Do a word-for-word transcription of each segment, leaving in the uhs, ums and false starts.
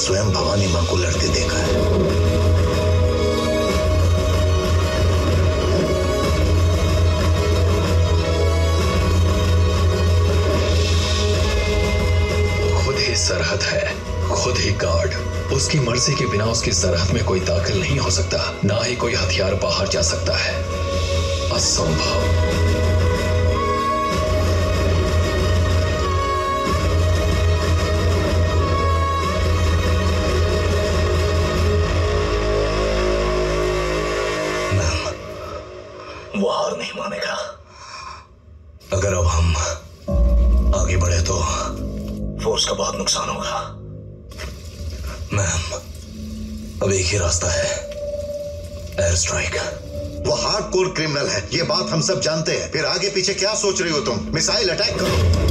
स्वयं भवानी मां को लड़ते देखा है। खुद ही सरहद है, खुद ही गार्ड। उसकी मर्जी के बिना उसकी सरहद में कोई दाखिल नहीं हो सकता, ना ही कोई हथियार बाहर जा सकता है। असंभव। वो हार नहीं मानेगा। अगर अब हम आगे बढ़े तो फोर्स का बहुत नुकसान होगा। मैम, अब एक ही रास्ता है, एयर स्ट्राइक। वो हार्डकोर क्रिमिनल है, ये बात हम सब जानते हैं। फिर आगे पीछे क्या सोच रही हो तुम? मिसाइल अटैक करो।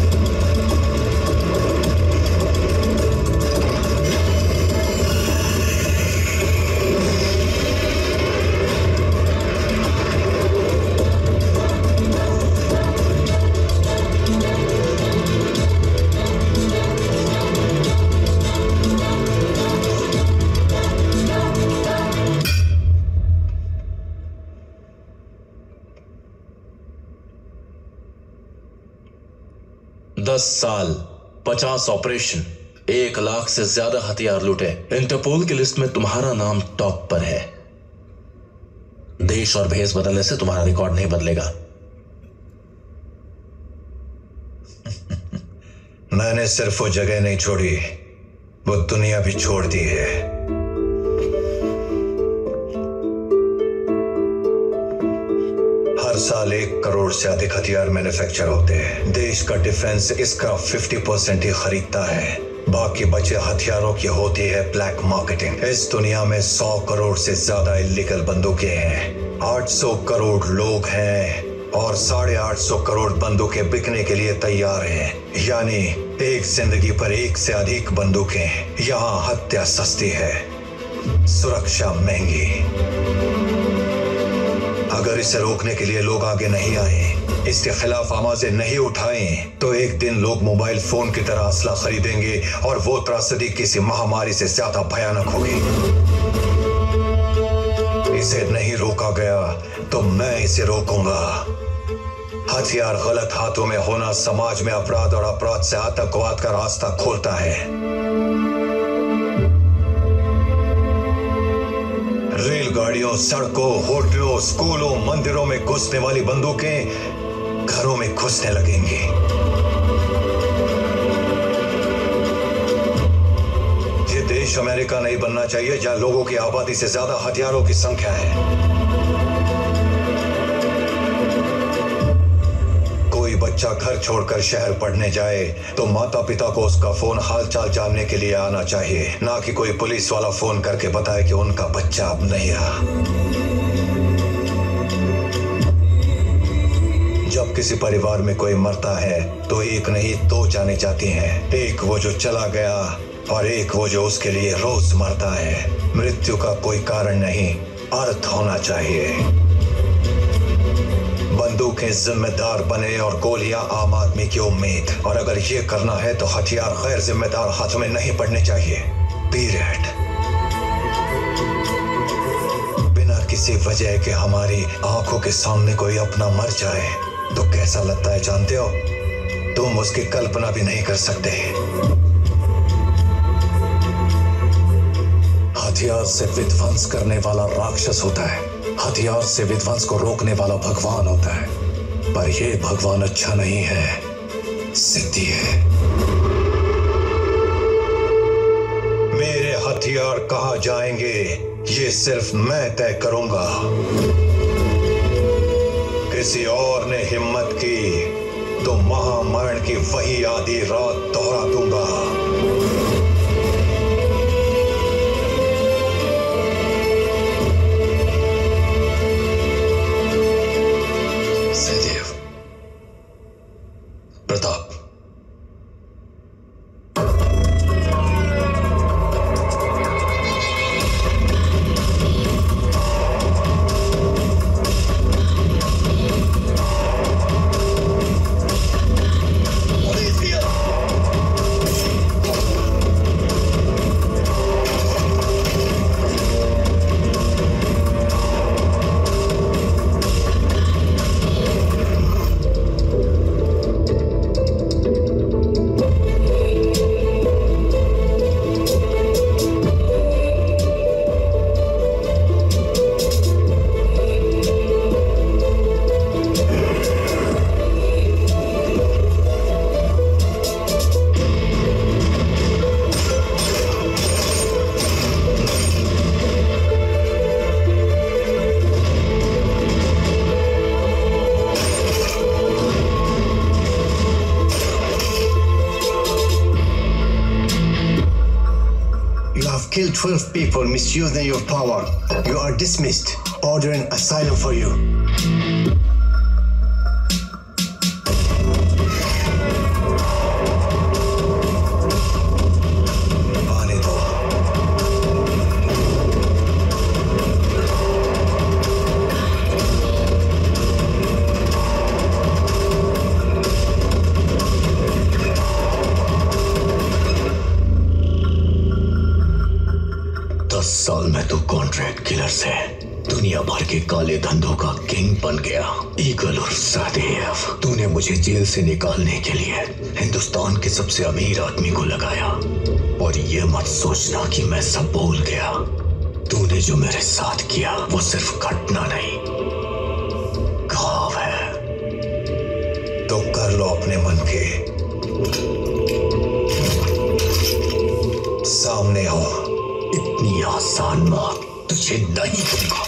दस साल, पचास ऑपरेशन, एक लाख से ज्यादा हथियार लूटे। इंटरपोल की लिस्ट में तुम्हारा नाम टॉप पर है। देश और भेष बदलने से तुम्हारा रिकॉर्ड नहीं बदलेगा। मैंने सिर्फ वो जगह नहीं छोड़ी, वो दुनिया भी छोड़ दी है। हर साल एक करोड़ से अधिक हथियार मैन्युफैक्चर होते हैं। देश का डिफेंस इसका पचास परसेंट ही खरीदता है, बाकी बचे हथियारों की होती है ब्लैक मार्केटिंग। इस दुनिया में सौ करोड़ से ज्यादा इलीगल बंदूकें हैं, आठ सौ करोड़ लोग हैं और साढ़े आठ सौ करोड़ बंदूकें बिकने के लिए तैयार हैं। यानी एक जिंदगी पर एक से अधिक बंदूकें। यहाँ हत्या सस्ती है, सुरक्षा महंगी। अगर इसे रोकने के लिए लोग आगे नहीं आए, इसके खिलाफ आवाजें नहीं उठाएं, तो एक दिन लोग मोबाइल फोन की तरह असला खरीदेंगे और वो त्रासदी किसी महामारी से ज्यादा भयानक होगी। इसे नहीं रोका गया तो मैं इसे रोकूंगा। हथियार गलत हाथों में होना समाज में अपराध और अपराध से आतंकवाद का रास्ता खोलता है। रेलगाड़ियों, सड़कों, होटलों, स्कूलों, मंदिरों में घुसने वाली बंदूकें घरों में घुसने लगेंगी। ये देश अमेरिका नहीं बनना चाहिए जहां लोगों की आबादी से ज्यादा हथियारों की संख्या है। कोई बच्चा घर छोड़कर शहर पढ़ने जाए तो माता पिता को उसका फोन हालचाल जानने के लिए आना चाहिए, ना कि कोई पुलिस वाला फोन करके बताए कि उनका बच्चा अब नहीं रहा। जब किसी परिवार में कोई मरता है तो एक नहीं दो जाने जाती हैं। एक वो जो चला गया और एक वो जो उसके लिए रोज मरता है। मृत्यु का कोई कारण नहीं, अर्थ होना चाहिए। बंदूकें जिम्मेदार बने और गोलियां आम आदमी की उम्मीद। और अगर ये करना है तो हथियार गैर जिम्मेदार हाथों में नहीं पड़ने चाहिए। पीरियड। बिना किसी वजह के हमारी आंखों के सामने कोई अपना मर जाए तो कैसा लगता है जानते हो? तुम उसकी कल्पना भी नहीं कर सकते। हथियार से विध्वंस करने वाला राक्षस होता है, हथियार से विध्वंस को रोकने वाला भगवान होता है। पर यह भगवान अच्छा नहीं है, सिद्धि है। मेरे हथियार कहाँ जाएंगे ये सिर्फ मैं तय करूंगा। किसी और ने हिम्मत की तो महामरण की वही आधी रात दोहरा दूंगा। Pratap, You have killed twelve people, misusing your power. You are dismissed. Ordering asylum for you. आने दो। दस साल में तू कॉन्ट्रैक्ट किलर से दुनिया भर के काले धंधों का किंग बन गया। ईगल और सादेव, तूने मुझे जेल से निकालने के लिए हिंदुस्तान के सबसे अमीर आदमी को लगाया। और ये मत सोचना कि मैं सब भूल गया। तूने जो मेरे साथ किया वो सिर्फ घटना नहीं, घाव है। तो कर लो अपने मन के। सामने हो। इतनी आसान मौत तुझे नहीं दूंगा।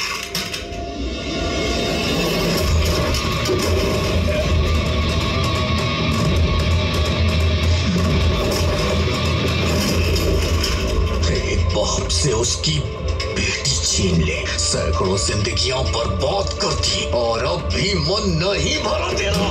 एक बाप से उसकी बेटी छीन ले, सैकड़ों जिंदगियां बर्बाद कर दी, और अब भी मन नहीं भरा तेरा।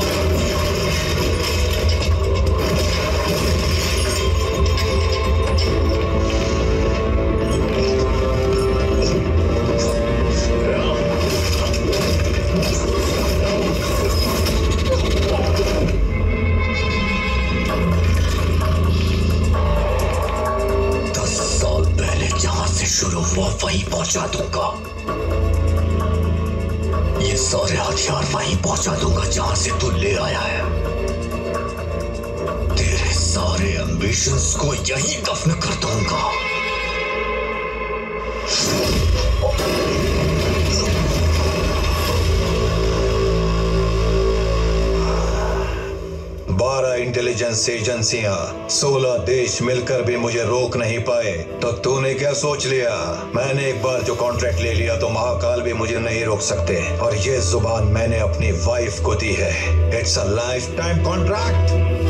शुरू हुआ वहीं पहुंचा दूंगा। ये सारे हथियार वहीं पहुंचा दूंगा जहां से तू ले आया है। तेरे सारे एम्बिशंस को यहीं दफन कर दूंगा। बारह इंटेलिजेंस एजेंसियां, सोलह देश मिलकर भी मुझे रोक नहीं पाए, तो तूने क्या सोच लिया? मैंने एक बार जो कॉन्ट्रैक्ट ले लिया तो महाकाल भी मुझे नहीं रोक सकते। और ये जुबान मैंने अपनी वाइफ को दी है। It's a lifetime contract.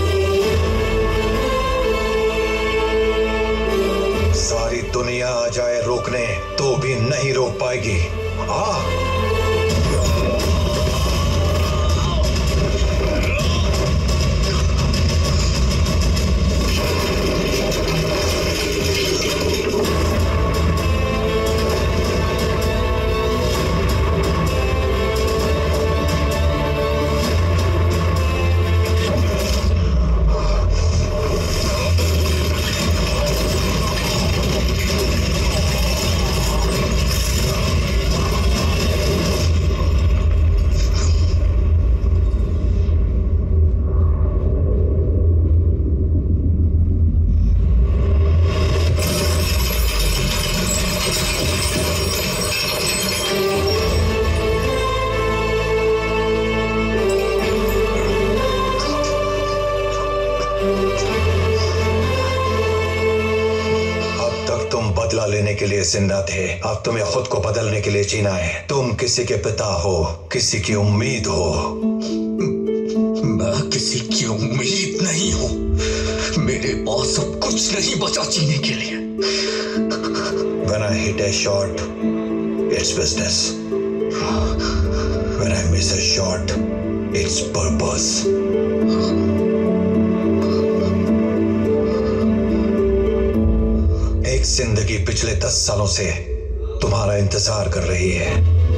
सारी दुनिया आ जाए रोकने तो भी नहीं रोक पाएगी। हाँ, लेने के लिए जिंदा थे, अब तुम्हें खुद को बदलने के लिए जीना है। तुम किसी के पिता हो, किसी की उम्मीद हो। मैं किसी की उम्मीद नहीं हूं। मेरे पास अब कुछ नहीं बचा जीने के लिए। When I hit a shot, it's business. When I miss a shot, it's purpose. जिंदगी पिछले दस सालों से तुम्हारा इंतजार कर रही है।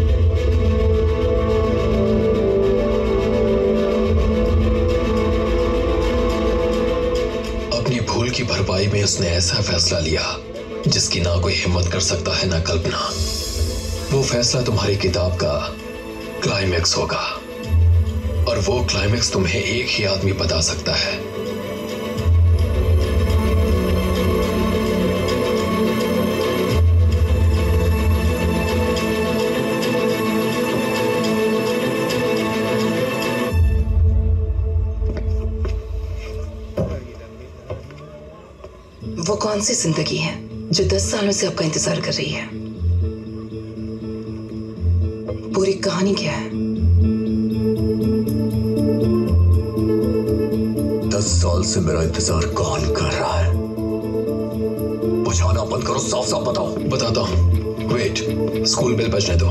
अपनी भूल की भरपाई में उसने ऐसा फैसला लिया जिसकी ना कोई हिम्मत कर सकता है ना कल्पना। वो फैसला तुम्हारी किताब का क्लाइमैक्स होगा, और वो क्लाइमैक्स तुम्हें एक ही आदमी बता सकता है। वो कौन सी जिंदगी है जो दस सालों से आपका इंतजार कर रही है? पूरी कहानी क्या है? दस साल से मेरा इंतजार कौन कर रहा है? बुझाना बंद करो, साफ साफ बताओ। बताता हूँ, वेट, स्कूल बेल बजने दो।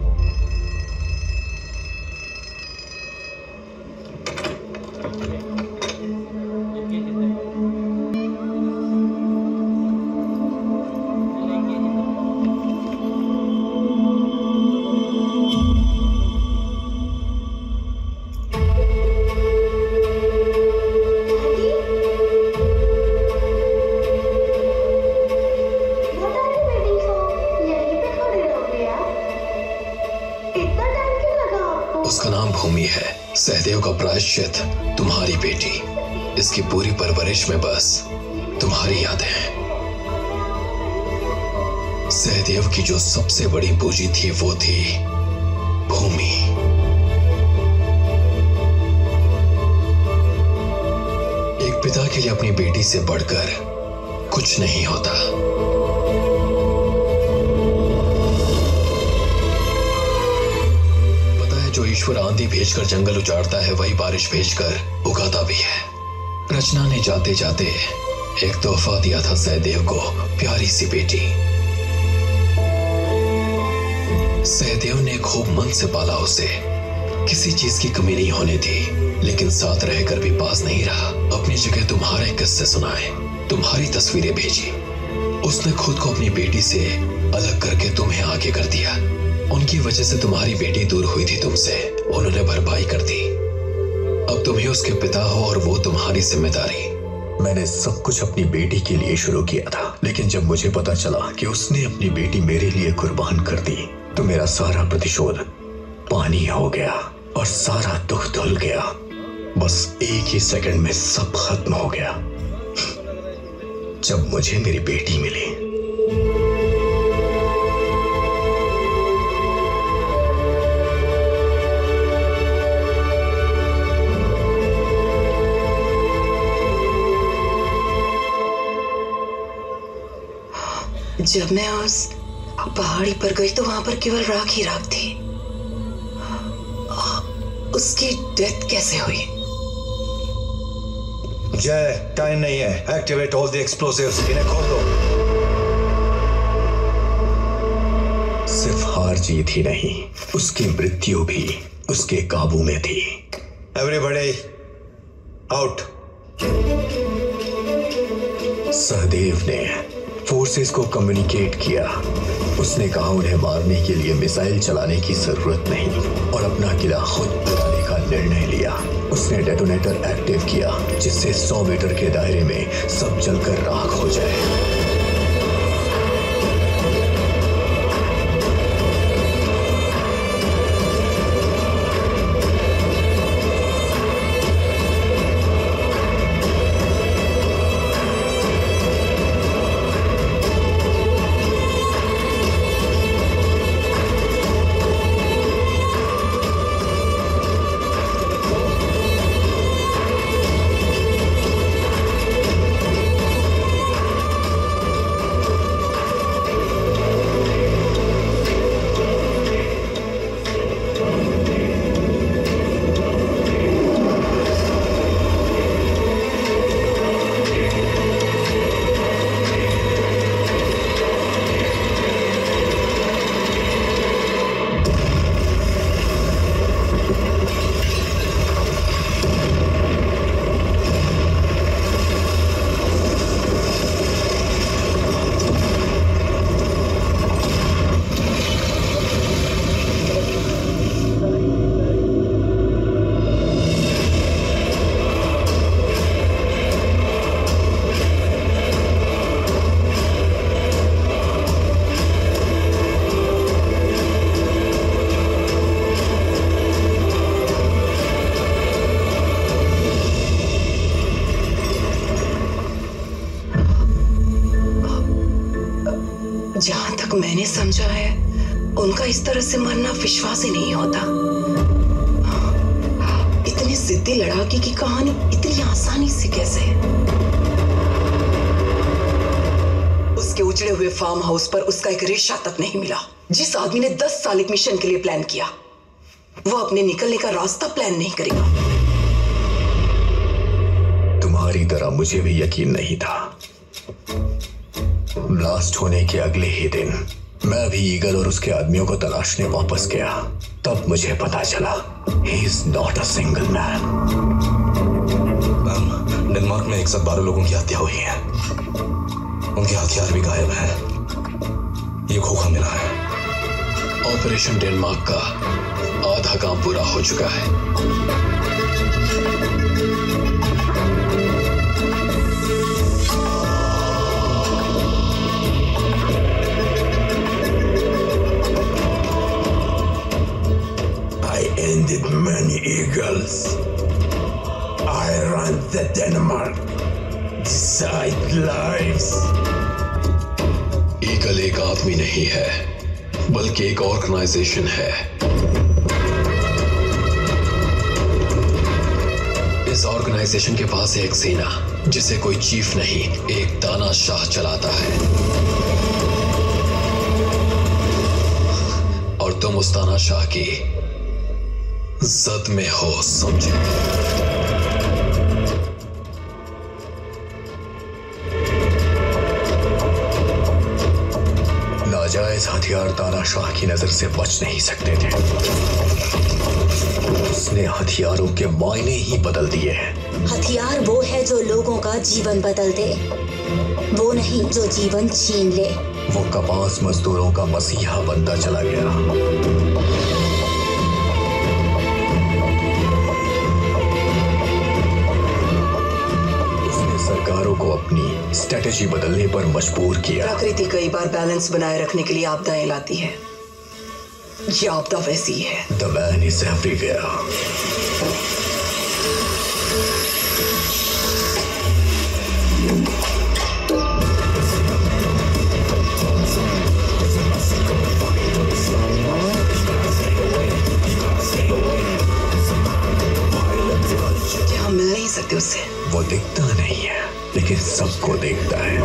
उसका नाम भूमि है। सहदेव का प्रायश्चित तुम्हारी बेटी। इसकी पूरी परवरिश में बस तुम्हारी यादें हैं। सहदेव की जो सबसे बड़ी पूंजी थी वो थी भूमि। एक पिता के लिए अपनी बेटी से बढ़कर कुछ नहीं होता। जो ईश्वर आंधी भेजकर जंगल उजाड़ता है वही बारिश भेजकर उगाता भी है। रचना ने जाते जाते एक तोहफा दिया था सहदेव को, प्यारी सी बेटी। सहदेव ने खूब मन से पाला उसे, किसी चीज की कमी नहीं होने दी, लेकिन साथ रहकर भी पास नहीं रहा। अपनी जगह तुम्हारे किस्से सुनाए, तुम्हारी तस्वीरें भेजी। उसने खुद को अपनी बेटी से अलग करके तुम्हें आगे कर दिया। उनकी वजह से तुम्हारी बेटी दूर हुई थी तुमसे, उन्होंने भरपाई कर दी। अब तुम ही उसके पिता हो और वो तुम्हारी जिम्मेदारी। मैंने सब कुछ अपनी बेटी के लिए शुरू किया था, लेकिन जब मुझे पता चला कि उसने अपनी बेटी मेरे लिए कुर्बान कर दी तो मेरा सारा प्रतिशोध पानी हो गया और सारा दुख धुल गया। बस एक ही सेकंड में सब खत्म हो गया जब मुझे मेरी बेटी मिली। जब मैं उस पहाड़ी पर गई तो वहां पर केवल राख ही राख थी। उसकी डेथ कैसे हुई? जय, टाइम नहीं है। एक्टिवेट ऑल द एक्सप्लोसिव्स, इन्हें खोल दो। सिर्फ हार जीत ही नहीं, उसकी मृत्यु भी उसके काबू में थी। Everybody out. सहदेव ने फोर्सेस को कम्युनिकेट किया। उसने कहा उन्हें मारने के लिए मिसाइल चलाने की जरूरत नहीं और अपना किला खुद बनाने का निर्णय लिया। उसने डेटोनेटर एक्टिव किया जिससे सौ मीटर के दायरे में सब जलकर राख हो जाए। जहां तक मैंने समझा है उनका इस तरह से मरना विश्वास ही नहीं होता। इतनी जिद्दी लड़ाकी की कहानी इतनी आसानी से कैसे? उसके उजड़े हुए फार्म हाउस पर उसका एक रेशा तक नहीं मिला। जिस आदमी ने दस साल एक मिशन के लिए प्लान किया वो अपने निकलने का रास्ता प्लान नहीं करेगा। तुम्हारी तरह मुझे भी यकीन नहीं था। ब्लास्ट होने के अगले ही दिन मैं भी ईगल और उसके आदमियों को तलाशने वापस गया। तब मुझे पता चला he is not a single man. Ma'am, Denmark में एक साथ बारह लोगों की हत्या हुई है। उनके हथियार भी गायब हैं। ये खोखा मिला है। ऑपरेशन डेनमार्क का आधा काम पूरा हो चुका है। I ended many eagles. I ran the Denmark. Decide lives. Eagle एक आदमी नहीं है, बल्कि एक ऑर्गेनाइजेशन है। इस ऑर्गेनाइजेशन के पास है एक सेना जिसे कोई चीफ नहीं, एक तानाशाह चलाता है। और तुम उस तानाशाह की जद में हो, समझे? नाजायज हथियार तानाशाह की नजर से बच नहीं सकते थे। उसने हथियारों के मायने ही बदल दिए हैं। हथियार वो है जो लोगों का जीवन बदल दे, वो नहीं जो जीवन छीन ले। वो कपास मजदूरों का मसीहा बनता चला गया। सरकारों को अपनी स्ट्रेटेजी बदलने पर मजबूर किया। प्रकृति कई बार बैलेंस बनाए रखने के लिए आपदाएं लाती है। ये आपदा वैसी ही है। The man is everywhere. क्या हम मिल नहीं सकते उससे? वो दिखता नहीं है, लेकिन सबको देखता है।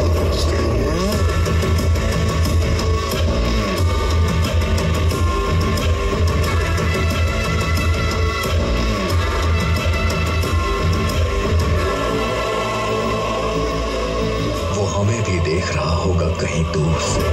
वो हमें भी देख रहा होगा कहीं दूर से।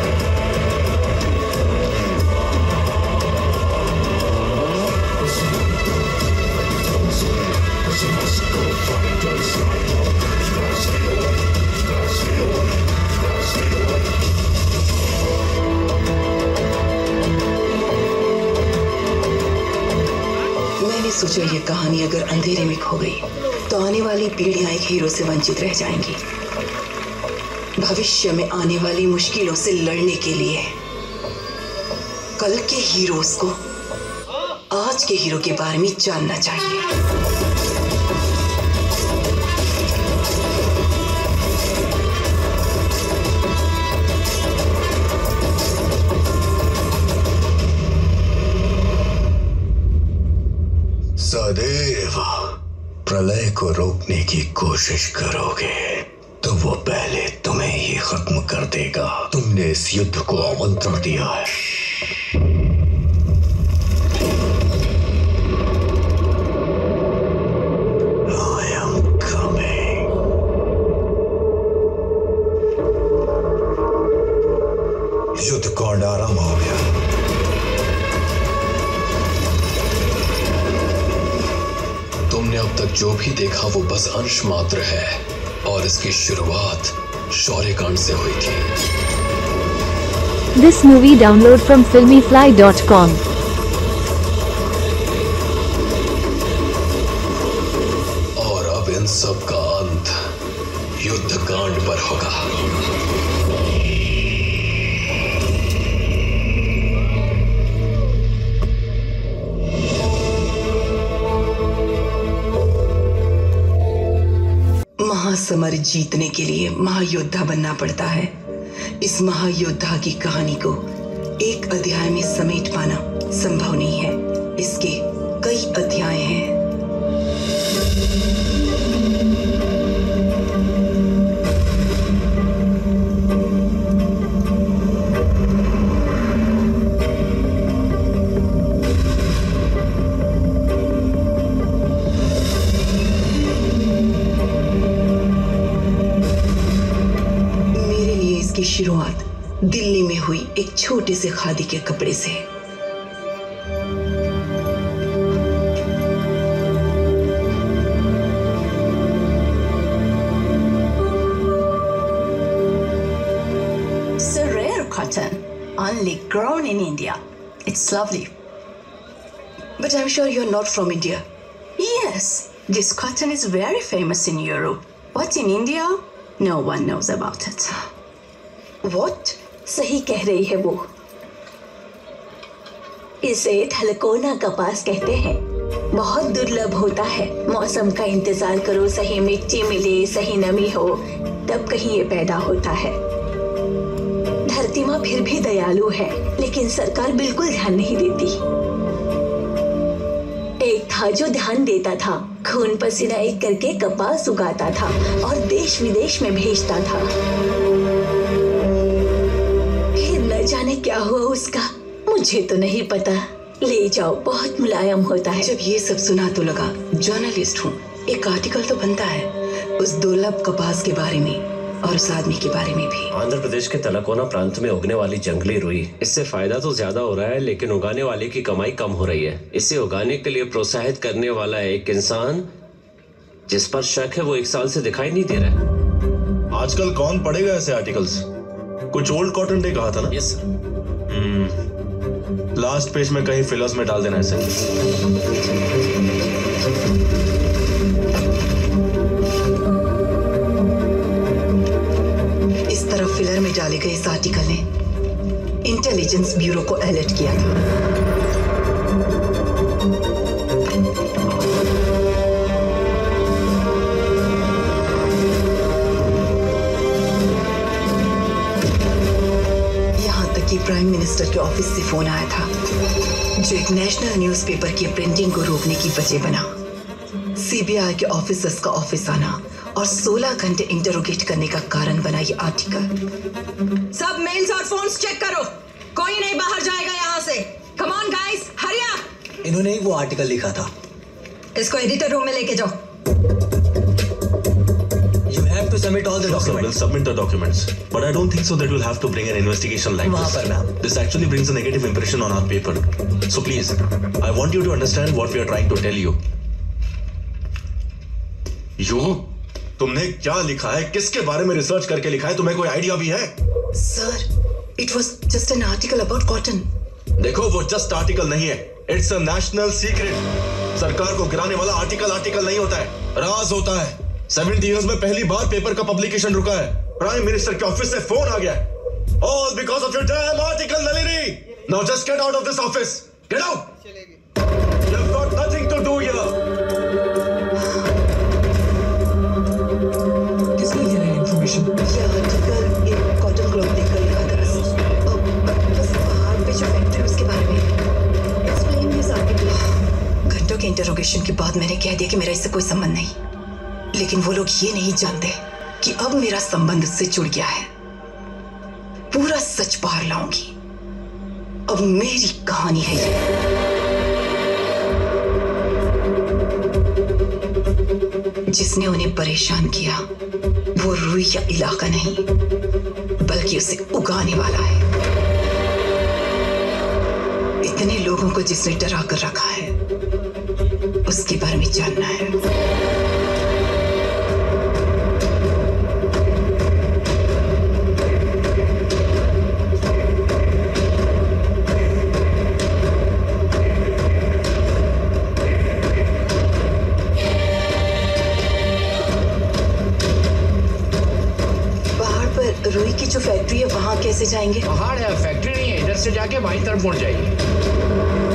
मैंने सोचा ये कहानी अगर अंधेरे में खो गई तो आने वाली पीढ़ियां एक हीरो से वंचित रह जाएंगी। भविष्य में आने वाली मुश्किलों से लड़ने के लिए कल के हीरोज को आज के हीरो के बारे में जानना चाहिए। सदैव प्रलय को रोकने की कोशिश करोगे तो वो पहले तुम्हें ही खत्म कर देगा। तुमने इस युद्ध को आमंत्रण दिया है। I am coming. युद्ध कांड आरंभ हो गया। तुमने अब तक जो भी देखा वो बस अंश मात्र है, और इसकी शुरुआत शौर्यकांड से हुई थी। This movie download from filmy fly dot com. और अब इन सब का अंत युद्ध कांड पर होगा। महासमर जीतने के लिए महायोद्धा बनना पड़ता है। इस महायोद्धा की कहानी को एक अध्याय में समेट पाना संभव नहीं है। इसके कई अध्याय हैं। शुरुआत दिल्ली में हुई एक छोटे से खादी के कपड़े से। It's a rare cotton, only grown in India. It's lovely. But I'm sure you're not from India. Yes, this cotton is very famous in Europe. But in India, no one knows about it. What? सही कह रही है वो। इसे थलकोना कपास कहते हैं। बहुत दुर्लभ होता है। मौसम का इंतजार करो, सही मिट्टी मिले, सही नमी हो, तब कहीं ये पैदा होता है। धरती माँ फिर भी दयालु है, लेकिन सरकार बिल्कुल ध्यान नहीं देती। एक था जो ध्यान देता था, खून पसीना एक करके कपास उगाता था और देश विदेश में भेजता था। फिर न जाने क्या हुआ उसका, मुझे तो नहीं पता। ले जाओ, बहुत मुलायम होता है। जब ये सब सुना तो लगा जर्नलिस्ट हूँ, एक आर्टिकल तो बनता है उस दुर्लभ कपास के बारे में और उस आदमी के बारे में भी। आंध्र प्रदेश के तलकोना प्रांत में उगने वाली जंगली रुई, इससे फायदा तो ज्यादा हो रहा है, लेकिन उगाने वाले की कमाई कम हो रही है। इसे उगाने के लिए प्रोत्साहित करने वाला एक इंसान जिस पर शक है वो एक साल से दिखाई नहीं दे रहा है। आजकल कौन पढ़ेगा ऐसे आर्टिकल्स? कुछ ओल्ड कॉटन डे कहा था ना? Yes sir. लास्ट पेज में कहीं फिलर्स में डाल देना ऐसे। इस तरफ फिलर में डाले गए इस आर्टिकल ने इंटेलिजेंस ब्यूरो को अलर्ट किया था। यहां तक कि प्राइम मिनिस्टर के ऑफिस से फोन आया था, जो एक नेशनल न्यूज़पेपर की प्रिंटिंग को रोकने की वजह बना। सीबीआई के ऑफिसर्स का ऑफिस आना और सोलह घंटे इंटरोगेट करने का कारण बना ये आर्टिकल। सब मेल्स और फोन्स चेक करो, कोई नहीं बाहर जाएगा यहाँ से। Come on guys, hurry up. इन्होंने ही वो आर्टिकल लिखा था। इसको एडिटर रूम में लेके जाओ। You have to submit all the Sure, sir, documents. we'll submit the documents, but I don't think so that we'll have to bring an investigation like वहाँ this. पर ma'am. This actually brings a negative impression on our paper. So please, I want you to understand what we are trying to tell you. You? तुमने क्या लिखा है, किसके बारे में research करके लिखा है, तुम्हें कोई आइडिया भी है? Sir, it was just an article about cotton. देखो, वो जस्ट आर्टिकल नहीं है, इट्स अ नेशनल सीक्रेट। सरकार को गिराने वाला आर्टिकल आर्टिकल नहीं होता है, राज होता है। सेवेंटी इयर्स में पहली बार पेपर का पब्लिकेशन रुका है। प्राइम मिनिस्टर के ऑफिस से फोन आ गया, all because of your damn article Nalini. Now just get out of this office, get out. You have got nothing to do here. किसने दिया है इंफॉर्मेशन? ये आर्टिकल एक कॉटन क्लॉथ देखकर लिखा था। बस पहाड़ पे जो फैक्ट्री उसके बारे में एक्सप्लेन दिस आर्टिकल। घंटों के इंटरोगेशन के बाद मैंने कह दिया कि मेरा इससे कोई संबंध नहीं, लेकिन वो लोग ये नहीं जानते कि अब मेरा संबंध उससे जुड़ गया है। पूरा सच बाहर लाऊंगी। अब मेरी कहानी है ये। जिसने उन्हें परेशान किया वो रुई या इलाका नहीं, बल्कि उसे उगाने वाला है। इतने लोगों को जिसने डरा कर रखा है, उसके बारे में जानना है। रुई की जो फैक्ट्री है वहां कैसे जाएंगे? पहाड़ है, फैक्ट्री नहीं है, इधर से जाके बाईं तरफ मुड़ जाइए।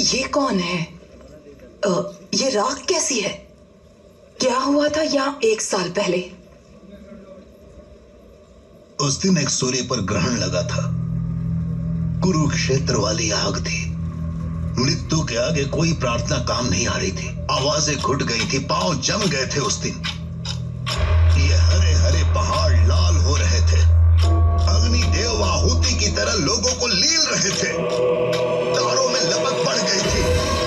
ये कौन है? आ, ये राख कैसी है? क्या हुआ था यहाँ एक साल पहले? उस दिन एक सूर्य पर ग्रहण लगा था। कुरुक्षेत्र वाली आग थी। मृत्यु के आगे कोई प्रार्थना काम नहीं आ रही थी। आवाजें घुट गई थी, पांव जम गए थे उस दिन। ये हरे हरे पहाड़ लाल हो रहे थे। अग्नि देव आहुति की तरह लोगों को लील रहे थे। तारों में लपक बढ़ गई थी।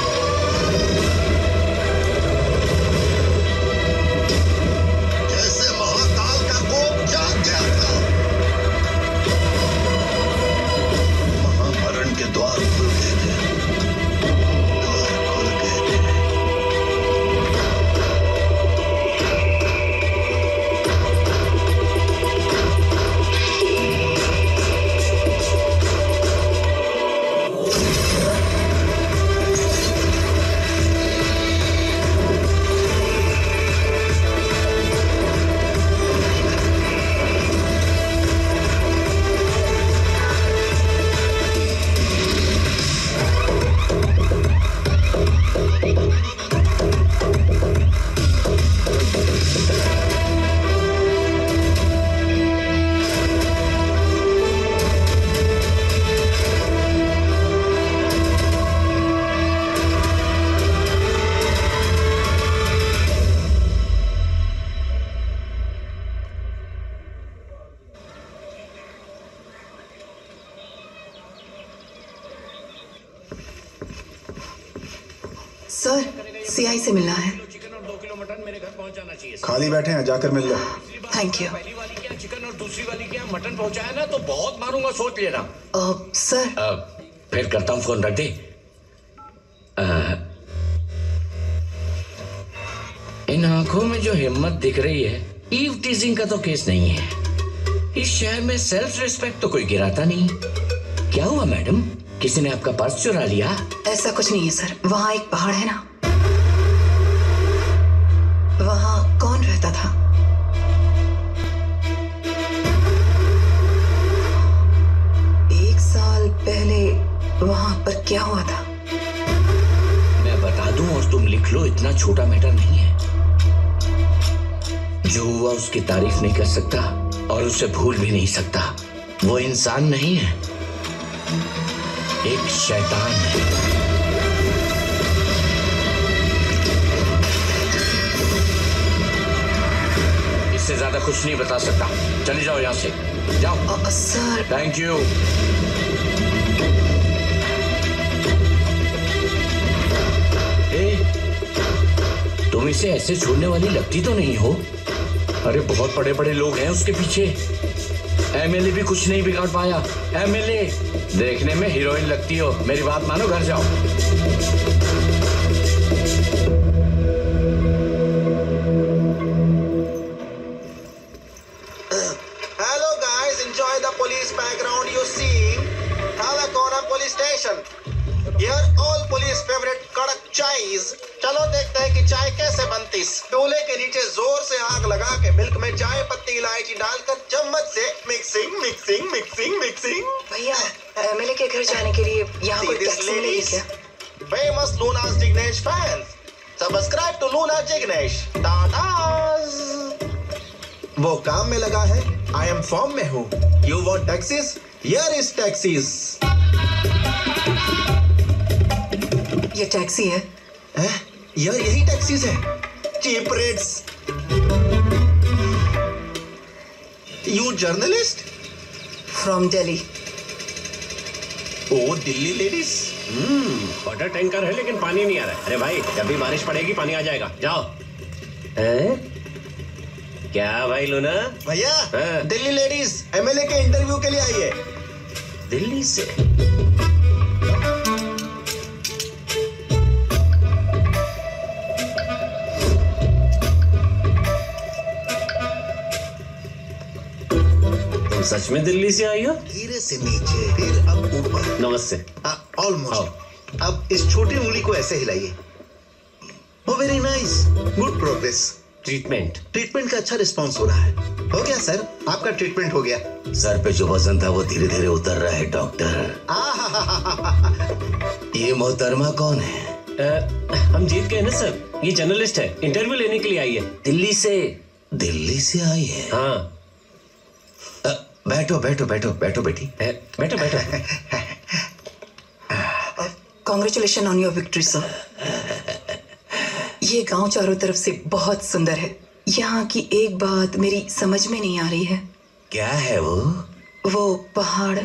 जैसे महाकाल का कोप जाग गया था। महामरण के द्वार खुल गए थे। द्वार खुल गए थे। सर, सीआई से मिलना है। खाली बैठे हैं, जाकर मिल लो। Thank you. पहली वाली क्या चिकन और दूसरी वाली क्या मटन पहुंचाया ना तो बहुत मारूंगा, सोच लेना। सर आ, फिर करता हूँ फोन, रख दे। आ, इन आंखों में जो हिम्मत दिख रही है, ईव टीजिंग का तो केस नहीं है। इस शहर में सेल्फ रिस्पेक्ट तो कोई गिराता नहीं। क्या हुआ मैडम, किसी ने आपका पर्स चुरा लिया? ऐसा कुछ नहीं है सर। वहाँ एक पहाड़ है ना, वहाँ कौन रहता था? एक साल पहले वहाँ पर क्या हुआ था? मैं बता दूं और तुम लिख लो, इतना छोटा मैटर नहीं है। जो हुआ उसकी तारीफ नहीं कर सकता और उसे भूल भी नहीं सकता। वो इंसान नहीं है, एक शैतान है। इससे ज्यादा कुछ नहीं बता सकता। चले जाओ यहां से, जाओ। सर। Thank you. ए, तुम इसे ऐसे छोड़ने वाली लगती तो नहीं हो? अरे बहुत बड़े बड़े लोग हैं उसके पीछे। एमएलए भी कुछ नहीं बिगाड़ पाया। एमएलए देखने में हीरोइन लगती हो। मेरी बात मानो, घर जाओ। Hello guys, enjoy the police background you see. Talakona Police Station. Here all police favorite कड़क चाय। चलो देखते हैं कि चाय कैसे बनती। चूल्हे के नीचे जोर से आग लगा के मिल्क में चाय पत्ती इलायची डालकर चम्मच से मिक्सिंग मिक्सिंग मिक्सिंग मिक्सिंग। भैया, एमएलए के घर जाने के लिए यहाँ कोई टैक्सी मिलेगी क्या? Famous Luna Jignesh fans, subscribe to Luna Jignesh. Tatas. वो काम में लगा है, आई एम फॉर्म में हूँ। You want taxis? Here is taxis. ये टैक्सी है? है? यार यही टैक्सीज है। Cheap rates. You journalist? From Delhi. Oh Delhi ladies. Hmm water tanker है लेकिन पानी नहीं आ रहा है। अरे भाई, जब भी बारिश पड़ेगी पानी आ जाएगा। जाओ। है? क्या भाई लूना? भैया, दिल्ली लेडीज एमएलए के इंटरव्यू के लिए आई है। दिल्ली से? तुम सच में दिल्ली से आई हो? धीरे से नीचे, फिर अब ऊपर। नमस्ते। ऑलमोस्ट। अब इस छोटी उंगली को ऐसे हिलाइए। Oh very nice, good progress. Treatment treatment का अच्छा रिस्पॉन्स हो रहा है। हो गया सर, आपका ट्रीटमेंट हो गया। सर पे जो वजन था वो धीरे धीरे उतर रहा है डॉक्टर। ये मोहतरमा कौन है? आ, हम जीत गए ना सर। ये जर्नलिस्ट है, इंटरव्यू लेने के लिए आई है दिल्ली से। दिल्ली से आई है? हाँ। आ, बैठो बैठो बैठो बैठो बेटी, बैठो बैठो। Congratulation on your victory sir. ये गांव चारों तरफ से बहुत सुंदर है। यहाँ की एक बात मेरी समझ में नहीं आ रही है। क्या है वो? वो पहाड़।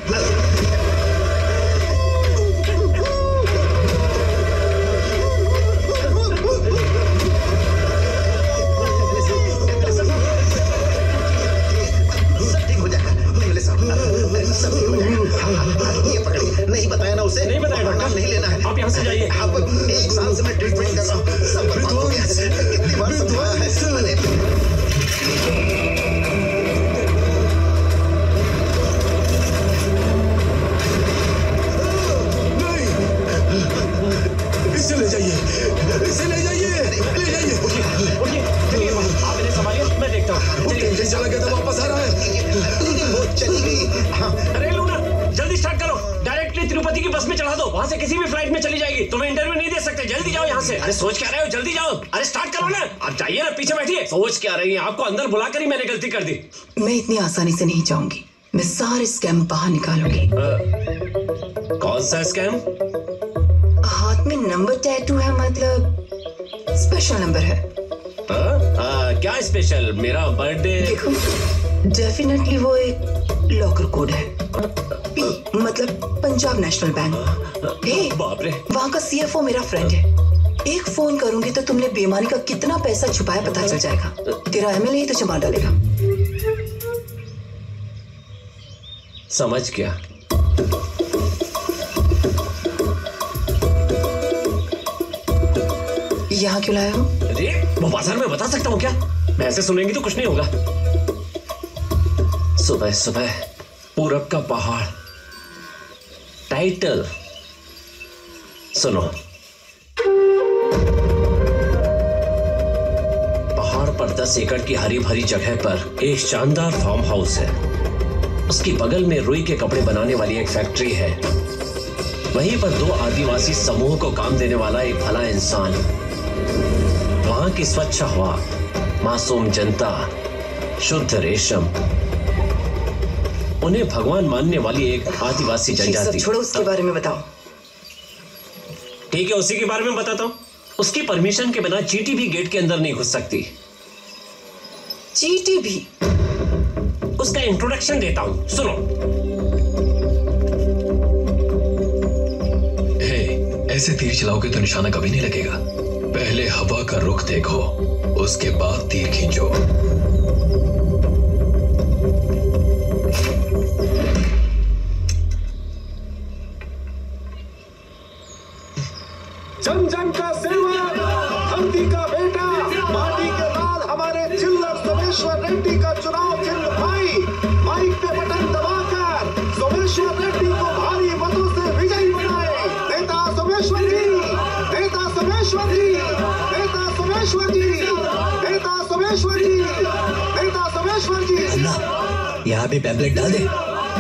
ये पकड़िए। नहीं बताया ना उसे? नहीं बताया डॉक्टर। नहीं लेना है। आप यहाँ से जाइए। आप एक साल से मैं ट्रीटमेंट कर रहा हूँ, सब बर्बाद हो गया। कितनी बार समझाया है। इसे ले जाइए, इसे ले जाइए, ले जाइए। उठिए, चलिए आप इन्हें संभालिए, मैं देखता हूँ। चलिए, चला गया था, वापस आ रहा है। वो चली गई। हाँ। अरे लूना, जल्दी स्टार्ट करो। डायरेक्टली तिरुपति की बस में चढ़ा दो, वहाँ से किसी भी फ्लाइट में चली जाएगी। तुम्हें इंटरव्यू नहीं दे सकते, जल्दी जाओ यहाँ से। अरे सोच क्या रहे हो, जल्दी जाओ। अरे स्टार्ट करो ना। आप जाइए ना, पीछे बैठिए। सोच क्या रही है, आपको अंदर बुलाकर ही मैंने गलती कर दी। मैं इतनी आसानी से नहीं जाऊंगी। मैं सारे स्कैम बाहर निकालूंगी। कौन सा स्कैम? हाथ में नंबर टैटू है, मतलब स्पेशल नंबर है। आ, आ, क्या स्पेशल? मेरा बर्थडे। देखो, डेफिनेटली वो एक लॉकर कोड है। पी मतलब पंजाब नेशनल बैंक। हे, बाप रे। वहाँ का सीएफओ मेरा फ्रेंड है। एक फोन करूंगी तो तुमने बेईमानी का कितना पैसा छुपाया पता चल जाएगा। तेरा एमएलए ही तो जमा डालेगा। समझ गया। यहाँ क्यों लाया हो? अरे वो बाजार में बता सकता हूँ क्या? मैं ऐसे सुनेंगी तो कुछ नहीं होगा। सुबह सुबह पूरब का पहाड़, टाइटल सुनो। पहाड़ पर दस एकड़ की हरी भरी जगह पर एक शानदार फार्म हाउस है। उसकी बगल में रुई के कपड़े बनाने वाली एक फैक्ट्री है। वहीं पर दो आदिवासी समूह को काम देने वाला एक भला इंसान। वहां की स्वच्छ हवा, मासूम जनता, शुद्ध रेशम, उन्हें भगवान मानने वाली एक आदिवासी जनजाति। छोड़ो, उसके बारे में बताओ। ठीक है, उसी के बारे में बताता हूँ। उसकी परमिशन के बिना चींटी भी गेट के अंदर नहीं घुस सकती। चींटी भी? उसका इंट्रोडक्शन देता हूँ, सुनो। हे, ऐसे तीर चलाओगे तो निशाना कभी नहीं लगेगा। पहले हवा का रुख देखो, उसके बाद तीर खींचो। जन जन का सेवक, धरती का बेटा, माटी के लाल हमारे चिल्लर सोमेश्वर रेड्डी का चुनाव चिन्ह भाई। माइक पे बटन दबाकर सोमेश्वर रेड्डी को भारी मतों से विजयी बनाए। नेता सोमेश्वर जी, नेता सोमेश्वर जी, नेता सोमेश्वर जी, नेता सोमेश्वर जी, नेता सोमेश्वर जी। अन्ना, यहाँ पे पैम्पलेट डाल दे।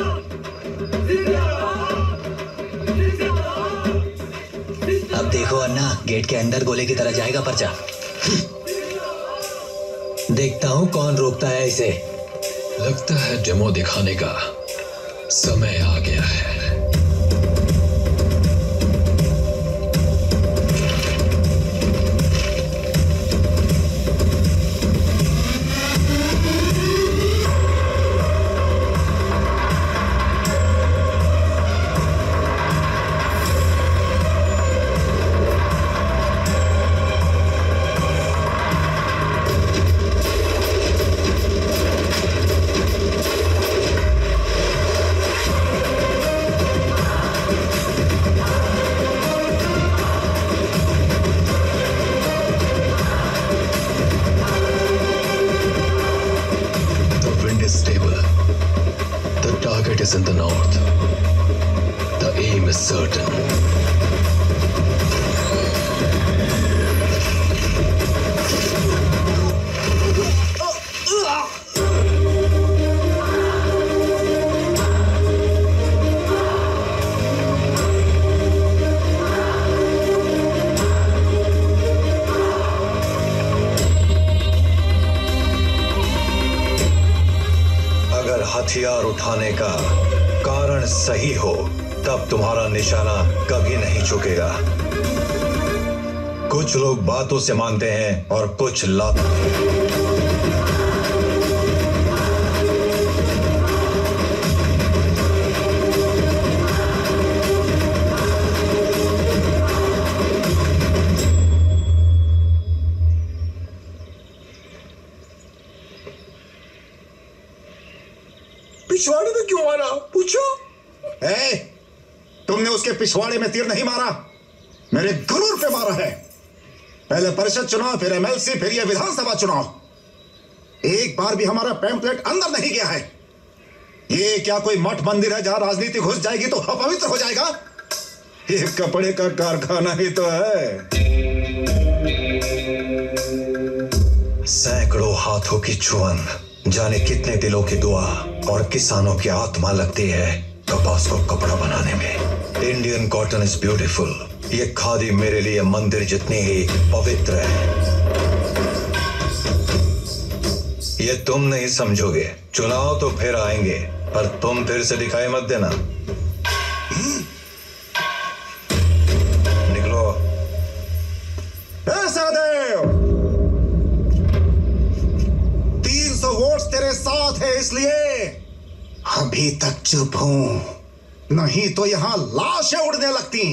अब देखो अन्ना, गेट के अंदर गोले की तरह जाएगा पर्चा। देखता हूँ कौन रोकता है इसे। लगता है डेमो दिखाने का समय आ गया है। Is in the north. The aim is certain. हथियार उठाने का कारण सही हो तब तुम्हारा निशाना कभी नहीं झुकेगा। कुछ लोग बातों से मानते हैं और कुछ लातों से। पिछवाड़े में क्यों मारा? पूछो। ए, तुमने उसके पिछवाड़े में तीर नहीं मारा, मेरे गुरूर पे मारा है। पहले परिषद चुनाव, फिर एमएलसी, फिर ये विधानसभा चुनाव। एक बार भी हमारा पैम्पलेट अंदर नहीं गया है। ये क्या कोई मठ मंदिर है जहां राजनीति घुस जाएगी तो अपवित्र हो जाएगा? ये कपड़े का कारखाना ही तो है। सैकड़ों हाथों की चुवन, जाने कितने दिलों की दुआ और किसानों की आत्मा लगती है कपास को कपड़ा बनाने में। Indian cotton is beautiful. ये खादी मेरे लिए मंदिर जितनी ही पवित्र है। ये तुम नहीं समझोगे। चुनाव तो फिर आएंगे, पर तुम फिर से दिखाई मत देना। निकलो। सहदेव, तीन सौ वोट्स तेरे साथ है, इसलिए अभी तक चुप हूं, नहीं तो यहां लाशें उड़ने लगती।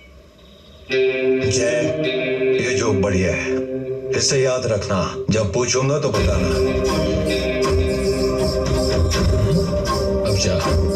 जय, ये जोक बढ़िया है, इसे याद रखना। जब पूछूंगा तो बताना। अब जा।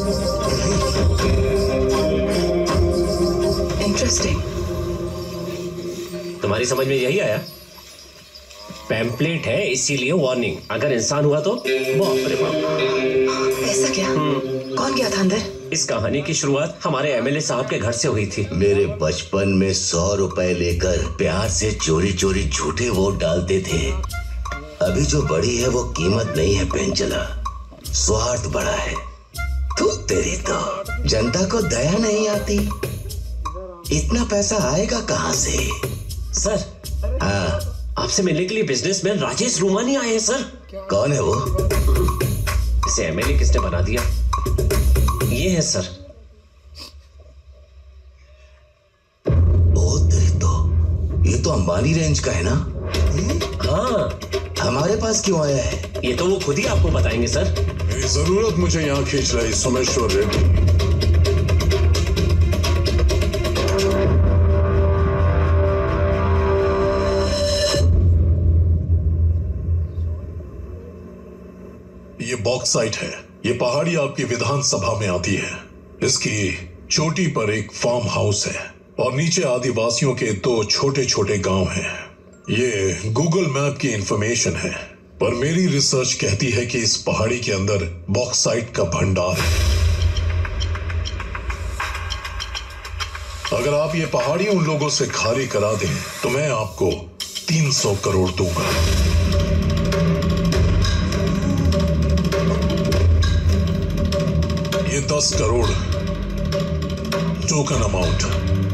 इंटरेस्टिंग। तुम्हारी समझ में यही आया? पैम्पलेट है इसीलिए वार्निंग, अगर इंसान हुआ तो बाप रे बाप। ऐसा क्या? कौन गया था अंदर? इस कहानी की शुरुआत हमारे एमएलए साहब के घर से हुई थी। मेरे बचपन में सौ रुपए लेकर प्यार से चोरी चोरी झूठे वोट डालते थे। अभी जो बड़ी है वो कीमत नहीं है पेंचला, स्वार्थ बड़ा है। तू तेरी तो जनता को दया नहीं आती। इतना पैसा आएगा कहाँ से? सर, हाँ, आपसे मिलने के लिए बिजनेसमैन राजेश रूमानी आए हैं सर। कौन है वो? इसे एमएलए किसने बना दिया? ये है सर। ओ तेरी तो, ये तो अंबानी रेंज का है ना? हाँ। हमारे पास क्यों आया है? ये तो वो खुद ही आपको बताएंगे सर। मेरी जरूरत मुझे यहाँ खींच रही सोमेश्वर रेड्डी। ये बॉक्साइट है। ये पहाड़ी आपकी विधानसभा में आती है। इसकी चोटी पर एक फार्म हाउस है और नीचे आदिवासियों के दो छोटे छोटे गांव हैं। ये गूगल मैप की इंफॉर्मेशन है, पर मेरी रिसर्च कहती है कि इस पहाड़ी के अंदर बॉक्साइट का भंडार है। अगर आप ये पहाड़ी उन लोगों से खाली करा दें तो मैं आपको तीन सौ करोड़ दूंगा। ये दस crore token amount.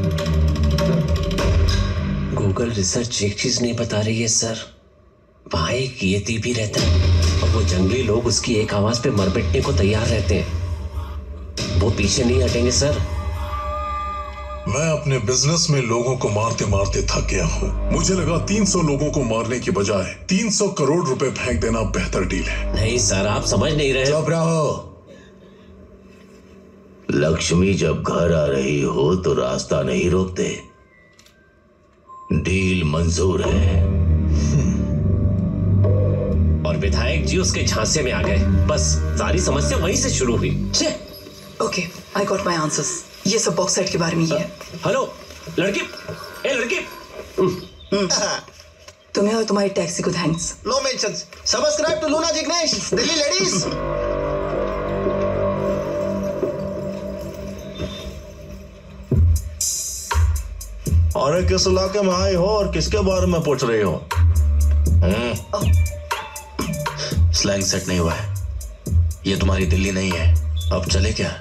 Google research एक चीज नहीं बता रही है सर। वहां एक येती भी रहता है और वो जंगली लोग उसकी एक आवाज पे मर मिटने को तैयार रहते हैं। वो पीछे नहीं हटेंगे सर। मैं अपने बिजनेस में लोगों को मारते मारते थक गया हूँ। मुझे लगा तीन सौ लोगों को मारने की बजाय तीन सौ करोड़ रुपए फेंक देना बेहतर डील है। नहीं सर, आप समझ नहीं रहे। चुप रहो। लक्ष्मी जब घर आ रही हो तो रास्ता नहीं रोकते। डील मंजूर है। और विधायक जी उसके झांसे में आ गए। बस सारी समस्या वहीं से शुरू हुई। Okay, I got my answers. ये सब बॉक्साइट के बारे में ही है। हेलो लड़की, ए लड़की। तुम्हें और तुम्हारी टैक्सी को thanks. No mentions. Subscribe to Luna Jignesh, Delhi ladies. अरे किस इलाके में आए हो और किसके बारे में पूछ रही हो? स्लैंग सेट नहीं हुआ है। ये तुम्हारी दिल्ली नहीं है। अब चले क्या?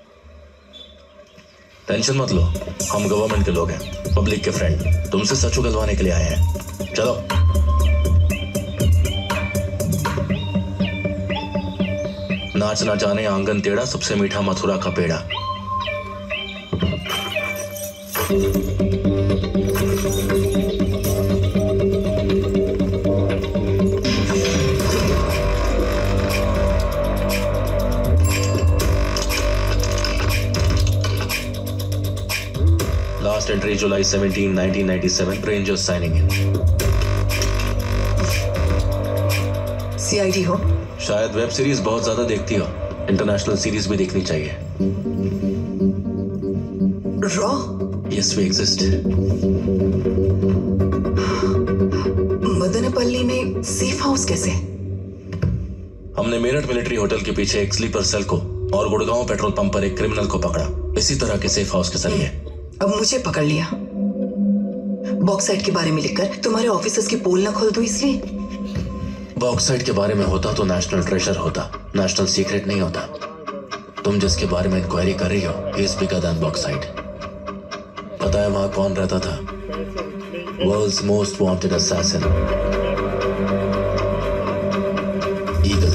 टेंशन मत लो, हम गवर्नमेंट के लोग हैं, पब्लिक के फ्रेंड। तुमसे सच उगलवाने के लिए आए हैं। चलो। नाचना जाने आंगन टेढ़ा, सबसे मीठा मथुरा का peda. Last entry July seventeenth, nineteen ninety-seven. Rangers signing in. CID हो? शायद वेब सीरीज बहुत ज्यादा देखती हो। इंटरनेशनल सीरीज भी देखनी चाहिए। रॉ? Yes, we exist. मदनपल्ली में सेफ हाउस कैसे? हमने मेरठ मिलिट्री होटल के पीछे एक स्लीपर सेल को और गुड़गांव पेट्रोल पंप पर एक क्रिमिनल को पकड़ा। इसी तरह के सेफ हाउस के जरिए। अब मुझे पकड़ लिया। बॉक्साइट के बारे में लिखकर तुम्हारे ऑफिसर्स की पोल न खोल दूं इसलिए? बॉक्साइट के बारे में होता तो नेशनल ट्रेजर होता, नेशनल सीक्रेट नहीं होता। तुम जिसके बारे में इंक्वायरी कर रही हो, he is bigger than bauxite. पता है वहां कौन रहता था? World's most wanted assassin, Eagle.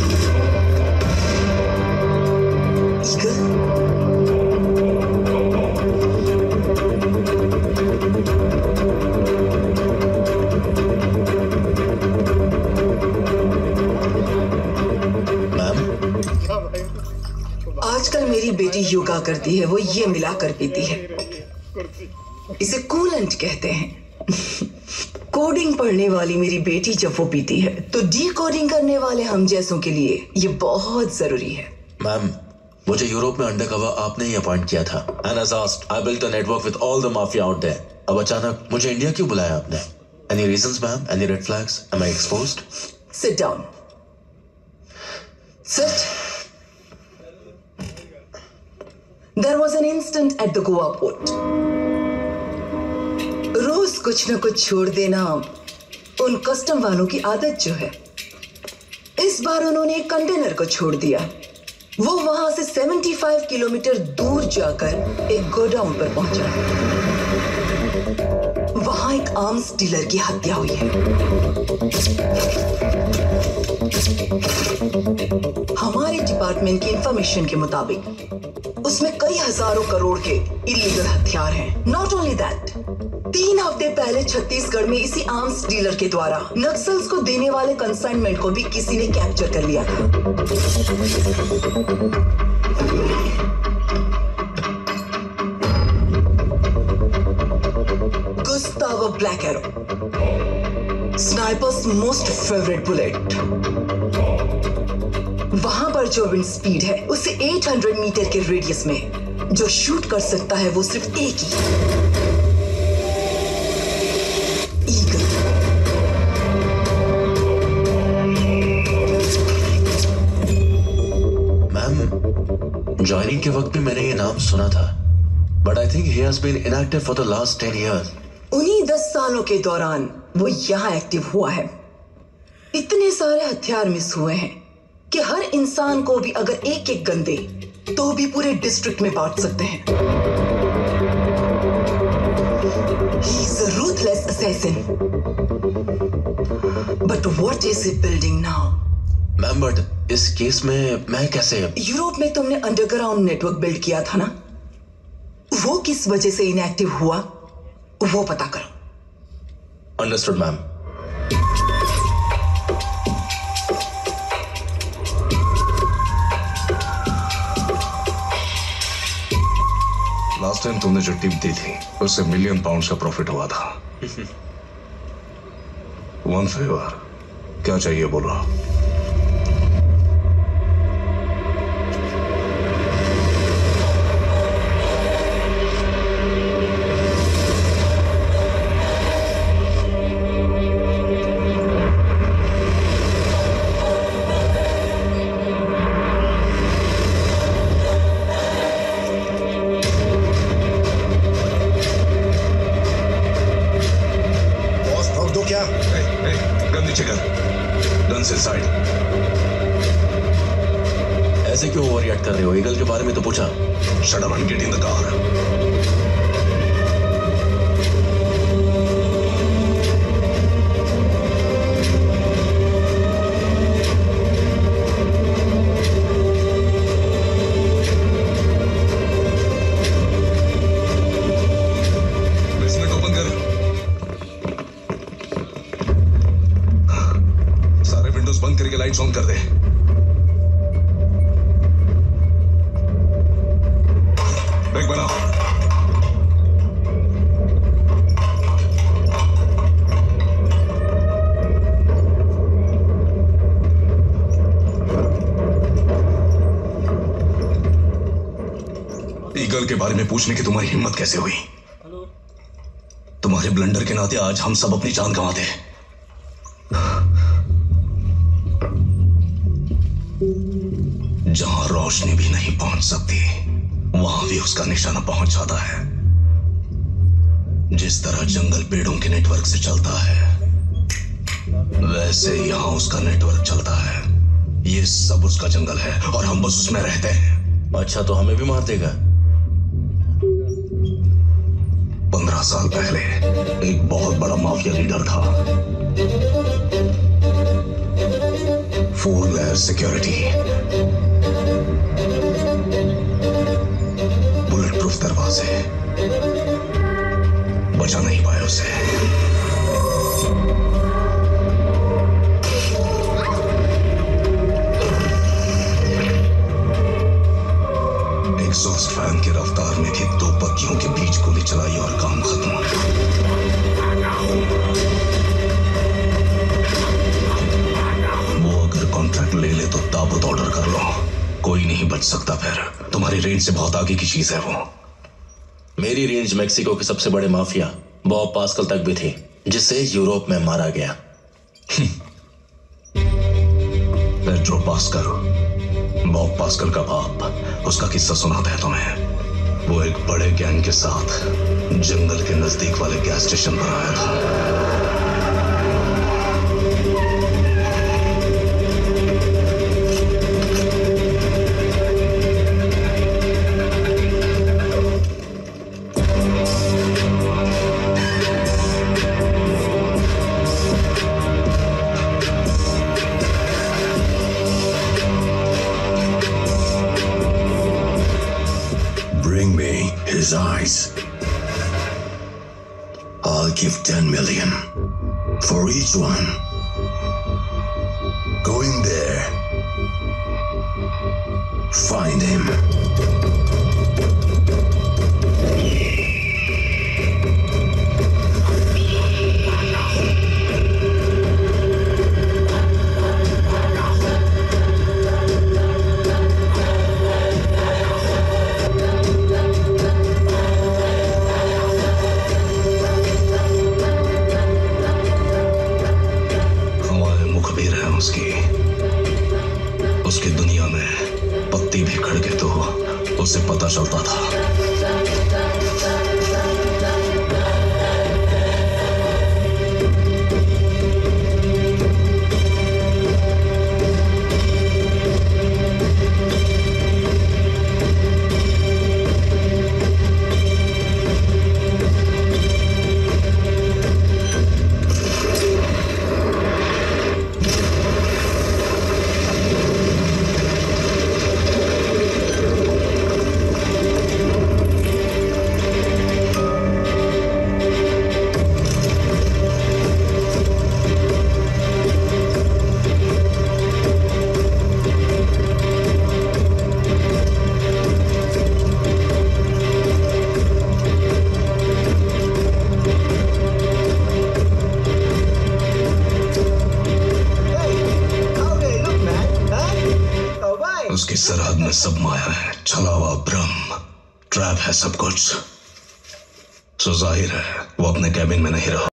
आजकल मेरी बेटी योगा करती है, वो ये मिलाकर पीती है। इसे कूलेंट कहते हैं। कोडिंग पढ़ने वाली मेरी बेटी जब वो पीती है तो डी कोडिंग करने वाले हम जैसों के लिए ये बहुत जरूरी है। मैम, मुझे यूरोप में अंडरकवर आपने ही अपॉइंट किया था। And as asked, I built a network with all the mafia out there. अब अचानक मुझे इंडिया क्यों बुलाया आपने? Any reasons, ma'am? Any red flags? Am I exposed? Sit down. Sit. There was an incident at the Goa port. रोज कुछ न कुछ छोड़ देना उन कस्टम वालों की आदत जो है। इस बार उन्होंने एक कंटेनर को छोड़ दिया। वो वहां से पचहत्तर किलोमीटर दूर जाकर एक गोडाउन पर पहुंचा। वहां एक आर्म्स डीलर की हत्या हुई है। हमारे डिपार्टमेंट की इंफॉर्मेशन के मुताबिक उसमें कई हजारों करोड़ के इलीगल हथियार हैं। नॉट ओनली दैट, तीन हफ्ते पहले छत्तीसगढ़ में इसी आर्म्स डीलर के द्वारा नक्सल्स को देने वाले कंसाइनमेंट को भी किसी ने कैप्चर कर लिया था। Gustavo black arrow, snipers most favourite bullet. वहां पर जो विंड स्पीड है उससे आठ सौ मीटर के रेडियस में जो शूट कर सकता है वो सिर्फ एक ही, ईगल। मैम, ज्वाइनिंग के वक्त भी मैंने ये नाम सुना था, but I think he has been inactive for the last ten years. उन्हीं दस सालों के दौरान वो यहाँ एक्टिव हुआ है। इतने सारे हथियार मिस हुए हैं कि हर इंसान को भी अगर एक एक गन दे तो भी पूरे डिस्ट्रिक्ट में बांट सकते हैं। He is a ruthless assassin. But what is he building now? Ma'am, but इस केस में मैं कैसे? यूरोप में तुमने अंडरग्राउंड नेटवर्क बिल्ड किया था ना, वो किस वजह से इनएक्टिव हुआ वो पता करो। Understood ma'am. लास्ट टाइम तुमने जो टिप दी थी उससे मिलियन पाउंड्स का प्रॉफिट हुआ था। वन फेवर, क्या चाहिए बोलो। ऐसे क्यों ओवर रिएक्ट कर रहे हो? ईगल के बारे में तो पूछा। Shut up and get in the car. के लाइट्स ऑन कर दे। ब्रेक बनाओ। ईगल के बारे में पूछने की तुम्हारी हिम्मत कैसे हुई? तुम्हारे ब्लंडर के नाते आज हम सब अपनी जान गंवाते। जहां रोशनी भी नहीं पहुंच सकती वहां भी उसका निशाना पहुंच जाता है। जिस तरह जंगल पेड़ों के नेटवर्क से चलता है वैसे यहां उसका नेटवर्क चलता है। ये सब उसका जंगल है और हम बस उसमें रहते हैं। अच्छा, तो हमें भी मार देगा? पंद्रह साल पहले एक बहुत बड़ा माफिया लीडर था। Four layer security, bullet proof दरवाजे, बचा नहीं पाए उसे। एग्जॉस्ट फैन की रफ्तार में भी दो पत्तियों के बीच गोली चलाई और काम खत्म। वो अगर कॉन्ट्रैक्ट ले ले तो ताबूत ऑर्डर कर लो, कोई नहीं बच सकता। फिर तुम्हारी रेंज से बहुत आगे की चीज है वो। मेरी रेंज मेक्सिको के सबसे बड़े माफिया बॉब पास्कल तक भी थी, जिसे यूरोप में मारा गया। पेड्रो पास्कल, बॉब पास्कल का बाप। उसका किस्सा सुनाता है तुम्हें। वो एक बड़े गैंग के साथ जंगल के नजदीक वाले गैस स्टेशन पर आया था। Bring me his eyes. I'll give ten million for each one. Go in there. Find him. उसकी उसकी दुनिया में पत्ती भी खड़के तो उसे पता चलता था। उसकी सरहद में सब माया है, छलावा, भ्रम, ट्रैप है सब कुछ। सो जाहिर है वो अपने कैबिन में नहीं रहा।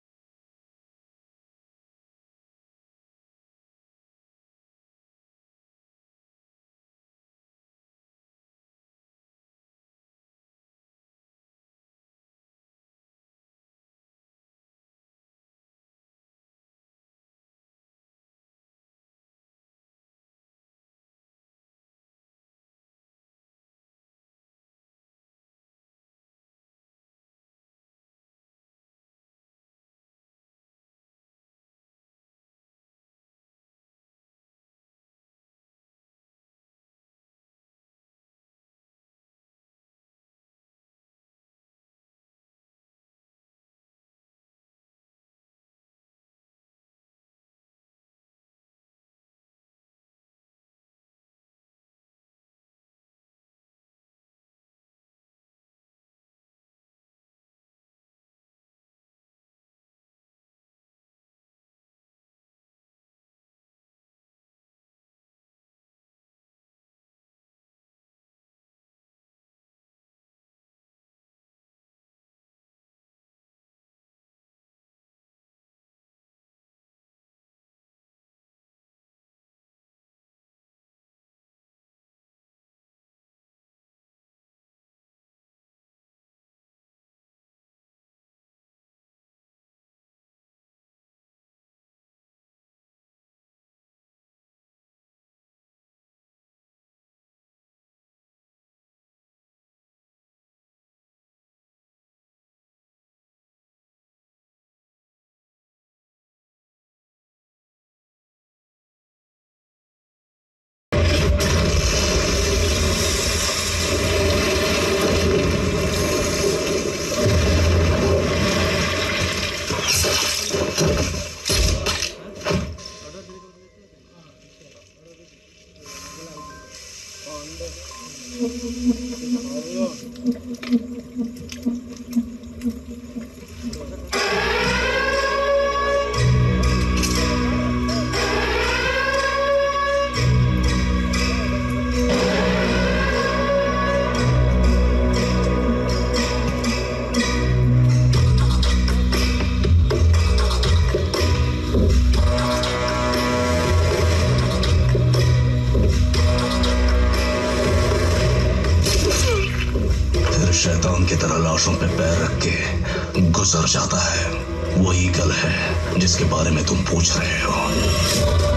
शैतान की तरह लाशों पे पैर रख के गुजर जाता है। वो ईगल है जिसके बारे में तुम पूछ रहे हो।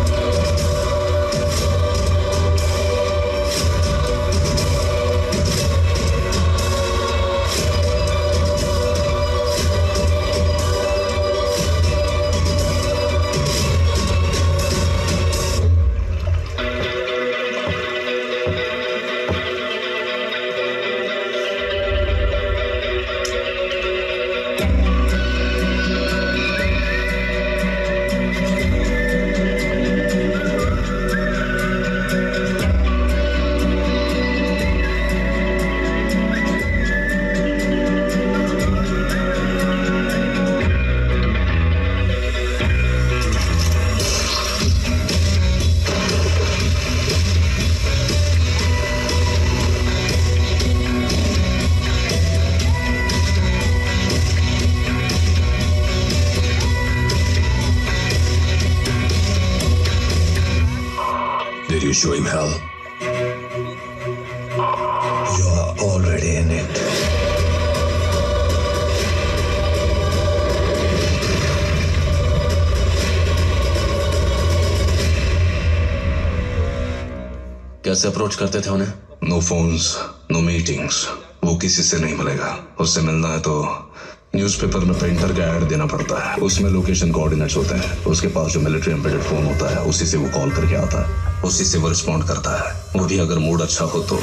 Did you show him hell? You are already in it. कैसे अप्रोच करते थे उन्हें? No phones, no meetings. वो किसी से नहीं मिलेगा। उससे मिलना है तो न्यूज़पेपर में प्रिंटर का ऐड देना पड़ता है। उसमें लोकेशन कोऑर्डिनेट्स होते हैं। उसके पास जो मिलिट्री एम्बेडेड फोन होता है उसी से वो कॉल करके आता है, उसी से वो रिस्पॉन्ड करता है। वो भी अगर मूड अच्छा हो तो।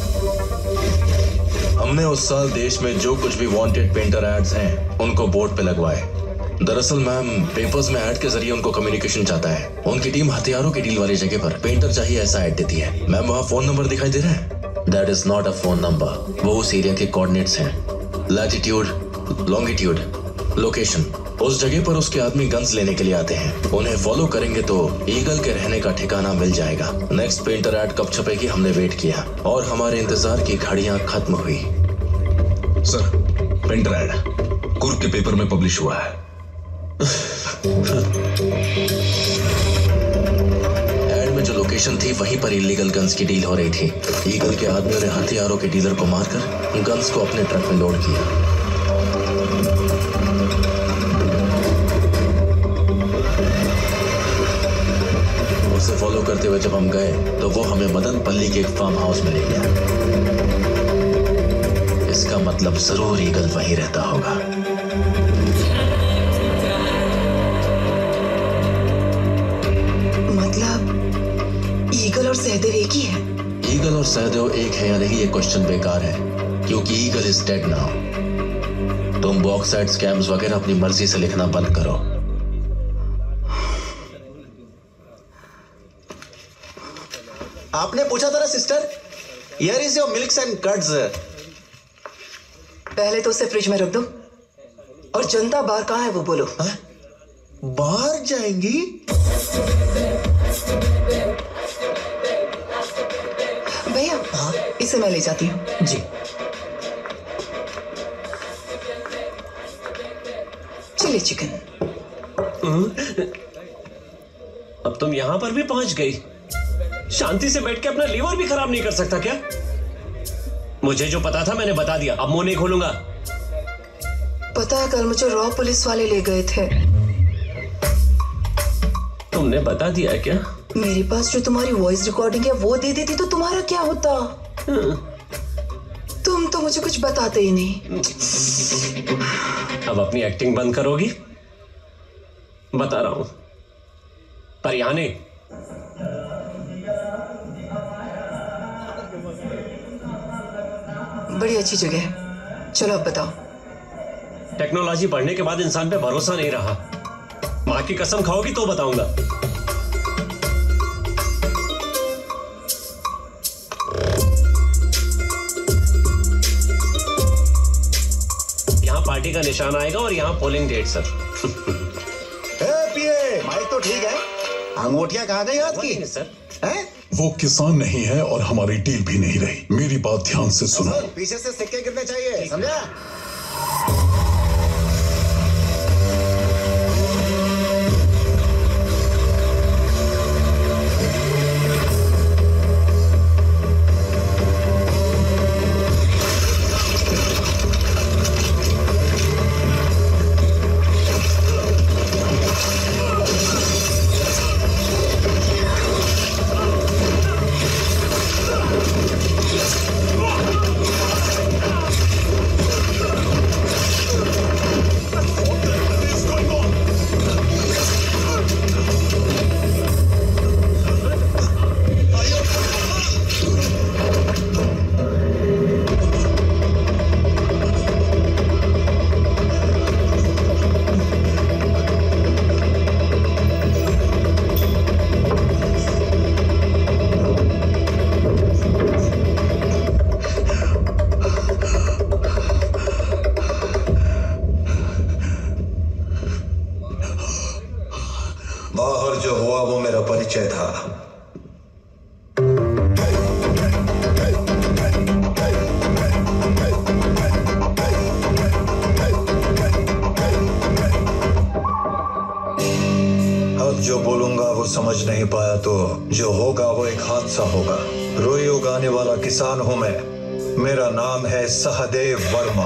हमने उस साल देश में जो कुछ भी वांटेड पेंटर एड्स हैं उनको बोर्ड पे लगवाए। दरअसल मैम पेपर्स में ऐड के जरिए उनको कम्युनिकेशन चाहता है। उनकी टीम हथियारों की डील वाली जगह पर पेंटर चाहिए ऐसा ऐड देती है। मैम वहाँ फोन नंबर दिखाई दे रहा है? That is not a phone number, वो उस एरिया के कोऑर्डिनेट्स हैं। Latitude, longitude, location. उस जगह पर उसके आदमी गन्स लेने के लिए आते हैं। उन्हें फॉलो करेंगे तो ईगल के रहने का ठिकाना मिल जाएगा। नेक्स्ट पेंटर ऐड कब छपेगी हमने वेट किया और हमारे इंतजार की घड़ियां खत्म हुई। सर, पेंटर ऐड कुर्क के पेपर में पब्लिश हुआ है। ऐड में जो लोकेशन थी वहीं पर इलीगल गन्स की डील हो रही थी। ईगल के आदमियों ने हथियारों के डीलर को मारकर गन्स को अपने ट्रक में लोड किया। उसे फॉलो करते हुए जब हम गए तो वो हमें मदन पल्ली के एक फार्म हाउस में ले गया। इसका मतलब जरूर ईगल वहीं रहता होगा। मतलब ईगल और सहदेव एक ही है? ईगल और सहदेव एक है या नहीं ये क्वेश्चन बेकार है, क्योंकि ईगल इज डेड नाउ। तुम बॉक्साइट स्कैम्स वगैरह अपनी मर्जी से लिखना बंद करो। आपने पूछा था ना sister, here is your milks and curds. पहले तो उसे फ्रिज में रख दो। और जनता बाहर कहाँ है वो बोलो। हा? बाहर जाएंगी? भैया हाँ? इसे मैं ले जाती हूँ। जी। Chilli chicken. अब तुम यहां पर भी पहुंच गई। शांति से बैठ के अपना लीवर भी खराब नहीं कर सकता क्या? मुझे जो पता था मैंने बता दिया, अब मुंह नहीं खोलूंगा। पता है कल मुझे रॉ पुलिस वाले ले गए थे। तुमने बता दिया क्या? मेरे पास जो तुम्हारी वॉइस रिकॉर्डिंग है वो दे देती तो तुम्हारा क्या होता? तुम तो मुझे कुछ बताते ही नहीं। अब अपनी एक्टिंग बंद करोगी? बता रहा हूं। पर यहां नहीं। बड़ी अच्छी जगह है, चलो अब बताओ। टेक्नोलॉजी बढ़ने के बाद इंसान पे भरोसा नहीं रहा। माँ की कसम खाओगी तो बताऊंगा। यहाँ पार्टी का निशान आएगा और यहाँ पोलिंग डेट सर। ए पिए, माइक तो ठीक है, अंगूठियां कहाँ गई आपकी? सर हैं? वो किसान नहीं है और हमारी डील भी नहीं रही। मेरी बात ध्यान से सुनो। पीछे से सिक्के गिरने चाहिए, समझा? बाहर जो हुआ वो मेरा परिचय था। अब जो बोलूंगा वो समझ नहीं पाया तो जो होगा वो एक हादसा होगा। रुई उगाने वाला किसान हूं मैं। मेरा नाम है सहदेव वर्मा।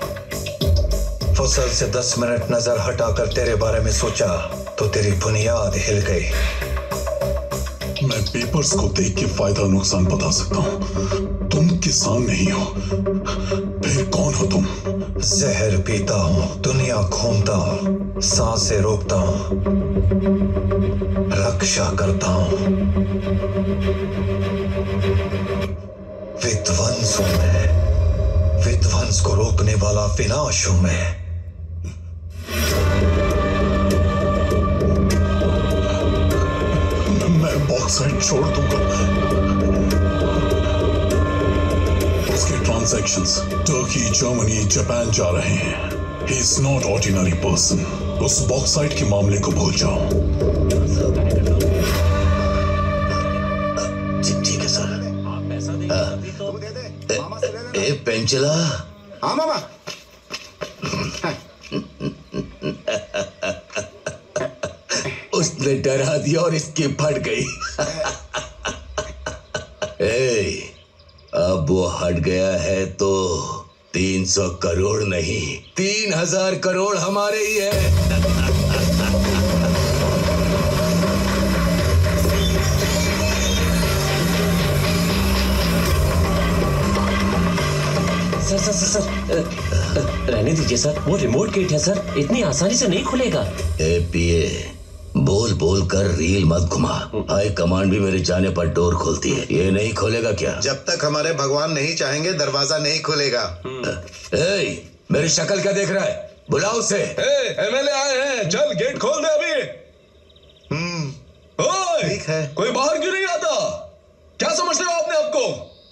फसल से दस मिनट नजर हटाकर तेरे बारे में सोचा तो तेरी बुनियाद हिल गई। मैं पेपर्स को देख के फायदा नुकसान बता सकता हूँ। तुम किसान नहीं हो, फिर कौन हो तुम? जहर पीता हूँ, दुनिया घूमता हूँ, सांसें रोकता हूँ, रक्षा करता हूँ। विध्वंस हूं मैं। विध्वंस को रोकने वाला विनाश हूं मैं। मैं बॉक्साइट छोड़ दूंगा। उसके ट्रांजैक्शंस टर्की, जर्मनी, जापान जा रहे हैं। He is not ordinary person. उस बॉक्साइट के मामले को भूल जाओ। ठीक है सर। ए पेंचला। हाँ मामा। उसने डरा दिया और इसकी फट गई। ए, अब वो हट गया है तो तीन सौ करोड़ नहीं, तीन हजार करोड़ हमारे ही है। सर सर सर सर रहने दीजिए सर, वो रिमोट गेट है सर, इतनी आसानी से नहीं खुलेगा। ए पीए, बोल बोल कर रील मत घुमा। हाई कमांड भी मेरे जाने पर डोर खोलती है, ये नहीं खोलेगा क्या? जब तक हमारे भगवान नहीं चाहेंगे दरवाजा नहीं खुलेगा। ए, मेरी शक्ल क्या देख रहा है? बुलाओ उसे। एमएलए आए हैं, चल गेट खोल दे अभी। हम्म ओए, ठीक है। कोई बाहर क्यों नहीं आता? क्या समझते हो आपने आपको?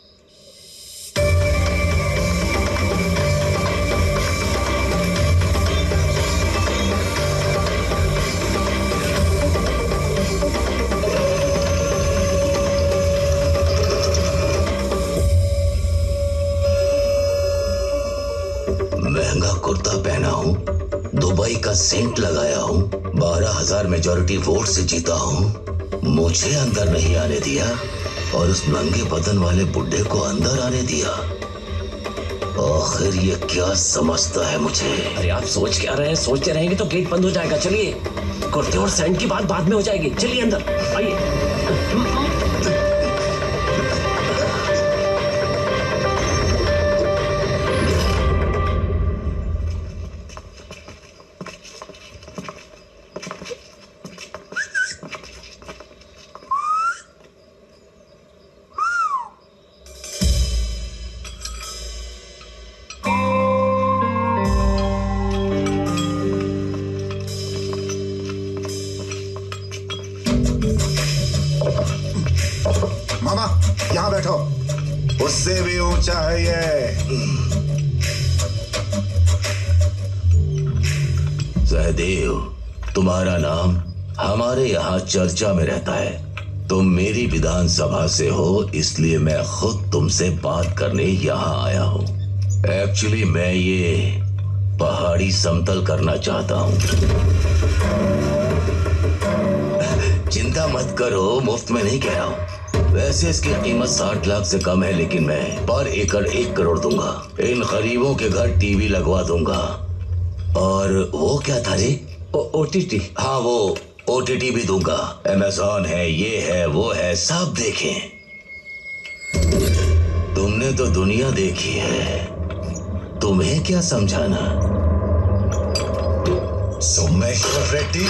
महंगा कुर्ता पहना हूँ, दुबई का सेंट लगाया हूँ, बारह हजार मेजोरिटी वोट से जीता हूँ। मुझे अंदर नहीं आने दिया और उस नंगे बदन वाले बुड्ढे को अंदर आने दिया। आखिर ये क्या समझता है मुझे? अरे आप सोच क्या रहे हैं? सोचते रहेंगे तो गेट बंद हो जाएगा। चलिए, कुर्ते और सेंट की बात बाद में हो जाएगी। चलिए अंदर आइए। उससे भी ऊंचा है ये। सहदेव, तुम्हारा नाम हमारे यहाँ चर्चा में रहता है। तुम मेरी विधानसभा से हो, इसलिए मैं खुद तुमसे बात करने यहाँ आया हूँ। एक्चुअली मैं ये पहाड़ी समतल करना चाहता हूँ। चिंता मत करो, मुफ्त में नहीं कह रहा हूँ। वैसे इसकी कीमत साठ लाख से कम है, लेकिन मैं पर एकड़ एक करोड़ दूंगा। इन गरीबों के घर टीवी लगवा दूंगा। और वो क्या था रे? ओटीटी। हाँ, वो ओटीटी भी दूंगा। अमेज़न है, ये है, वो है, सब देखें। तुमने तो दुनिया देखी है, तुम्हें क्या समझाना? सोमेश्वर रेड्डी,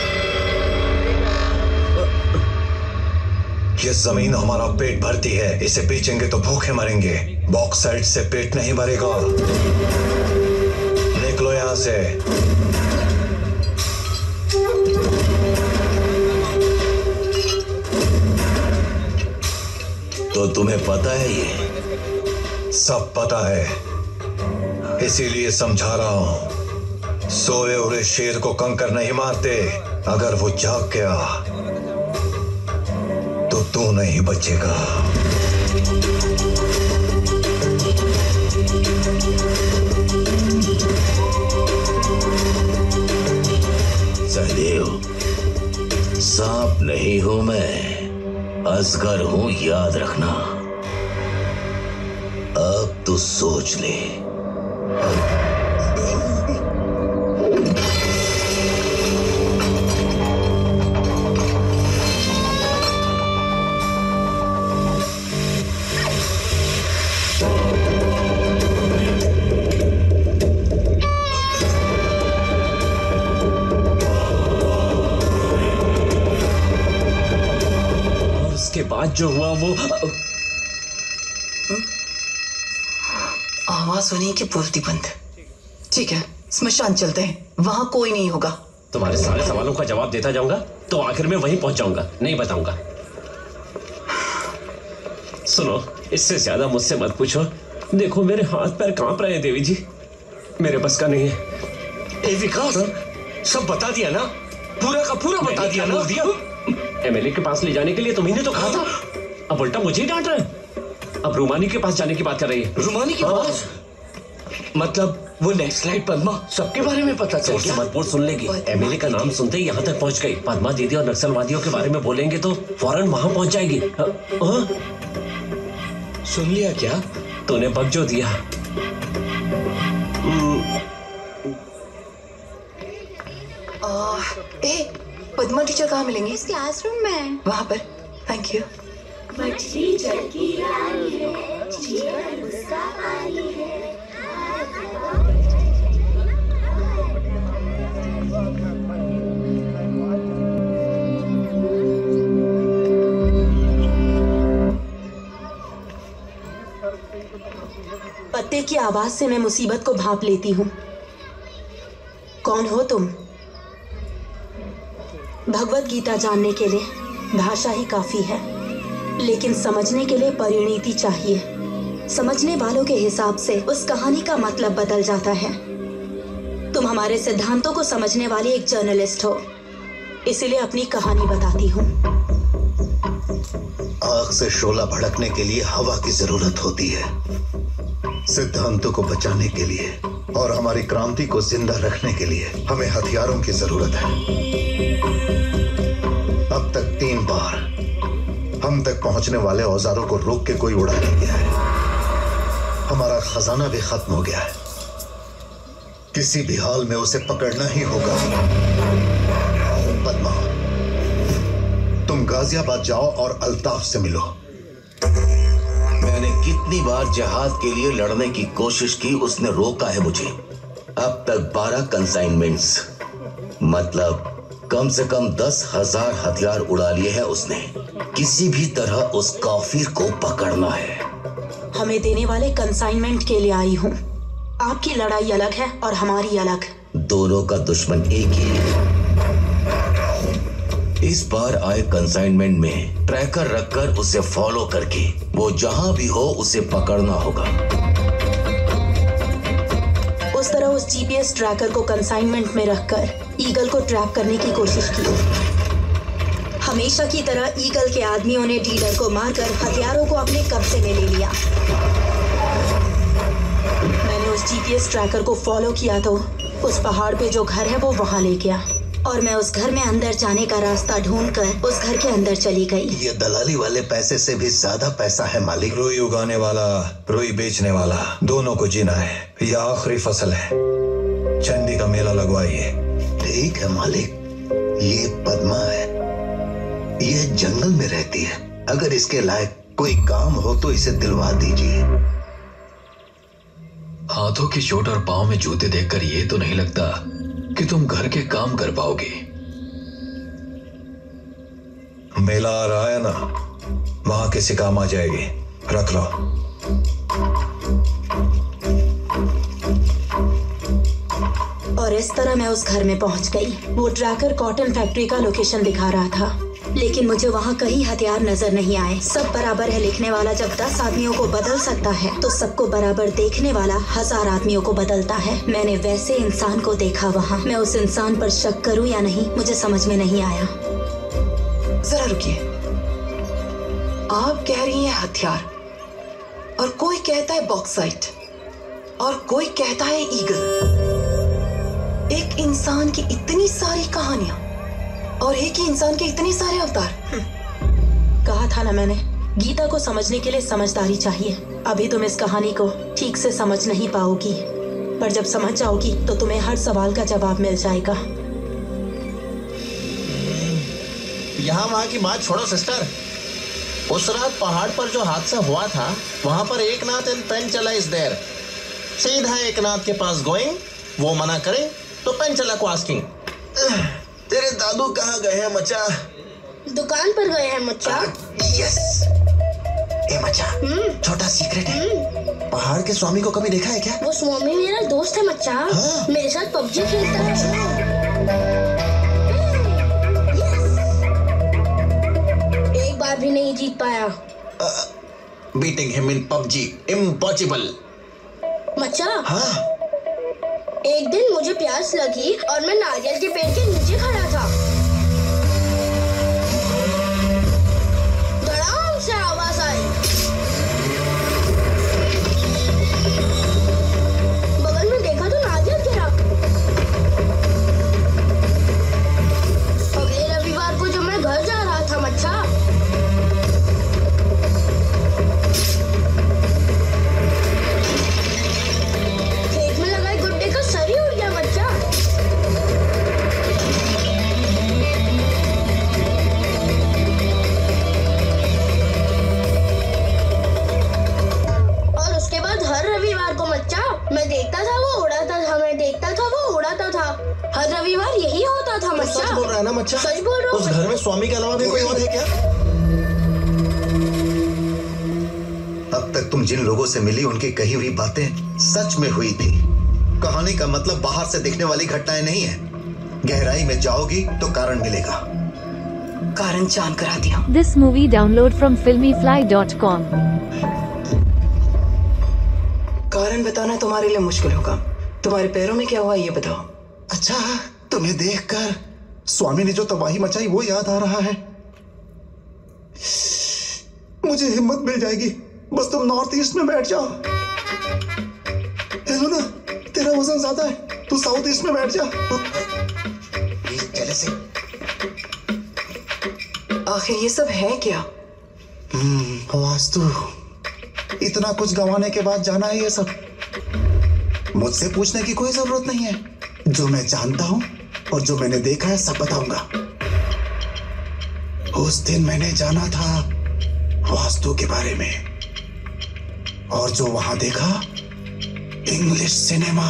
ये जमीन हमारा पेट भरती है। इसे बेचेंगे तो भूखे मरेंगे। बॉक्साइट से पेट नहीं भरेगा। निकलो यहां से। तो तुम्हें पता है ये? सब पता है, इसीलिए समझा रहा हूं। सोए हुए शेर को कंकर नहीं मारते। अगर वो जाग गया तो तू नहीं बचेगा। सहदेव, सांप नहीं हूं मैं, अजगर हूं, याद रखना। अब तो सोच ले। के बाद जो हुआ वो आवाज सुनी कि बोलती बंद। ठीक है, स्मशान चलते हैं, वहां कोई नहीं होगा। तुम्हारे सारे सवालों का जवाब देता जाऊंगा तो आखिर में वहीं पहुंच जाऊंगा। नहीं बताऊंगा। सुनो, इससे ज्यादा मुझसे मत पूछो। देखो मेरे हाथ पैर कांप रहे हैं देवी जी, मेरे बस का नहीं है। ए विकास, सब बता दिया ना? पूरा का पूरा बता दिया ना? दिया एमएलए के पास ले जाने के लिए तुम्ही ने तो कहा था। अब उल्टा मुझे ही डांट रहे हैं। अब रूमानी के पास जाने की बात कर रही है। रूमानी के पास? मतलब वो नेक्स्ट पद्मा सबके बारे में पता चल गया? मत बोल, सुन लेगी। एमएलए का नाम सुनते ही यहाँ तक पहुँच गई। पद्मा दीदी और नक्सलवादियों के बारे में बोलेंगे तो फौरन वहां पहुंच जाएगी। आ, आ? सुन लिया क्या? तूने बक जो दिया। आ, ए, पद्मा टीचर कहाँ मिलेंगी? इस क्लासरूम में। वहाँ पर। Thank you. मछली जल की रानी है, जीवन उसका पानी है। पत्ते की आवाज से मैं मुसीबत को भांप लेती हूँ। कौन हो तुम? भगवत गीता जानने के लिए भाषा ही काफी है, लेकिन समझने के लिए परिणति चाहिए। समझने वालों के हिसाब से उस कहानी का मतलब बदल जाता है। तुम हमारे सिद्धांतों को समझने वाली एक जर्नलिस्ट हो, इसीलिए अपनी कहानी बताती हूँ। आग से शोला भड़कने के लिए हवा की जरूरत होती है। सिद्धांतों को बचाने के लिए और हमारी क्रांति को जिंदा रखने के लिए हमें हथियारों की जरूरत है। अब तक तीन बार हम तक पहुंचने वाले औजारों को रोक के कोई उड़ा नहीं गया है। हमारा खजाना भी खत्म हो गया है। किसी भी हाल में उसे पकड़ना ही होगा। पद्मा, तुम गाजियाबाद जाओ और अल्ताफ से मिलो। मैंने कितनी बार जहाद के लिए लड़ने की कोशिश की, उसने रोका है मुझे। अब तक बारह कंसाइनमेंट्स, मतलब कम से कम दस हजार हथियार उड़ा लिए हैं उसने। किसी भी तरह उस काफिर को पकड़ना है। हमें देने वाले कंसाइनमेंट के लिए आई हूँ। आपकी लड़ाई अलग है और हमारी अलग। दोनों का दुश्मन एक ही है। इस बार आए कंसाइनमेंट में ट्रैकर रखकर उसे फॉलो करके वो जहां भी हो उसे पकड़ना होगा। उस तरह उस जीपीएस ट्रैकर को कंसाइनमेंट में रखकर ईगल को ट्रैप करने की कोशिश की। हमेशा की तरह ईगल के आदमियों ने डीलर को मारकर हथियारों को अपने कब्जे में ले लिया। मैंने उस जीपीएस ट्रैकर को फॉलो किया तो उस पहाड़ पे जो घर है वो वहां ले गया और मैं उस घर में अंदर जाने का रास्ता ढूंढकर उस घर के अंदर चली गई। ये दलाली वाले पैसे से भी ज्यादा पैसा है मालिक। रुई उगाने वाला, रुई बेचने वाला, दोनों को जीना है। यह आखिरी फसल है। चंडी का मेला लगवाइए। ठीक है मालिक। ये पद्मा है, ये जंगल में रहती है। अगर इसके लायक कोई काम हो तो इसे दिलवा दीजिए। हाथों की चोट और पांव में जूते देखकर ये तो नहीं लगता कि तुम घर के काम कर पाओगे। मेला आ रहा है ना, वहां किसी काम आ जाएगी। रख लो। और इस तरह मैं उस घर में पहुंच गई। वो ट्रैकर कॉटन फैक्ट्री का लोकेशन दिखा रहा था, लेकिन मुझे वहाँ कहीं हथियार नजर नहीं आए। सब बराबर है लिखने वाला जब दस आदमियों को बदल सकता है तो सबको बराबर देखने वाला हजार आदमियों को बदलता है। मैंने वैसे इंसान को देखा वहाँ। मैं उस इंसान पर शक करूँ या नहीं मुझे समझ में नहीं आया। जरा रुकिए, आप कह रही हैं हथियार और कोई कहता है बॉक्साइट और कोई कहता है ईगल। एक इंसान की इतनी सारी कहानियां और एक ही इंसान के इतने सारे अवतार। कहा था ना मैंने, गीता को समझने के लिए समझदारी चाहिए। अभी तुम इस कहानी को ठीक से समझ नहीं पाओगी, पर जब समझ जाओगी तो तुम्हें हर सवाल का जवाब मिल जाएगा। यहाँ वहाँ की बात छोड़ो सिस्टर। उस रात पहाड़ पर जो हादसा हुआ था वहाँ पर Eknath and Penchala is there. सीधा एकनाथ के पास गोइंग, वो मना करें तो पेंचला को आस्किंग। तेरे दादू कहाँ गए हैं मचा? दुकान पर गए हैं मचा। यस। ए मचा, छोटा सीक्रेट है। पहाड़ के स्वामी को कभी देखा है क्या? वो स्वामी मेरा दोस्त है मचा। हाँ? मेरे साथ पबजी खेलता है। एक बार भी नहीं जीत पाया। Beating him in PUBG impossible. मचा। हाँ? एक दिन मुझे प्यास लगी और मैं नारियल के पेड़ के नीचे खड़ा था। धड़ाम से आवाज आई। बगल में देखा तो नारियल गिरा। अगले रविवार को जब मैं घर जा रहा था मच्छा, मैं देखता था वो उड़ाता था, मैं देखता था वो उड़ाता था। हर रविवार यही होता था मच्छा। सच बोल रहा है ना मच्छा? सच बोल रहा हूँ। उस घर में स्वामी के अलावा भी कोई और है क्या? अब तक तुम जिन लोगों से मिली उनकी कही हुई बातें सच में हुई थी। कहानी का मतलब बाहर से दिखने वाली घटनाएं नहीं है। गहराई में जाओगी तो कारण मिलेगा। कारण जान करा दिया। This movie download from filmy fly dot com। कारण बताना तुम्हारे लिए मुश्किल होगा। तुम्हारे पैरों में क्या हुआ ये बताओ। अच्छा, तुम्हें देखकर स्वामी ने जो तबाही मचाई वो याद आ रहा है। मुझे हिम्मत मिल जाएगी, बस तुम नॉर्थ ईस्ट में बैठ जाओ। हेलो ना, तेरा वजन ज्यादा है, तू साउथ ईस्ट में बैठ जा। चले से। आखिर ये सब है क्या? हम्म, वास्तु। इतना कुछ गंवाने के बाद जाना है ये सब। मुझसे पूछने की कोई जरूरत नहीं है। जो मैं जानता हूं और जो मैंने देखा है सब बताऊंगा। उस दिन मैंने जाना था वास्तु के बारे में, और जो वहां देखा इंग्लिश सिनेमा।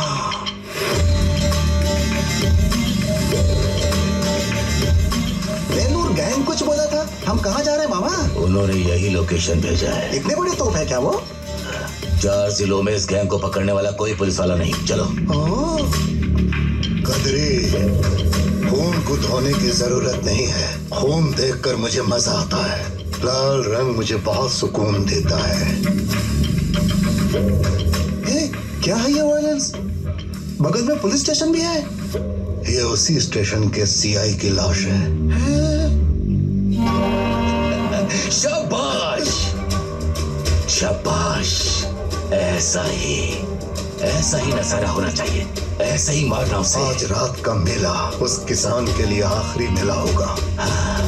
वेलूर गैंग कुछ बोला था। हम कहाँ जा रहे हैं मामा? उन्होंने यही लोकेशन भेजा है। इतने बड़े तोप है क्या वो? चार जिलों में इस गैंग को पकड़ने वाला कोई पुलिस वाला नहीं। चलो। कदरे, खून को धोने की जरूरत नहीं है। खून देखकर मुझे मजा आता है। लाल रंग मुझे बहुत सुकून देता है। ए, क्या है ये वायलेंस? बगल में पुलिस स्टेशन भी है। ये उसी स्टेशन के सीआई की लाश है। शाबाश शाबाश, ऐसा ही ऐसा ही नजारा होना चाहिए। ऐसा ही मारना उसे। आज रात का मेला उस किसान के लिए आखिरी मेला होगा। हाँ।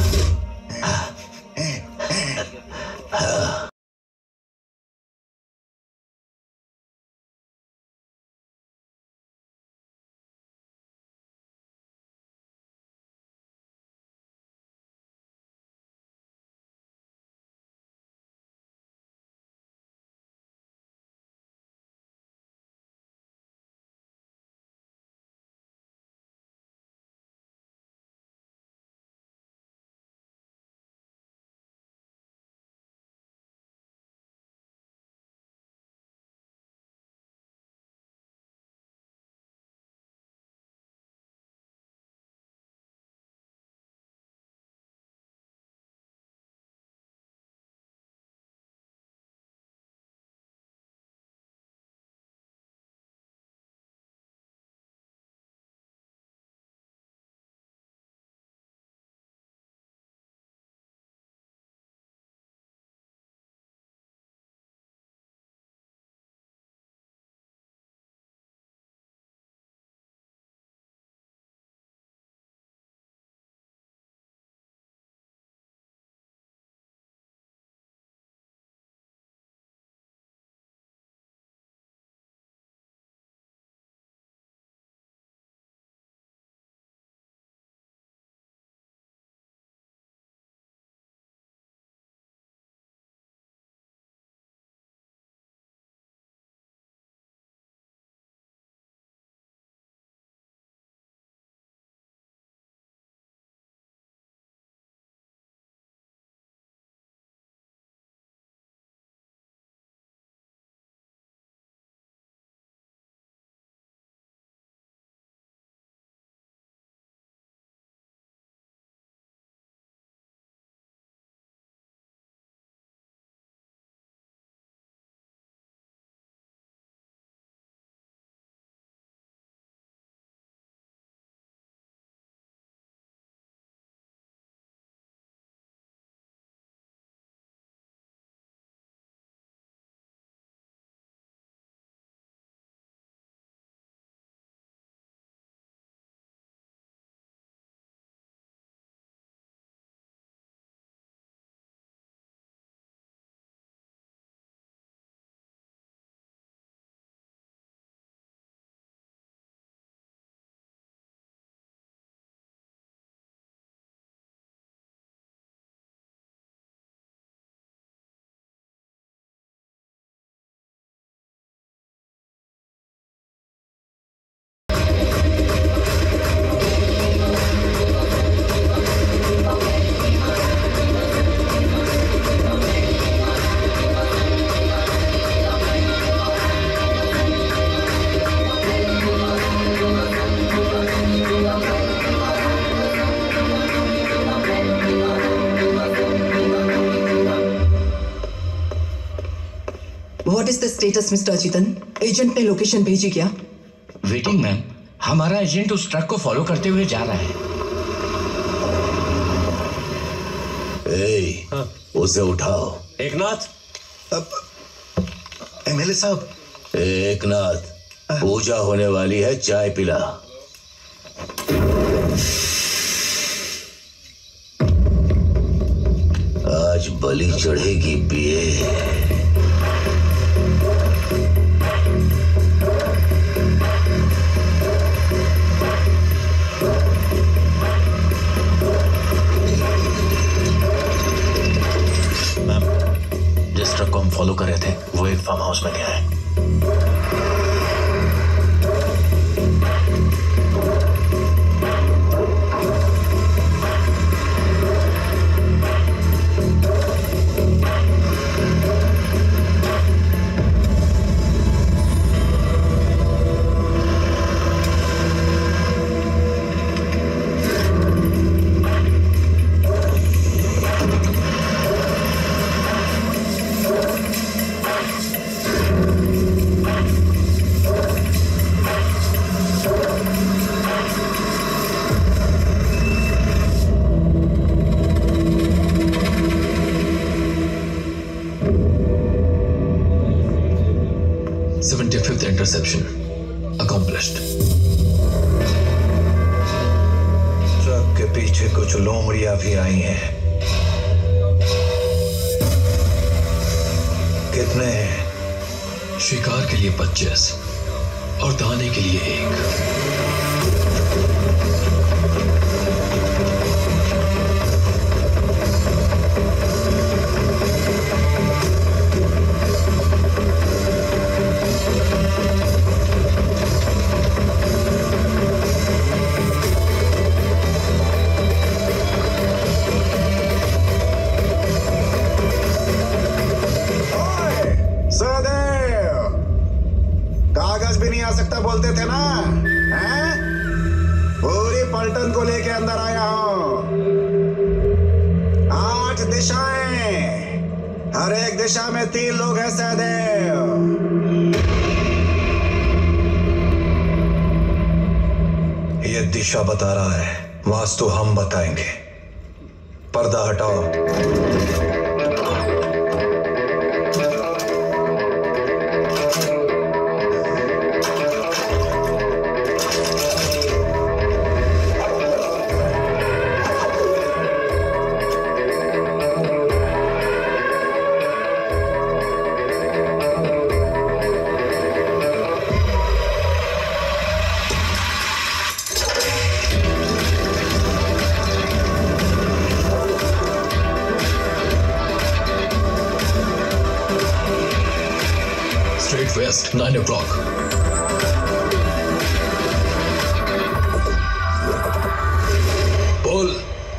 What is the status mister Ajithan? Agent ने लोकेशन भेजी क्या? वेटिंग मैम, हमारा एजेंट उस ट्रक को फॉलो करते हुए जा रहा है। ए, हाँ। उसे उठाओ। एकनाथ। एमएलए साहब। एकनाथ, पूजा होने वाली है, चाय पिला। आज बलि चढ़ेगी पिए। ट्रक को हम फॉलो कर रहे थे, वो एक फार्म हाउस में गया है। Interception accomplished. ट्रक के पीछे कुछ लोमड़ियां भी आई हैं। कितने हैं? शिकार के लिए पच्चीस और दाने के लिए एक। बोलते थे ना, हैं? पूरी पलटन को लेके अंदर आया हूं। आठ दिशाएं, हर एक दिशा में तीन लोग हैं सहदेव। ये दिशा बता रहा है, वास्तु हम बताएंगे। पर्दा हटाओ। West, nine o'clock. Pull.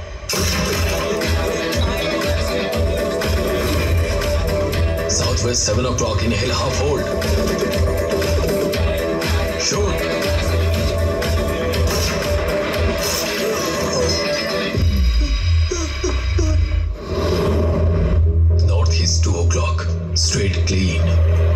Southwest, seven o'clock. Inhale, half hold. Shoot. Northeast, two o'clock. Straight, clean.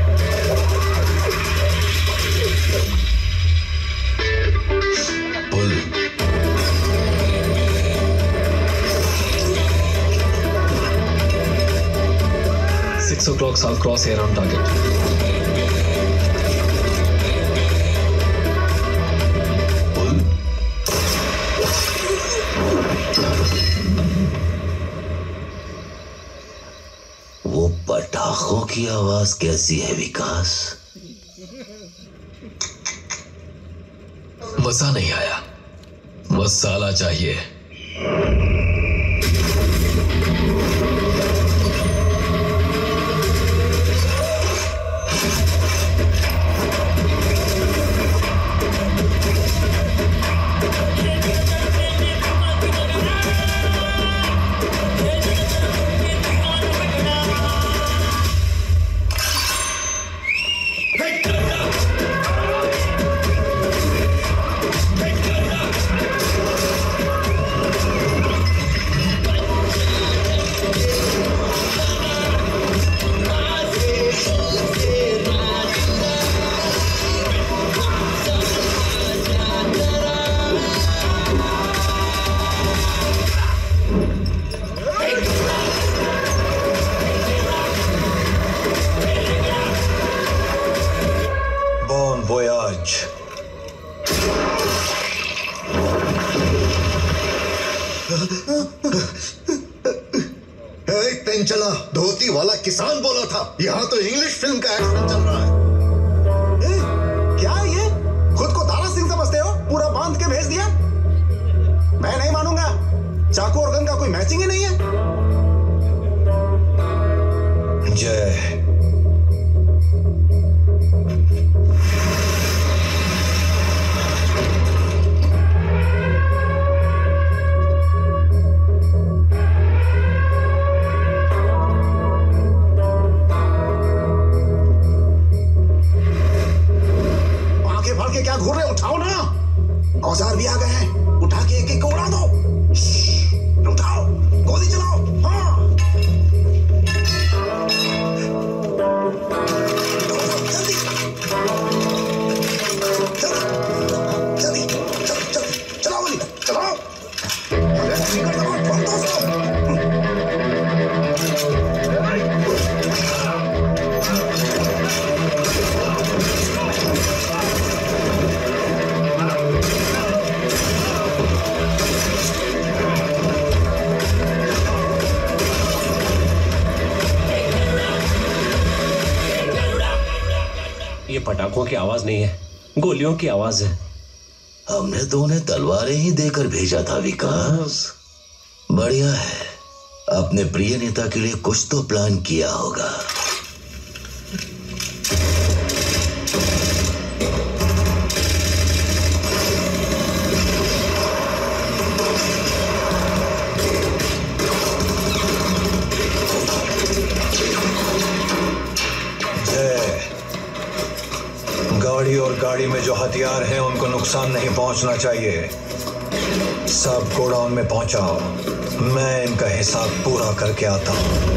Six o'clock, south crosshair on target. Pull. वो पटाखों की आवाज कैसी है विकास? मजा नहीं आया, मसाला चाहिए। पेन चला, धोती वाला किसान बोला था। यहाँ तो इंग्लिश फिल्म का एक्शन चल रहा है। ए, क्या ये? खुद को दारा सिंह समझते हो? पूरा बांध के भेज दिया? मैं नहीं मानूंगा। चाकू और गन का कोई मैचिंग ही नहीं है। जय। क्या घूर रहे? उठाओ ना, औजार भी आ गए हैं। उठा के एक एक को उड़ा दो। उठाओ, गोली चलाओ। हाँ। जल्दी जल्दी जल्दी चलाओ गोली, चलाओ। पटाखों की आवाज नहीं है, गोलियों की आवाज है। हमने तो उन्हें तलवारें ही देकर भेजा था विकास। बढ़िया है, अपने प्रिय नेता के लिए कुछ तो प्लान किया होगा। गाड़ी और गाड़ी में जो हथियार हैं उनको नुकसान नहीं पहुंचना चाहिए। सब गोडाउन में पहुंचाओ, मैं इनका हिसाब पूरा करके आता हूं।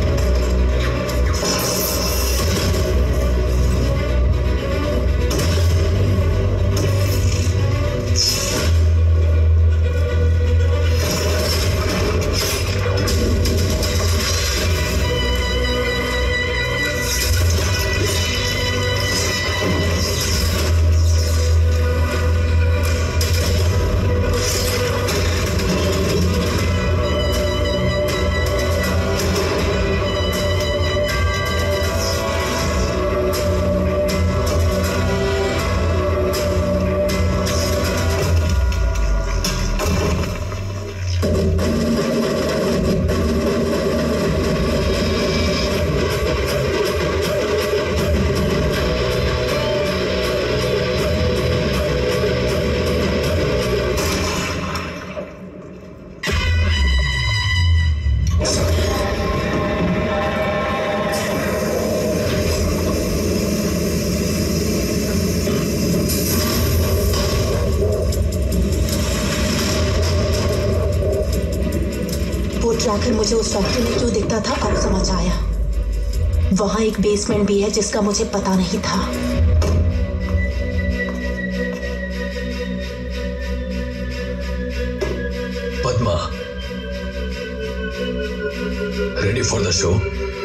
आखिर मुझे उस फैक्ट्री में क्यों दिखता था, अब समझ आया। वहां एक बेसमेंट भी है जिसका मुझे पता नहीं था। Padma, ready for the show?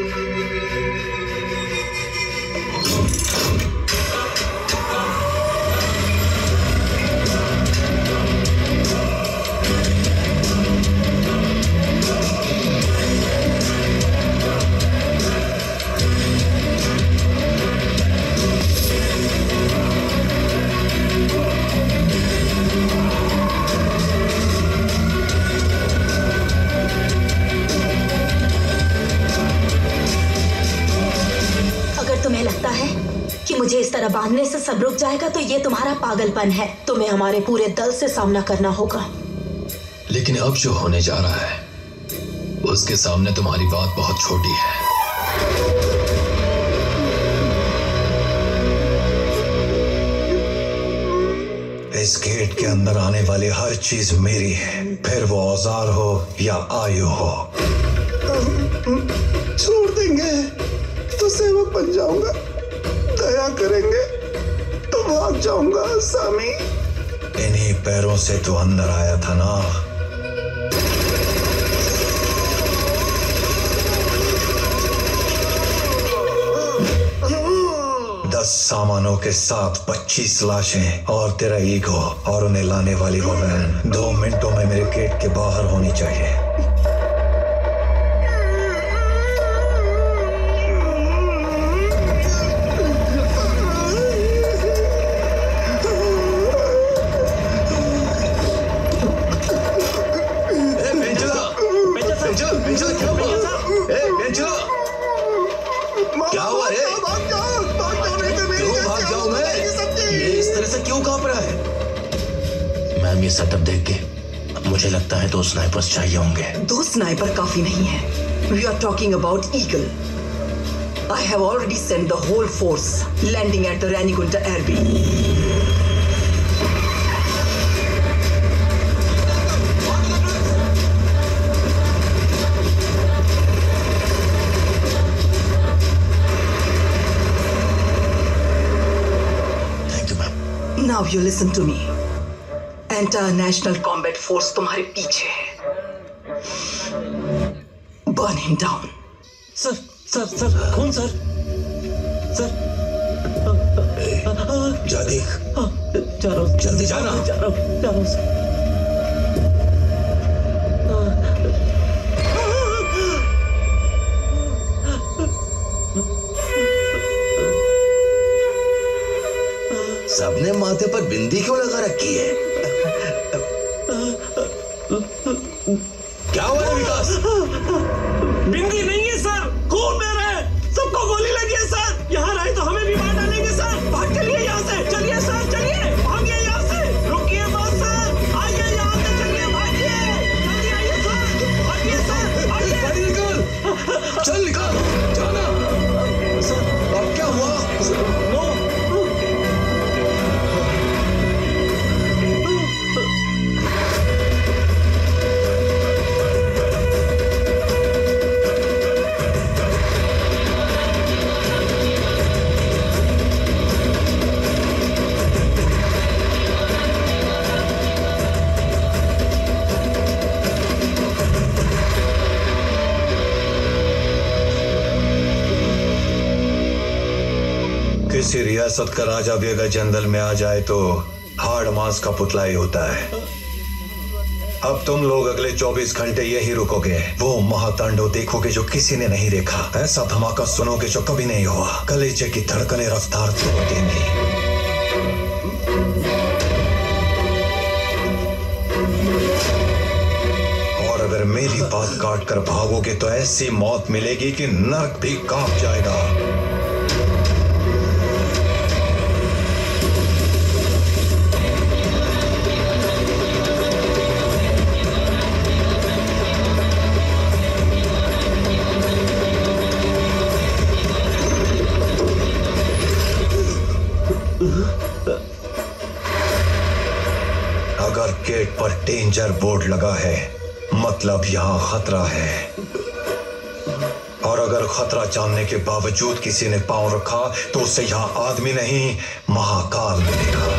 मुझे इस तरह बांधने से सब रुक जाएगा तो ये तुम्हारा पागलपन है। तुम्हें हमारे पूरे दल से सामना करना होगा। लेकिन अब जो होने जा रहा है उसके सामने तुम्हारी बात बहुत छोटी है। इस गेट के अंदर आने वाली हर चीज मेरी है, फिर वो औजार हो या आयु हो। छोड़ देंगे तो सेवक बन जाऊंगा, दया करेंगे तो भाग जाऊंगा। सामी, इन्हीं पैरों से तो अंदर आया था ना। दस सामानों के साथ पच्चीस लाशें और तेरा ईगो और उन्हें लाने वाली वो वैन दो मिनटों में मेरे गेट के बाहर होनी चाहिए। क्या हुआ रे? क्यों भाग जाऊं मैं? ये इस तरह से क्यों कांप रहा है? मैम, ये सेटअप देख के मुझे लगता है दो स्नाइपर्स चाहिए होंगे। दो स्नाइपर काफी नहीं है। We are talking about Eagle. I have already sent the whole force landing at the Renigunta airbase. Now you listen to me. Entire National Combat Force तुम्हारे पीछे है। Burn him down. Sir, sir, sir, कौन sir? Sir, जा देख। जा रहा हूँ। जल्दी जाना। जा रहा हूँ, जा रहा हूँ। बिंदी क्यों लगा रखी है? क्या हुआ है विकास? बिंदी नहीं है सर, खून बह रहा है, सबको गोली लगी है सर। यहाँ रहे तो हमें भी मार डालेंगे सर। भाग चलिए यहाँ से, चलिए सर, चलिए भागिए यहाँ से, रुकिए मत सर, आइए यहाँ से, चलिए भागिए, जल्दी आइए सर, भागिए सर, आइए निकल, चल निकल, जाना। सर अब क्या हुआ? नो किसी रियासत का राजा भी अगर जंगल में आ जाए तो हाड़ मांस का पुतला ही होता है। अब तुम लोग अगले चौबीस घंटे यही रुकोगे, वो महातांडव देखोगे जो किसी ने नहीं देखा, ऐसा धमाका सुनोगे जो कभी नहीं हुआ, कलेजे की धड़कनें रफ्तार तोड़ देंगी। और अगर मेरी बात काट कर भागोगे तो ऐसी मौत मिलेगी कि नर्क भी कांप जाएगा। अगर गेट पर डेंजर बोर्ड लगा है मतलब यहां खतरा है, और अगर खतरा जानने के बावजूद किसी ने पांव रखा तो उसे यहां आदमी नहीं महाकाल मिलेगा।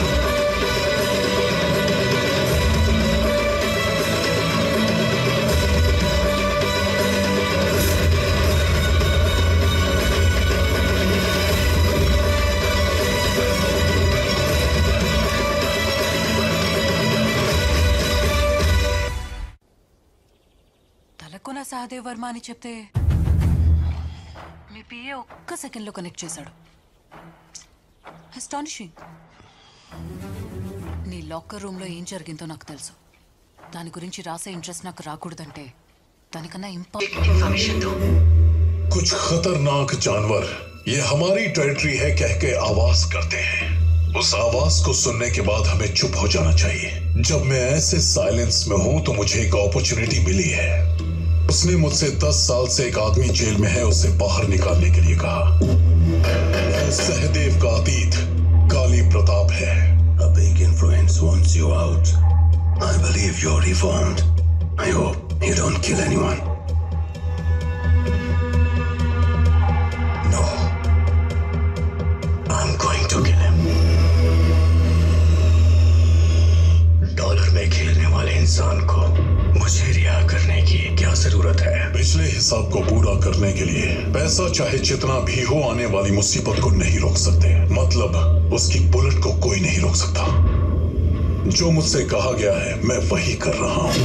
సహదేవ్ వర్మ అని చెప్తే మీ పిఏ ఒక్క సెకండ్లో కనెక్ట్ చేశాడు. అస్టానిషింగ్. నీ లాకర్ రూమ్లో ఏం జరిగిందో నాకు తెలుసు. దాని గురించి రాసే ఇంట్రెస్ట్ నాకు రాకూడదంటే దానికన్నా ఇంపార్టెంట్ कुछ खतरनाक जानवर ये हमारी टेरिटरी है कह के आवाज करते हैं। उस आवाज को सुनने के बाद हमें चुप हो जाना चाहिए। जब मैं ऐसे साइलेंस में हूं तो मुझे एक अपॉर्चुनिटी मिली है। उसने मुझसे दस साल से एक आदमी जेल में है उसे बाहर निकालने के लिए कहा। सहदेव का अतीत काली प्रताप है। A big influence wants you out. I believe you're reformed. I hope you don't kill anyone. No. I'm going to kill him. Dollar में खेलने वाले इंसान को मुझे रिहा करने की क्या जरूरत है? पिछले हिसाब को पूरा करने के लिए पैसा चाहे जितना भी हो आने वाली मुसीबत को नहीं रोक सकते। मतलब उसकी बुलेट को कोई नहीं रोक सकता। जो मुझसे कहा गया है मैं वही कर रहा हूं।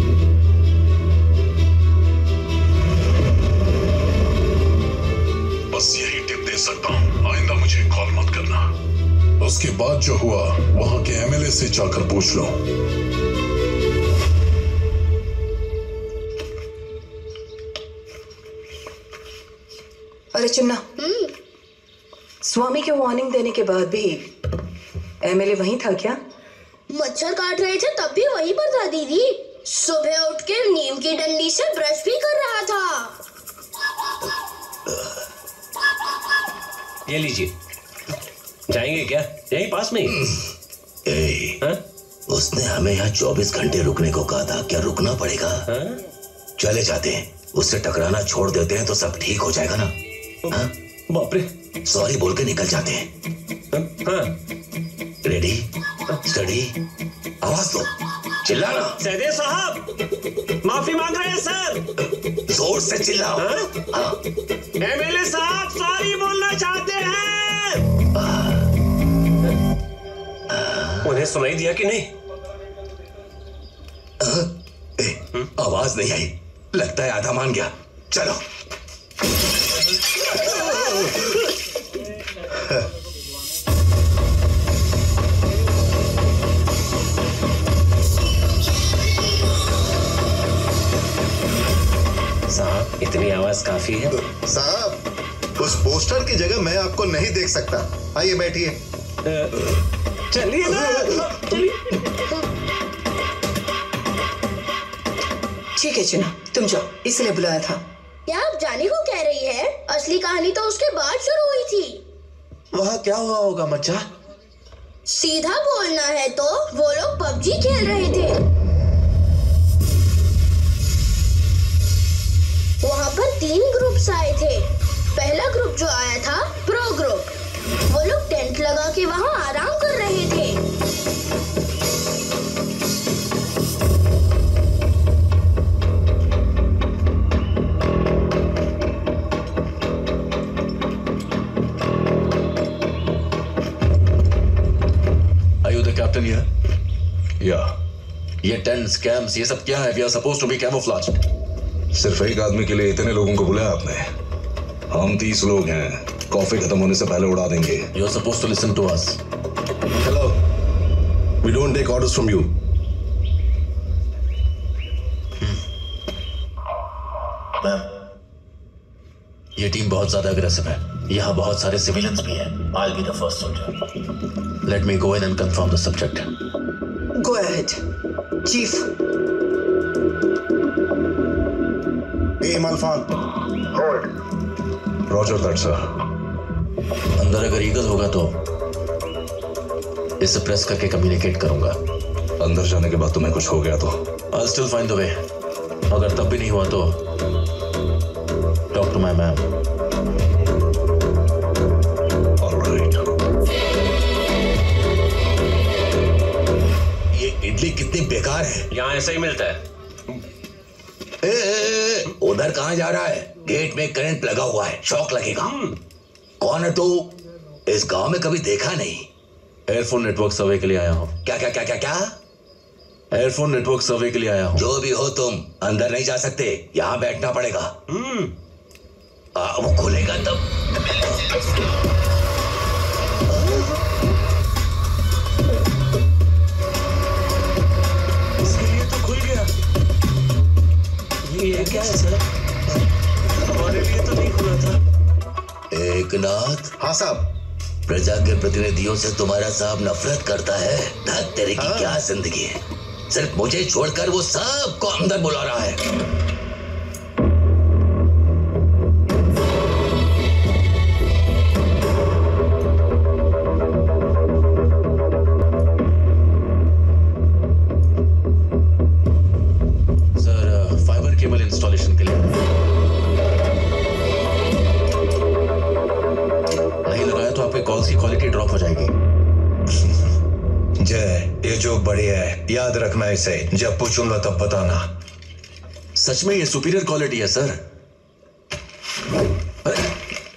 बस यही टिप दे सकता हूं, आइंदा मुझे कॉल मत करना। उसके बाद जो हुआ वहां के एमएलए से जाकर पूछ लो। अरे चिन्ना, स्वामी के वार्निंग देने के बाद भी एमएलए वहीं था क्या? मच्छर काट रहे थे तब भी वहीं पर था दीदी। सुबह उठ के नीम की डंडी से ब्रश भी कर रहा था। ये लीजिए। जाएंगे क्या? यहीं पास में ही। ए, हा? उसने हमें यहाँ चौबीस घंटे रुकने को कहा था, क्या रुकना पड़ेगा? हा? चले जाते हैं, उससे टकराना छोड़ देते हैं तो सब ठीक हो जाएगा ना। बाप रे, सॉरी बोल के निकल जाते हैं। हाँ? रेडी, स्टडी, आवाज दो, चिल्लाना। सहदेव साहब माफी मांग रहे हैं सर। जोर से चिल्लाओ। एमएलए साहब सॉरी बोलना चाहते हैं। उन्हें सुनाई दिया कि नहीं? आ, ए, आवाज नहीं आई, लगता है आधा मान गया। चलो। इतनी आवाज काफी है। साहब, उस पोस्टर की जगह मैं आपको नहीं देख सकता। आइए बैठिए। चलिए ना। ठीक है चुना, तुम जाओ, इसलिए बुलाया था। क्या आप जाने को कह रही है? असली कहानी तो उसके बाद शुरू हुई थी। वहाँ क्या हुआ होगा मच्चा? सीधा बोलना है तो वो लोग पबजी खेल रहे थे। वहाँ पर तीन ग्रुप्स आए थे। पहला ग्रुप जो आया था प्रो ग्रुप, वो लोग टेंट लगा के वहाँ आराम कर रहे थे। कैप्टन ये या ये टेंट स्कैम्स ये सब क्या है? We are supposed to be camouflaged. सिर्फ एक आदमी के लिए इतने लोगों को बुलाया आपने? हम तीस लोग हैं, कॉफी खत्म होने से पहले उड़ा देंगे। You are supposed to listen to us. Hello, we don't take orders from you. ये टीम बहुत ज्यादा अग्रेसिव है। यहाँ बहुत सारे सिविलियंस भी हैं। I will be the first soldier. Let me go in and confirm the subject. Go ahead chief. Team alpha hold. Roger that sir. अंदर अगर ईगल होगा तो इसे प्रेस करके कम्युनिकेट करूंगा। अंदर जाने के बाद तुम्हें कुछ हो गया तो I still find the way. अगर तब भी नहीं हुआ तो talk to my ma'am. Idli कितनी बेकार है। यहाँ ऐसा ही मिलता है। ए, ए, ए, उधर कहाँ जा रहा है? गेट में करंट लगा हुआ है, शॉक लगेगा। कौन है तू? इस गांव में कभी देखा नहीं। एयरफोन नेटवर्क सर्वे के लिए आया हूँ। क्या क्या क्या क्या क्या? एयरफोन नेटवर्क सर्वे के लिए आया हूँ। जो भी हो तुम अंदर नहीं जा सकते, यहाँ बैठना पड़ेगा। आ, वो खुलेगा तब। ये क्या है सर? हमारे लिए तो नहीं खुला था। एकनाथ। हाँ साहब। प्रजा के प्रतिनिधियों से तुम्हारा साहब नफरत करता है। धक तेरे की हाँ। क्या जिंदगी है? सिर्फ मुझे छोड़कर वो सबको अंदर बुला रहा है। इंस्टॉलेशन के लिए नहीं लगाया तो आपके कॉल्स की क्वालिटी ड्रॉप हो जाएगी। जय, ये जो बढ़िया है, याद रखना इसे। जब पूछूंगा तब बताना। सच में ये सुपीरियर क्वालिटी है सर। अरे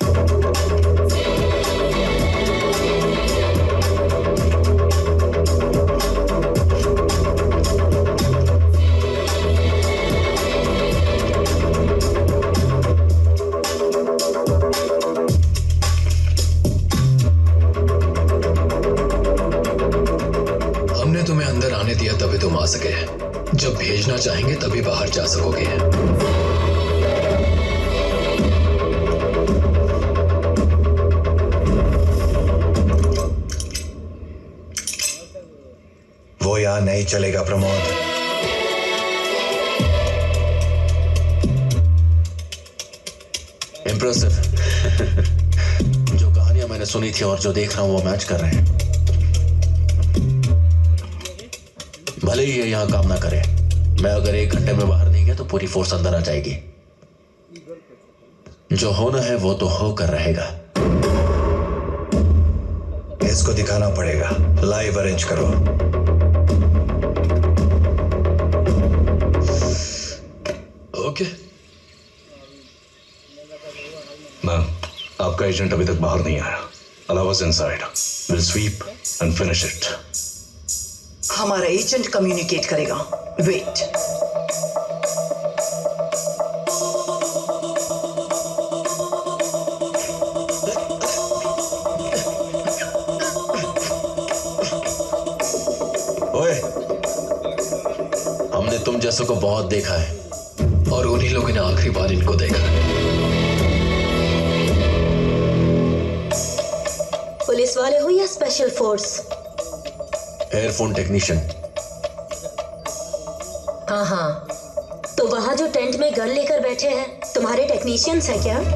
तभी तुम आ सके। जब भेजना चाहेंगे तभी बाहर जा सकोगे। वो यहां नहीं चलेगा प्रमोद। इम्प्रेसिव। जो कहानियां मैंने सुनी थी और जो देख रहा हूं वो मैच कर रहे हैं। भले ही ये यहाँ काम ना करे, मैं अगर एक घंटे में बाहर नहीं गया तो पूरी फोर्स अंदर आ जाएगी। जो होना है वो तो होकर रहेगा। इसको दिखाना पड़ेगा। लाइव अरेंज करो। ओके। मैम, आपका एजेंट अभी तक बाहर नहीं आया। Allow us inside. Will sweep and finish it. हमारा एजेंट कम्युनिकेट करेगा। वेट। ओए, हमने तुम जैसों को बहुत देखा है और उन्हीं लोग इन्हें आखिरी बार इनको देखा। पुलिस वाले हो या स्पेशल फोर्स? Earphone technician. हाँ हाँ, तो वहाँ जो टेंट में गन लेकर बैठे हैं तुम्हारे टेक्नीशियंस हैं क्या?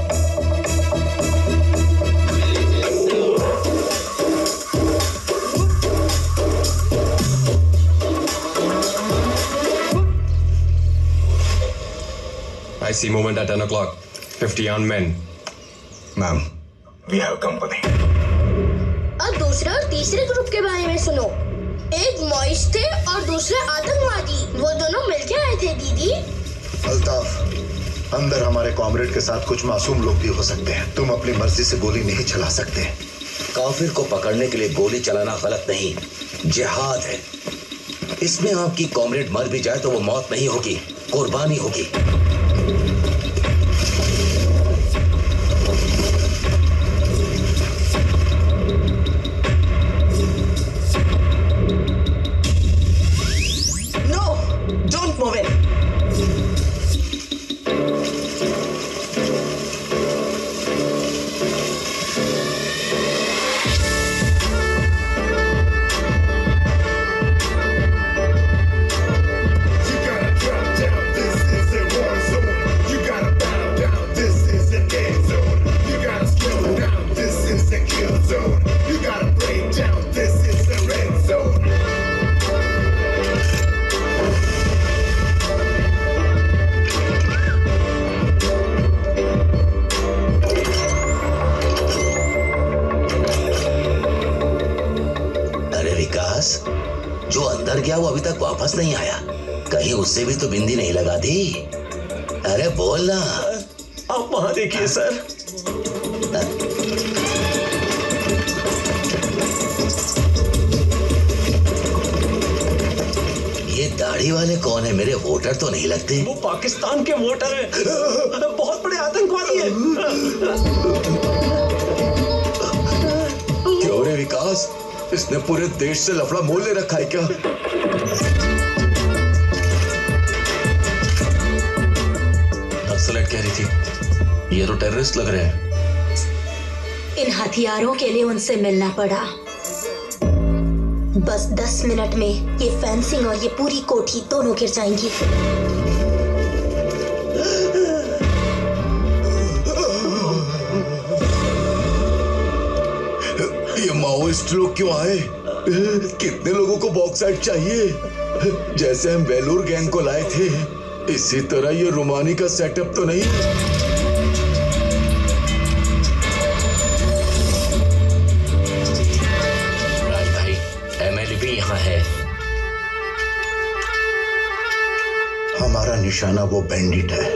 I see movement at ten o'clock. fifty armed men. Ma'am, we have company. अब दूसरे और तीसरे ग्रुप के बारे में सुनो। एक मॉइस थे और दूसरे आतंकवादी। वो दोनों मिलके आए थे दीदी। अल्ताफ, अंदर हमारे कॉमरेड के साथ कुछ मासूम लोग भी हो सकते हैं। तुम अपनी मर्जी से गोली नहीं चला सकते। काफिर को पकड़ने के लिए गोली चलाना गलत नहीं, जिहाद है। इसमें आपकी कॉमरेड मर भी जाए तो वो मौत नहीं होगी, कुर्बानी होगी। Move it. जो अंदर गया वो अभी तक वापस नहीं आया। कहीं उससे भी तो बिंदी नहीं लगा दी? अरे बोल ना। आप वहां देखिए सर। ये दाढ़ी वाले कौन है? मेरे वोटर तो नहीं लगते। वो पाकिस्तान के वोटर हैं। बहुत बड़े आतंकवादी हैं। क्यों रे विकास, इसने पूरे देश से लफड़ा मोल ले रखा है क्या? नक्सलाइट कह रही थी ये तो टेररिस्ट लग रहे हैं। इन हथियारों के लिए उनसे मिलना पड़ा। बस दस मिनट में ये फेंसिंग और ये पूरी कोठी दोनों गिर जाएंगी। ये माओइस्ट लोग क्यों आए? कितने लोगों को बॉक्साइट चाहिए? जैसे हम वेलूर गैंग को लाए थे, इसी तरह ये रुमानी का सेटअप तो नहीं? राज भाई, एमएलए भी यहाँ है। हमारा निशाना वो बैंडिट है।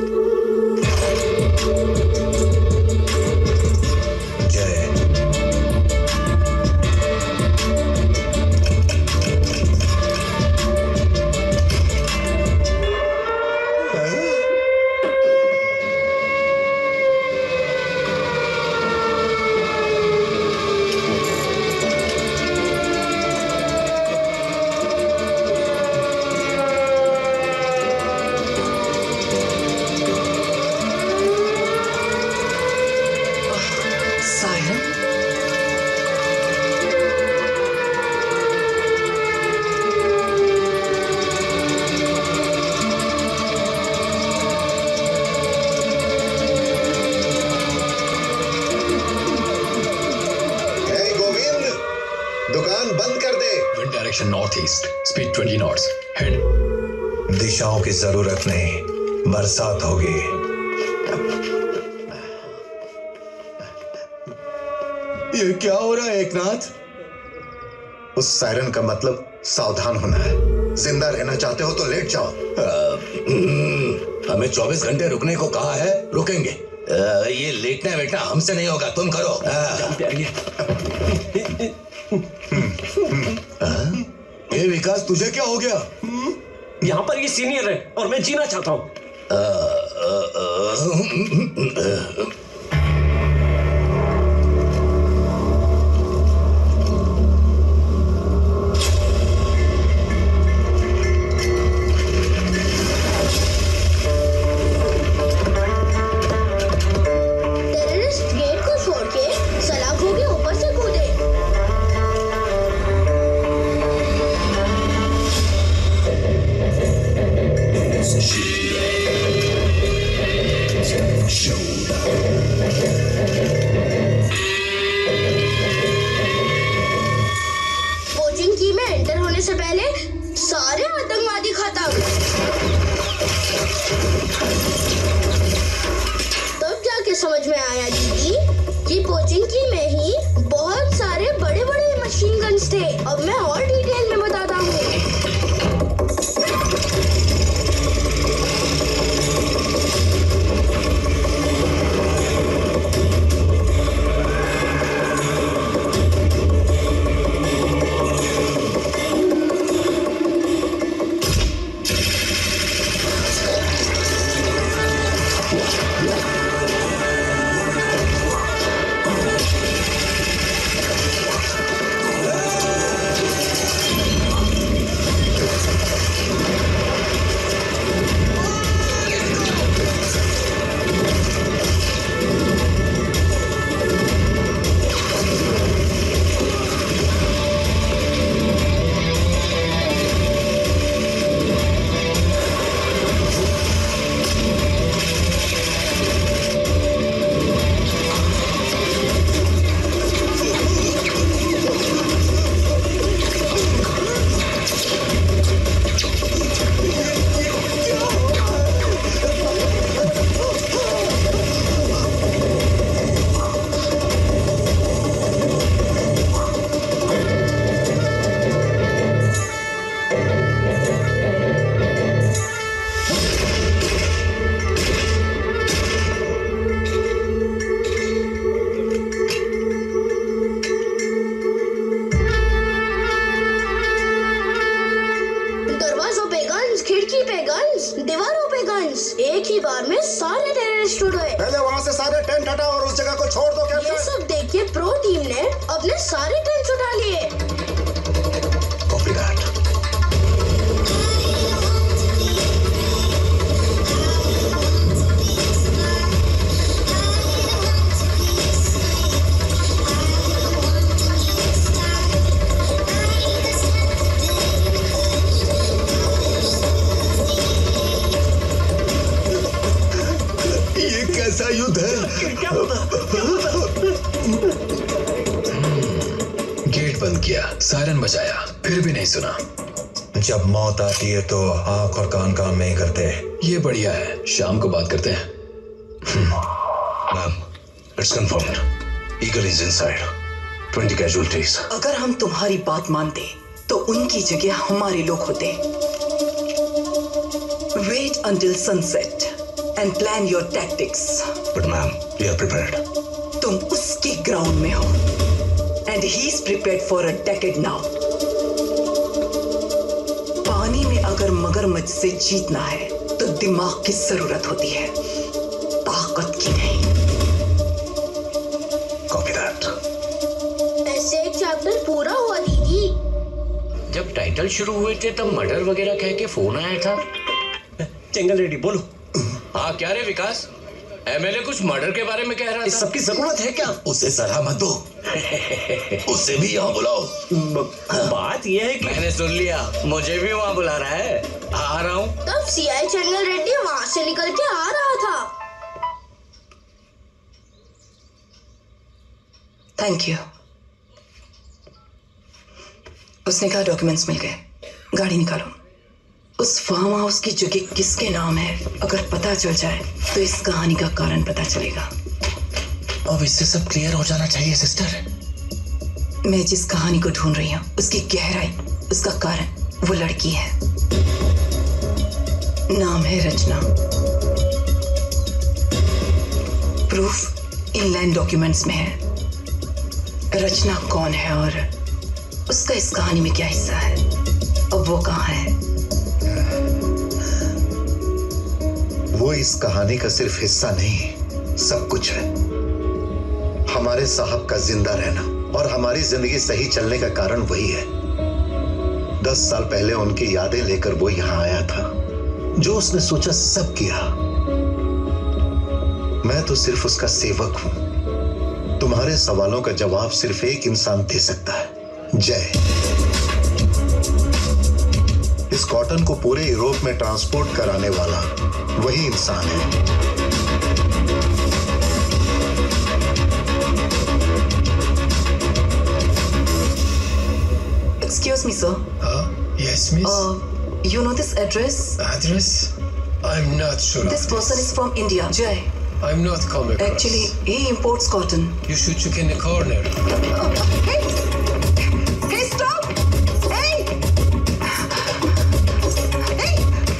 North east, speed twenty knots, head. दिशाओं की जरूरत नहीं, बरसात होगी। ये क्या हो रहा है एकनाथ? उस सायरन का मतलब सावधान होना है। जिंदा रहना चाहते हो तो लेट जाओ। हमें चौबीस घंटे रुकने को कहा है, रुकेंगे। आ, ये लेटना वेटना हमसे नहीं होगा, तुम करो। ये विकास, तुझे क्या हो गया? यहाँ पर ये सीनियर है और मैं जीना चाहता हूँ। कोचिंग की में एंटर होने से पहले सारे आतंकवादी खत्म। तब जाके समझ में आया दीदी कि कोचिंग की में ही बहुत सारे बड़े बड़े मशीन गन्स थे। अब मैं और डिटेल में बताता हूँ। खिड़की पे गन्स, दीवारों पे गन्स, एक ही बार में सारे टेररिस्ट उड़ गए। पहले वहाँ से सारे टेंट हटाओ और उस जगह को छोड़ दो। क्या ये सब देख के प्रो टीम ने अपने सारे टेंट्स उठा लिए। Copy that. कैसा युद्ध है? क्या होता? क्या होता? गेट बंद किया, सायरन बजाया, फिर भी नहीं सुना। जब मौत आती है तो आंख और कान काम नहीं करते। ये बढ़िया है, शाम को बात करते हैं। Ma'am, it's confirmed. Eagle is inside. Twenty casualties. अगर हम तुम्हारी बात मानते तो उनकी जगह हमारे लोग होते। Wait until sunset and plan your tactics. But ma'am, we are prepared. तुम उसके ग्राउंड में हो and he is prepared for a decade now. पानी में अगर मगरमच्छ से जीतना है तो दिमाग की जरूरत होती है, ताकत की नहीं। Copy that. ऐसे एक चैप्टर पूरा हुआ दीदी। जब टाइटल शुरू हुए थे तब मर्डर वगैरह कह के फोन आया था। जंगल रेडी बोलो। हाँ क्या रे विकास, एमएलए कुछ मर्डर के बारे में कह रहा था। इस सबकी जरूरत है क्या? उसे सलाह मत दो। उसे भी यहाँ बुलाओ। बात यह है कि मैंने सुन लिया, मुझे भी वहाँ बुला रहा है। आ रहा हूँ। तब सीआई जंगल रेड्डी वहाँ से निकल के आ रहा था। Thank you. उसने कहा डॉक्यूमेंट्स मिल गए, गाड़ी निकालो। उस फार्म हाउस की जगह किसके नाम है अगर पता चल जाए तो इस कहानी का कारण पता चलेगा। अब इससे सब क्लियर हो जाना चाहिए सिस्टर। मैं जिस कहानी को ढूंढ रही हूँ उसकी गहराई, उसका कारण वो लड़की है। नाम है रचना। प्रूफ इनलैंड डॉक्यूमेंट्स में है। रचना कौन है और उसका इस कहानी में क्या हिस्सा है, अब वो कहाँ है? वो इस कहानी का सिर्फ हिस्सा नहीं, सब कुछ है। हमारे साहब का जिंदा रहना और हमारी जिंदगी सही चलने का कारण वही है। दस साल पहले उनकी यादें लेकर वो यहां आया था। जो उसने सोचा सब किया। मैं तो सिर्फ उसका सेवक हूं। तुम्हारे सवालों का जवाब सिर्फ एक इंसान दे सकता है, जय। इस कॉटन को पूरे यूरोप में ट्रांसपोर्ट कराने वाला वही इंसान है। Excuse me, sir. Uh, yes, miss. Uh, you know this address? Address? I'm not sure. This person is from India, Jay. I'm not come across. Actually, he imports cotton. You should check in the corner. Uh, hey! Hey, stop! Hey! Hey!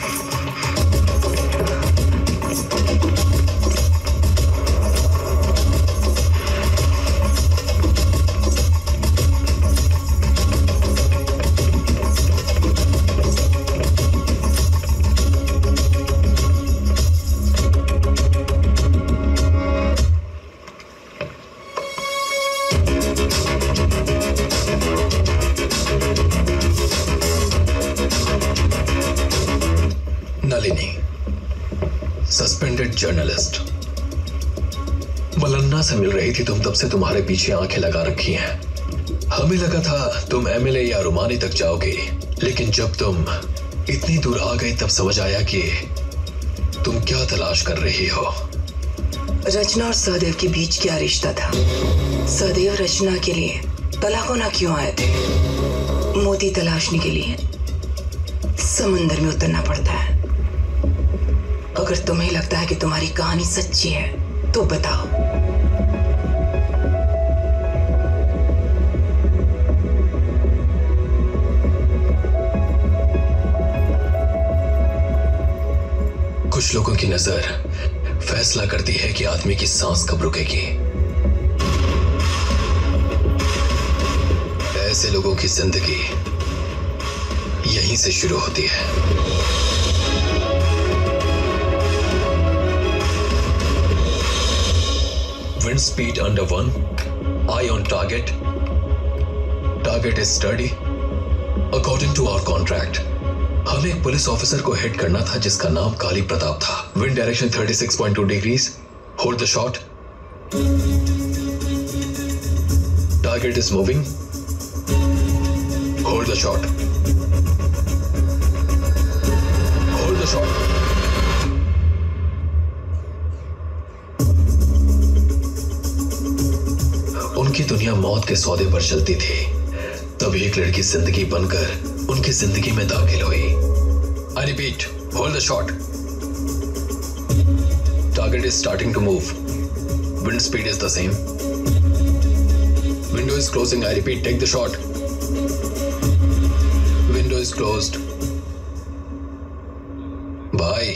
Nalini, suspended journalist. Malanna से मिल रही थी तुम, तब से तुम्हारे पीछे आंखें लगा रखी हैं। हमें लगा था तुम एमएलए या रुमानी तक जाओगी, लेकिन जब तुम इतनी दूर आ गई तब समझ आया कि तुम क्या तलाश कर रही हो। रचना और सहदेव के बीच क्या रिश्ता था? सहदेव रचना के लिए तलाकोना क्यों आए थे? मोती तलाशने के लिए समंदर में उतरना पड़ता है। अगर तुम्हें लगता है कि तुम्हारी कहानी सच्ची है तो बताओ। कुछ लोगों की नजर फैसला करती है कि आदमी की सांस कब रुकेगी। ऐसे लोगों की जिंदगी यहीं से शुरू होती है। Wind speed under one, eye on target. Target is steady. According to our contract, हमें एक पुलिस ऑफिसर को हिट करना था जिसका नाम काली प्रताप था। Wind direction thirty-six point two degrees. Hold the shot. Target is moving. Hold the shot. Hold the shot. उनकी दुनिया मौत के सौदे पर चलती थी। तब एक लड़की जिंदगी बनकर उनकी जिंदगी में दाखिल हुई। I repeat, hold the shot. Target is starting to move. Wind speed is the same. Window is closing. I repeat, take the shot. Window is closed. Bye.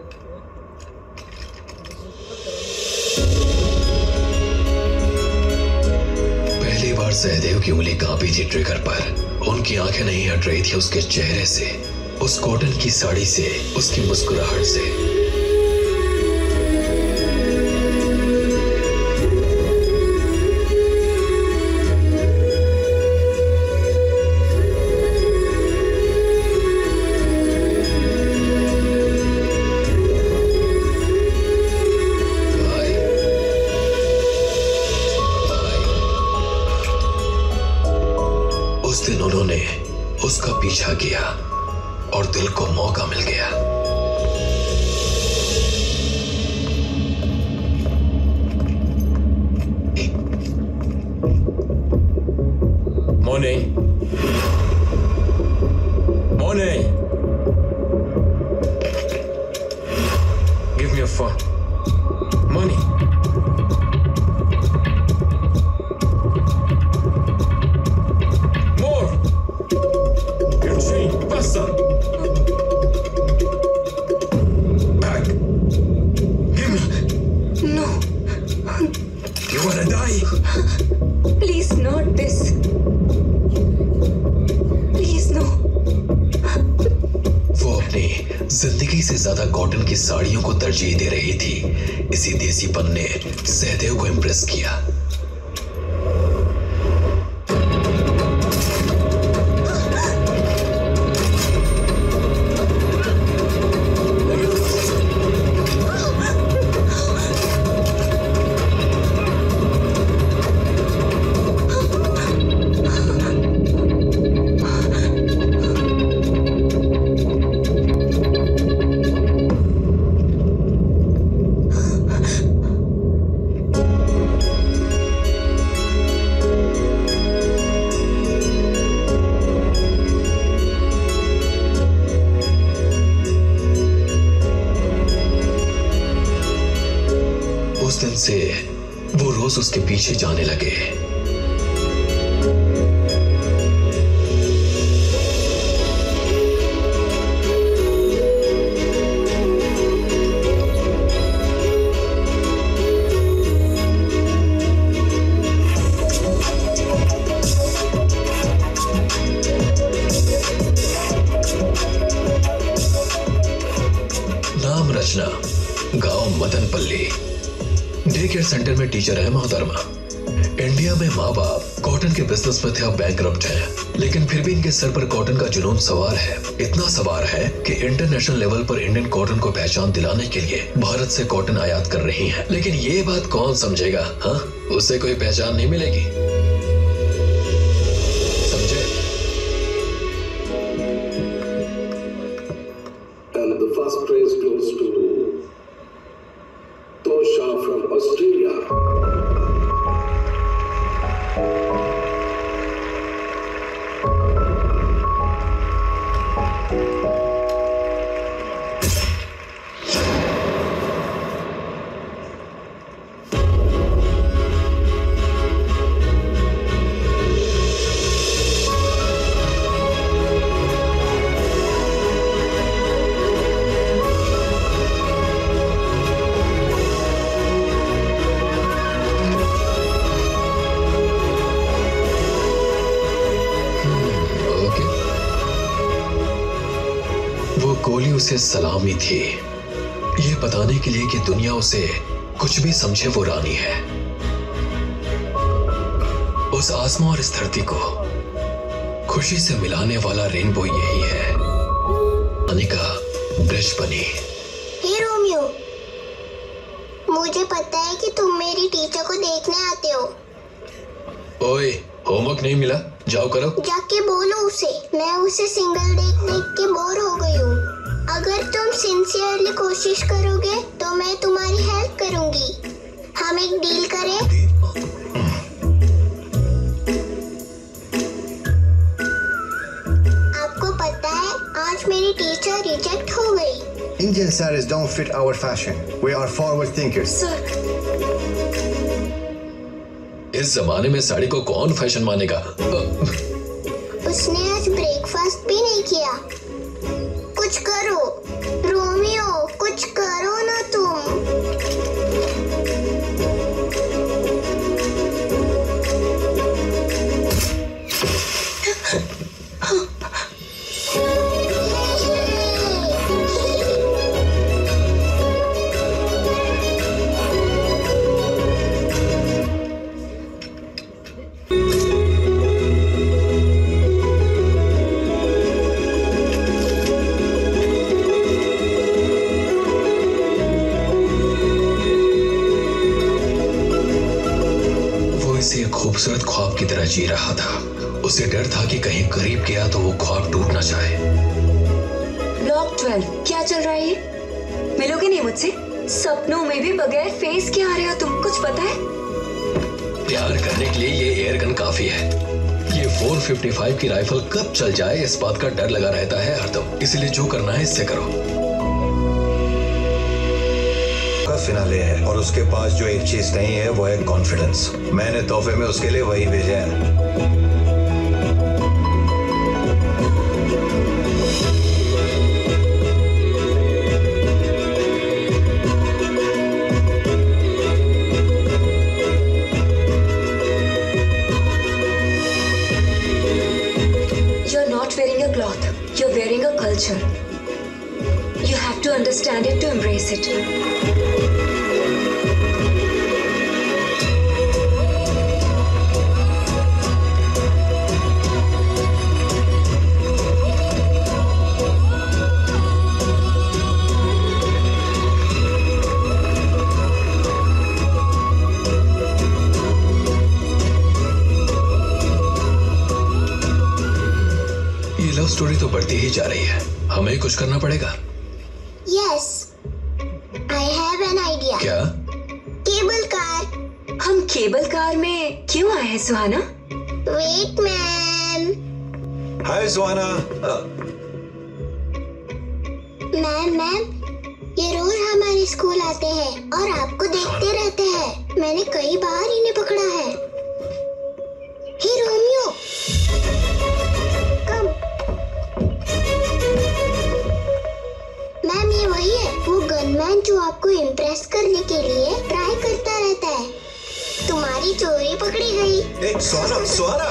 Sahdev की उंगली कांपी थी ट्रिगर पर। उनकी आंखें नहीं हट रही थी उसके चेहरे से, उस कॉटन की साड़ी से, उसकी मुस्कुराहट से। उन्होंने उसका पीछा किया और दिल को मौका मिल गया। मोने, मोने, give me a phone. Money. Back. Give me. No. You wanna die? Please, not this. Please, no. वो अपनी जिंदगी से ज्यादा कॉटन की साड़ियों को तरजीह दे रही थी। इसी देसीपन ने सहदेव को इम्प्रेस किया। उस दिन से वो रोज उसके पीछे जाने लगे। नाम रचना, गांव मदनपल्ली। डे केयर सेंटर में टीचर है मोहतरमा। इंडिया में माँ बाप कॉटन के बिजनेस में थे, अब बैंकरप्ट हैं, लेकिन फिर भी इनके सर पर कॉटन का जुनून सवार है। इतना सवार है कि इंटरनेशनल लेवल पर इंडियन कॉटन को पहचान दिलाने के लिए भारत से कॉटन आयात कर रही हैं। लेकिन ये बात कौन समझेगा? हाँ, उससे कोई पहचान नहीं मिलेगी। समझे? And the first praise goes to Tosha from Australia. गोली उसे सलामी थी, ये बताने के लिए कि दुनिया उसे कुछ भी समझे वो रानी है। उस आसमां और इस धरती को खुशी से मिलाने वाला रेनबो यही है। अनिका ब्रिज बनी। हे रोमियो, मुझे पता है कि तुम मेरी टीचर को देखने आते हो। ओए, होमवर्क नहीं मिला? जाओ करो। जाके बोलो उसे, मैं उसे सिंगल देख देख के बोर हो गई हूँ। अगर तुम सिंसियरली कोशिश करोगे तो मैं तुम्हारी हेल्प करूंगी। हम एक डील करें? आपको पता है आज मेरी टीचर रिजेक्ट हो गई। Indian sarees don't fit our fashion. We are forward thinkers. Sir. इस जमाने में साड़ी को कौन फैशन मानेगा? उसने आज ब्रेकफास्ट भी नहीं किया। कुछ करो रोमियो, कुछ करो ना तुम। खूबसूरत ख्वाब की तरह जी रहा था। उसे डर था कि कहीं करीब गया तो वो ख्वाब टूट ना जाए। ब्लॉक ट्वेल्व, क्या चल रहा है ये? मिलोगे नहीं मुझसे? सपनों में भी बगैर फेस के आ रहे हो तुम, कुछ पता है? प्यार करने के लिए ये एयर गन काफी है। ये चार सौ पचपन की राइफल कब चल जाए इस बात का डर लगा रहता है हरदम। इसलिए जो करना है इससे करो। फिनाले है और उसके पास जो एक चीज नहीं है वो है कॉन्फिडेंस। मैंने तोहफे में उसके लिए वही भेजा है। You're not wearing a cloth. You're wearing a culture. You have to understand it to embrace it. Story तो बढ़ती ही जा रही है, हमें कुछ करना पड़ेगा। Yes, I have an idea. क्या? Cable car. हम केबल कार में क्यों आए हैं Suhana? Wait, ma'am. Hi Suhana. Ma'am ma'am, ये रोज हमारे स्कूल आते हैं। और आपको देखते रहते हैं। मैंने कई बार इन्हें पकड़ा है। हे रोमियो, कम। मैम, ये वही है, वो गनमैन जो आपको इम्प्रेस करने के लिए ट्राई करता रहता है। तुम्हारी चोरी पकड़ी गई। एक स्वारा, स्वारा।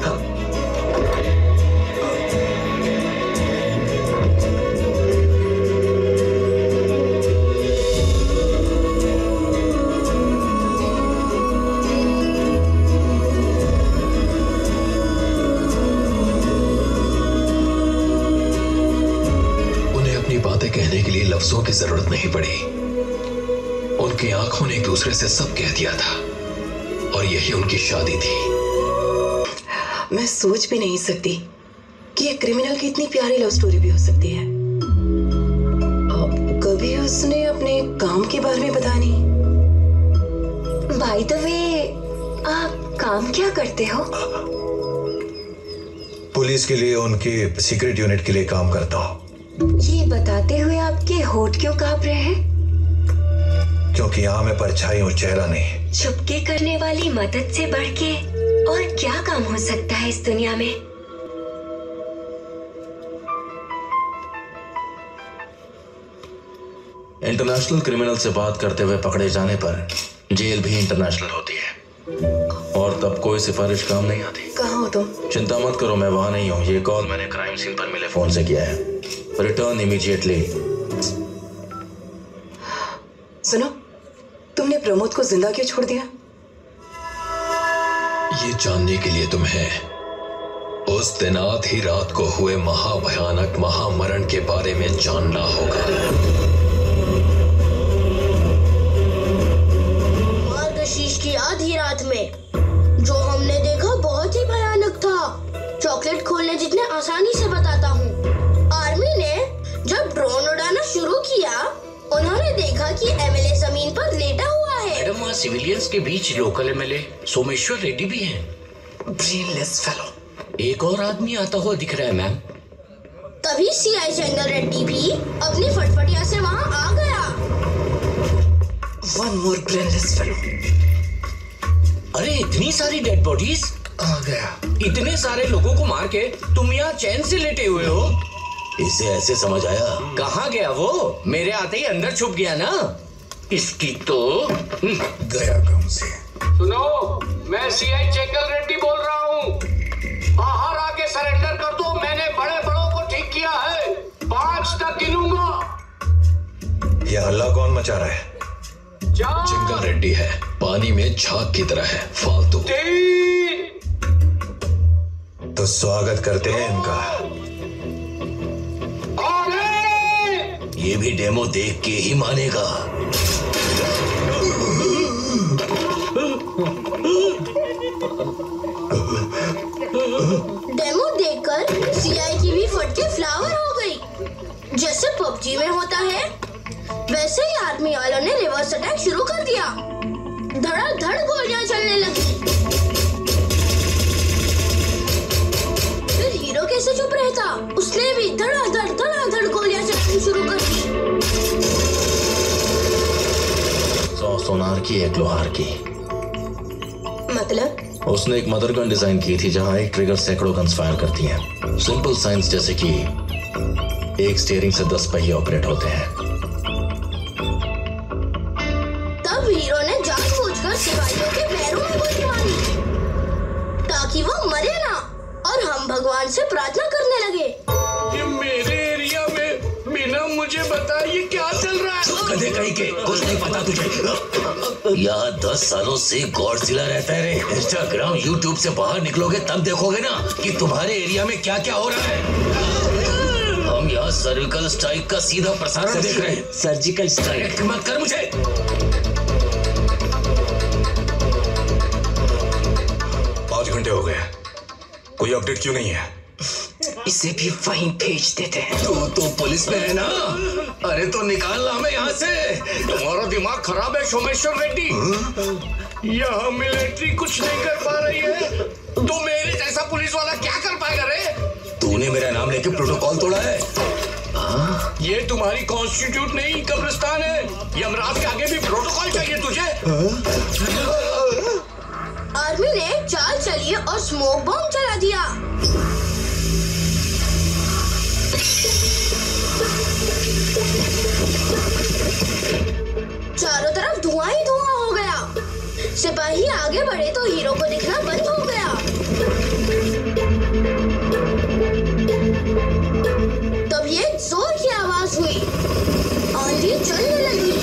बातें कहने के लिए लफ्जों की जरूरत नहीं पड़ी। उनकी आंखों ने एक दूसरे से सब कह दिया था और यही उनकी शादी थी। मैं सोच भी नहीं सकती कि एक क्रिमिनल की इतनी प्यारी लव स्टोरी भी हो सकती है। कभी उसने अपने काम के बारे में बताया नहीं। बाय द वे, आप काम क्या करते हो? पुलिस के लिए, उनकी सीक्रेट यूनिट के लिए काम करता हूँ। ये बताते हुए आपके होठ क्यों कांप रहे हैं? क्योंकि यहाँ में परछाई और चेहरा नहीं। छुपके करने वाली मदद से बढ़ के और क्या काम हो सकता है इस दुनिया में? इंटरनेशनल क्रिमिनल से बात करते हुए पकड़े जाने पर जेल भी इंटरनेशनल होती है और तब कोई सिफारिश काम नहीं आती। कहाँ हो तुम? चिंता मत करो, मैं वहां नहीं हूँ। ये कॉल मैंने क्राइम सीन पर मिले फोन से किया है। Return immediately. सुनो, तुमने प्रमोद को जिंदा क्यों छोड़ दिया? ये जानने के लिए तुम्हें उस दिन आधी रात को हुए महाभयानक महामरण के बारे में जानना होगा। मार्गशीर्ष की आधी रात में जो हमने देखा बहुत ही भयानक था। चॉकलेट खोलने जितने आसानी से बताता हूँ। आर्मी ने जब ड्रोन उड़ाना शुरू किया, उन्होंने देखा कि एमएलए जमीन पर लेटा हुआ है। मैडम, वहाँ सिविलियंस के बीच लोकल एमएलए सोमेश्वर रेड्डी भी हैं। Brainless fellow. एक और आदमी आता हुआ दिख रहा है मैम। तभी सीआई जंगल रेड्डी भी अपनी फटफटिया से वहाँ आ गया। One more brainless fellow. अरे इतनी सारी डेड बॉडीज आ गया। इतने सारे लोगों को मार के तुम यहाँ चैन से लेटे हुए हो। इसे ऐसे समझ आया? कहाँ गया वो? मेरे आते ही अंदर छुप गया ना। इसकी तो गया कम से। सुनो, मैं सीआई जंगल रेड्डी बोल रहा हूँ। बाहर आके सरेंडर कर दो। मैंने बड़े बड़ों को ठीक किया है। पांच तक गिनूंगा। ये हल्ला कौन मचा रहा है? जंगल रेड्डी है, पानी में झाग की तरह है, फालतू। तो स्वागत करते हैं इनका। ये भी डेमो देख के ही मानेगा। डेमो देखकर सीआई की भी फटके फ्लावर हो गई। जैसे पबजी में होता है, वैसे ही आर्मी वालों ने रिवर्स अटैक शुरू कर दिया। धड़ाधड़ गोलियां चलने लगी। फिर हीरो कैसे चुप रहता? उसने भी धड़ाधड़ धड़ाधड़ गोलियां चलानी शुरू कर दी। सौ सोनार की, एक लोहार की। मतलब? उसने एक मदर गन डिजाइन की थी जहां एक ट्रिगर सैकड़ों गन्स फायर करती हैं। सिंपल साइंस जैसे कि एक स्टीयरिंग से दस पहिए ऑपरेट होते हैं। तब हीरो ने जानबूझकर सिपाहियों के पैरों में गोली मारी ताकि वो मरे ना, और हम भगवान से प्रार्थना करने लगे। ये मेरे एरिया में बिना मुझे बताए ये क्या चल रहा है? गधे कहीं के, कुछ नहीं पता तुझे। यहाँ दस सालों से गॉडजिला रहता है रे। इंस्टाग्राम यूट्यूब से बाहर निकलोगे तब देखोगे ना कि तुम्हारे एरिया में क्या क्या हो रहा है। हम यहाँ सर्जिकल स्ट्राइक का सीधा प्रसारण देख रहे हैं। सर्जिकल स्ट्राइक मत कर मुझे। पांच घंटे हो गए, कोई अपडेट क्यों नहीं है? इसे भी वहीं भेज देते हैं। तू तो पुलिस में है ना? अरे तो निकालना हमें यहाँ से। तुम्हारा दिमाग खराब है सोमेश्वर रेड्डी। यहाँ मिलिट्री कुछ नहीं कर पा रही है, तो मेरे जैसा पुलिस वाला क्या कर पाएगा रे? तूने मेरा नाम लेके प्रोटोकॉल तोड़ा है। हाँ? ये तुम्हारी कॉन्स्टिट्यूट नहीं, कब्रिस्तान है। यमराज के आगे भी चाहिए तुझे? आर्मी ने चाल चली और स्मोक बॉम्ब चला दिया। चारों तरफ धुआं ही धुआं हो गया। सिपाही आगे बढ़े तो हीरो को दिखना बंद हो गया। तब ये जोर की आवाज हुई, आंधी चलने लगी।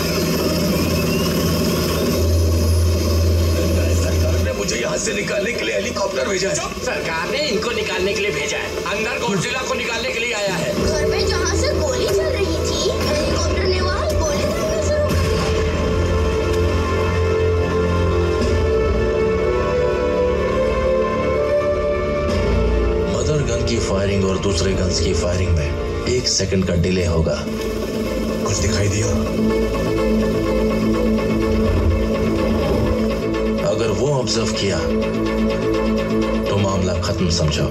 सरकार ने मुझे यहाँ से निकालने के लिए हेलीकॉप्टर भेजा है। चुप, सरकार ने इनको निकालने के लिए भेजा है। अंदर गॉडजिला को निकालने के लिए आया है। घर में जहाँ से गोली चल रही थी, हेलीकॉप्टर ने वहाँ गोली दागना शुरू कर दिया। मदर गन की फायरिंग और दूसरे गन्स की फायरिंग में एक सेकंड का डिले होगा। कुछ दिखाई दिया? अगर वो ऑब्जर्व किया तो मामला खत्म समझो।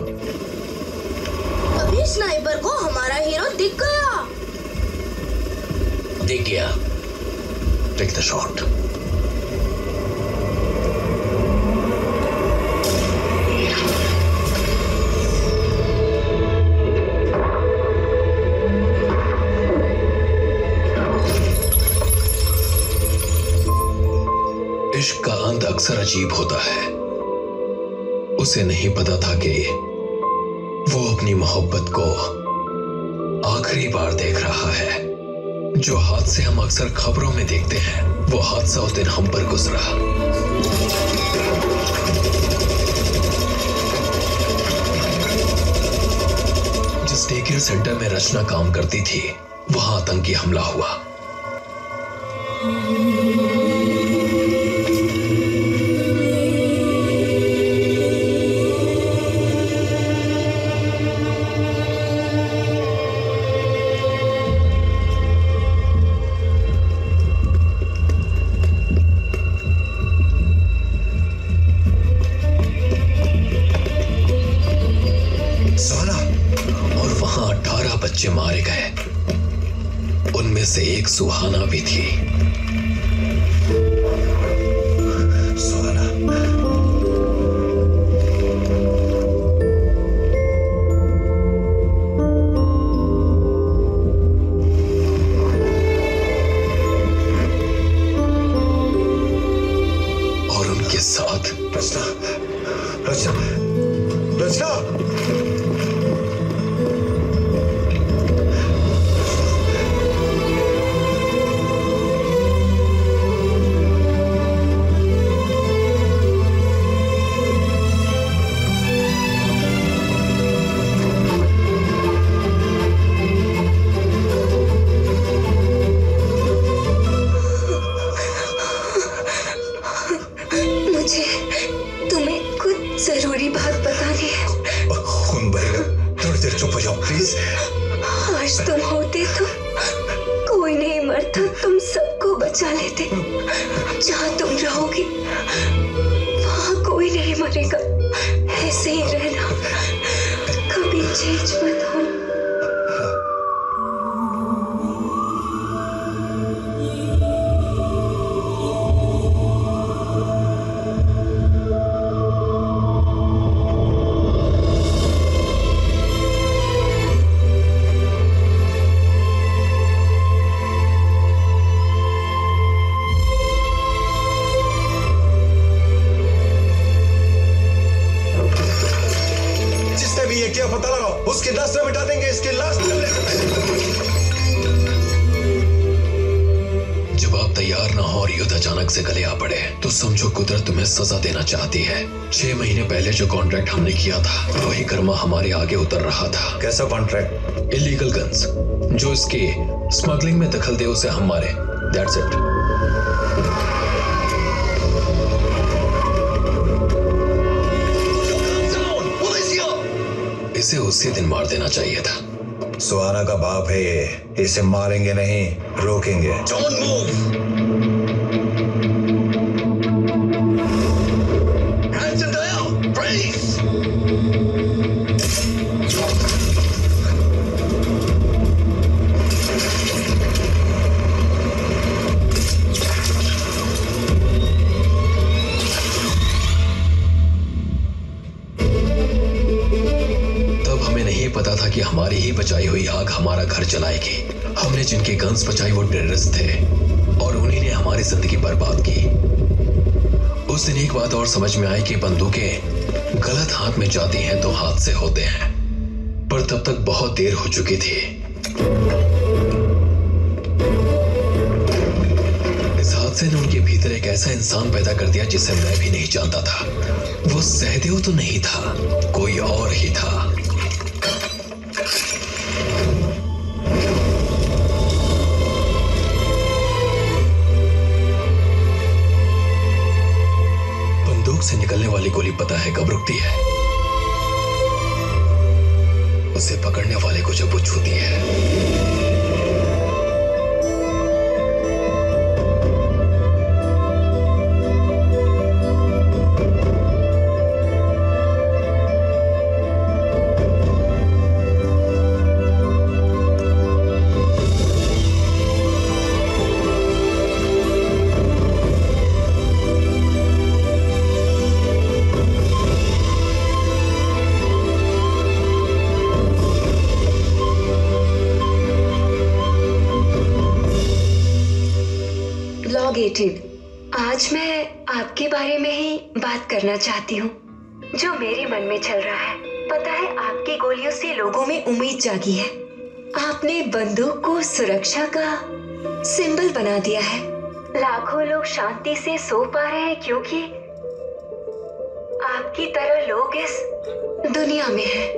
अभी स्नाइपर को हमारा हीरो दिख गया। दिख गया। Take the shot. इश्क का अंत अक्सर अजीब होता है। उसे नहीं पता था कि वो अपनी मोहब्बत को आखिरी बार देख रहा है। जो हादसे हम अक्सर खबरों में देखते हैं, वो हादसा उस दिन हम पर गुजरा। जिस डे केयर सेंटर में रचना काम करती थी, वहां आतंकी हमला हुआ। बच्चे मारे गए। उनमें से एक सुहाना भी थी। सुहाना, और उनके साथ रचना, रचना, रचना। आज तुम होते तो कोई नहीं मरता, तुम सबको बचा लेते। जहाँ तुम रहोगे वहाँ कोई नहीं मरेगा। ऐसे ही रहना, कभी चेंज मत हो। क्या पता लगाओ, उसकी लाश में मिटा देंगे, इसकी लाश जब आप तैयार ना हो और युद्ध अचानक से गले आ पड़े तो समझो कुदरत तुम्हें सजा देना चाहती है। छह महीने पहले जो कॉन्ट्रैक्ट हमने किया था, वही कर्मा हमारे आगे उतर रहा था। कैसा कॉन्ट्रैक्ट? Illegal guns. जो इसकी स्मगलिंग में दखल दे उसे हम मारे। That's it. इसे उसी दिन मार देना चाहिए था। सुहाना का बाप है ये, इसे मारेंगे नहीं, रोकेंगे। Don't move. Hands in the air. Freeze. आग हमारा घर जलाएगी। हमने जिनके गन्स बचाई वो टेररिस्ट थे और उन्हीं ने हमारी जिंदगी बर्बाद की। उस दिन एक बात और समझ में आई कि बंदूकें गलत हाथ में जाती हैं तो हादसे होते हैं, पर तब तक बहुत देर हो चुकी थी। इस हादसे ने उनके भीतर एक ऐसा इंसान पैदा कर दिया जिसे मैं भी नहीं जानता था। वो सहदेव तो नहीं था, कोई और ही था। बंदूक से निकलने वाली गोली पता है कब रुकती है? उसे पकड़ने वाले को जब वो छूती है। आज मैं आपके बारे में ही बात करना चाहती हूँ, जो मेरे मन में चल रहा है। पता है, आपकी गोलियों से लोगों में उम्मीद जागी है। आपने बंदूक को सुरक्षा का सिंबल बना दिया है। लाखों लोग शांति से सो पा रहे हैं क्योंकि आपकी तरह लोग इस दुनिया में हैं।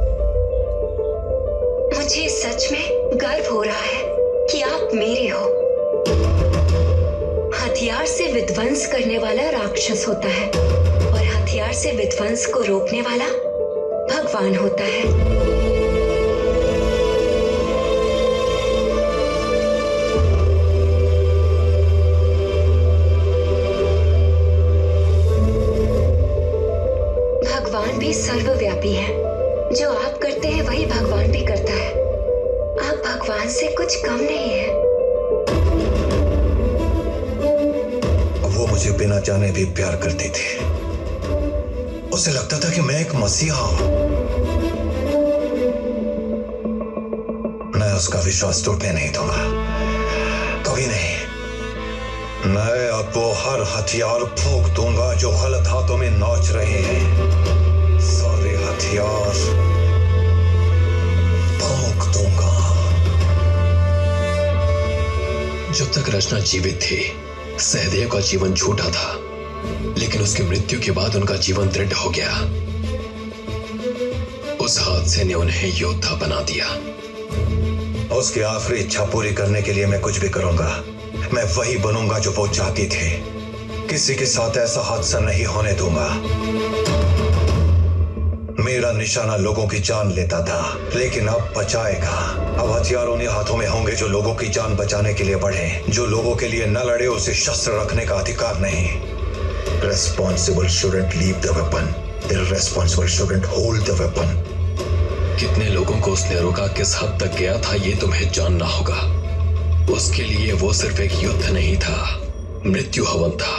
मुझे सच में गर्व हो रहा है कि आप मेरे हो। हथियार से विध्वंस करने वाला राक्षस होता है और हथियार से विध्वंस को रोकने वाला भगवान होता है। भगवान भी सर्वव्यापी है। जो आप करते हैं वही भगवान भी करता है। आप भगवान से कुछ कम नहीं है। वो मुझे बिना जाने भी प्यार करती थी। उसे लगता था कि मैं एक मसीहा हूं। मैं उसका विश्वास टूटने नहीं दूंगा, कभी नहीं। मैं अब वो हर हथियार फूंक दूंगा जो गलत हाथों में नाच रहे हैं। सारे हथियार फूंक दूंगा। जब तक रचना जीवित थी सहदेव का जीवन झूठा था, लेकिन उसकी मृत्यु के बाद उनका जीवन दृढ़ हो गया। उस हादसे ने उन्हें योद्धा बना दिया। उसकी आखिरी इच्छा पूरी करने के लिए मैं कुछ भी करूंगा। मैं वही बनूंगा जो वो चाहती थी। किसी के साथ ऐसा हादसा नहीं होने दूंगा। मेरा निशाना लोगों की जान लेता था, लेकिन अब बचाएगा। अब हथियार उन्हीं हाथों में होंगे जो लोगों की जान बचाने के लिए बढ़े। जो लोगों के लिए न लड़े उसे शस्त्र रखने का अधिकार नहीं। Responsible shouldn't leave the weapon. Irresponsible shouldn't hold the weapon. कितने लोगों को उसने रोका, किस हद तक गया था, ये तुम्हें जानना होगा। उसके लिए वो सिर्फ एक युद्ध नहीं था, मृत्यु हवन था।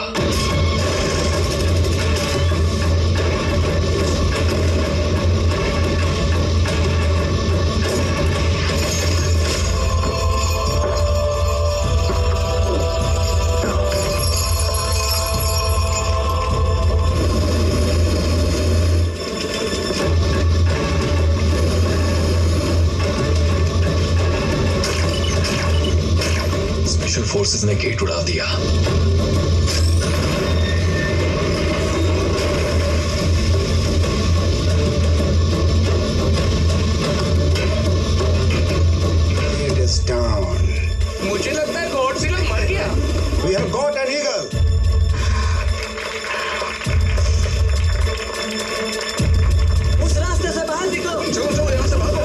फोर्सेस ने गेट उड़ा दिया। It is down. मुझे लगता है गॉड सिलर मर गया। We have got an eagle. उस रास्ते से बाहर निकलो। चलो चलो यहाँ से भागो।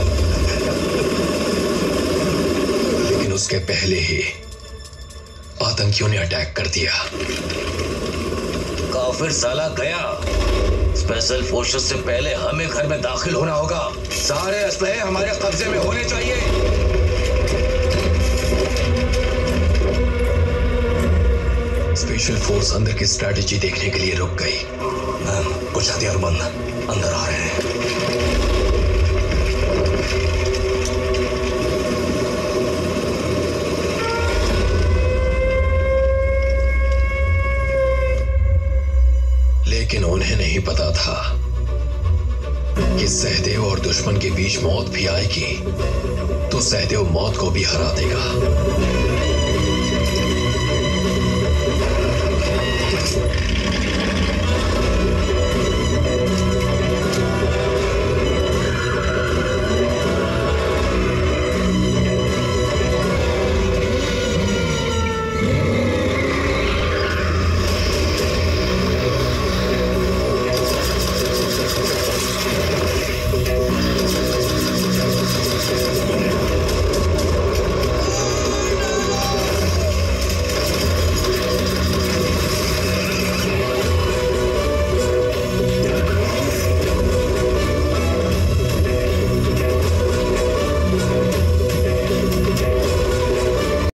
लेकिन उसके पहले ही आतंकियों ने अटैक कर दिया। काफिर साला गया। स्पेशल फोर्सेस से पहले हमें घर में दाखिल होना होगा। सारे असलहे हमारे कब्जे में होने चाहिए। स्पेशल फोर्स अंदर की स्ट्रैटेजी देखने के लिए रुक गई। कुछ हथियार बंद अंदर आ रहे हैं। लेकिन उन्हें नहीं पता था कि सहदेव और दुश्मन के बीच मौत भी आएगी तो सहदेव मौत को भी हरा देगा।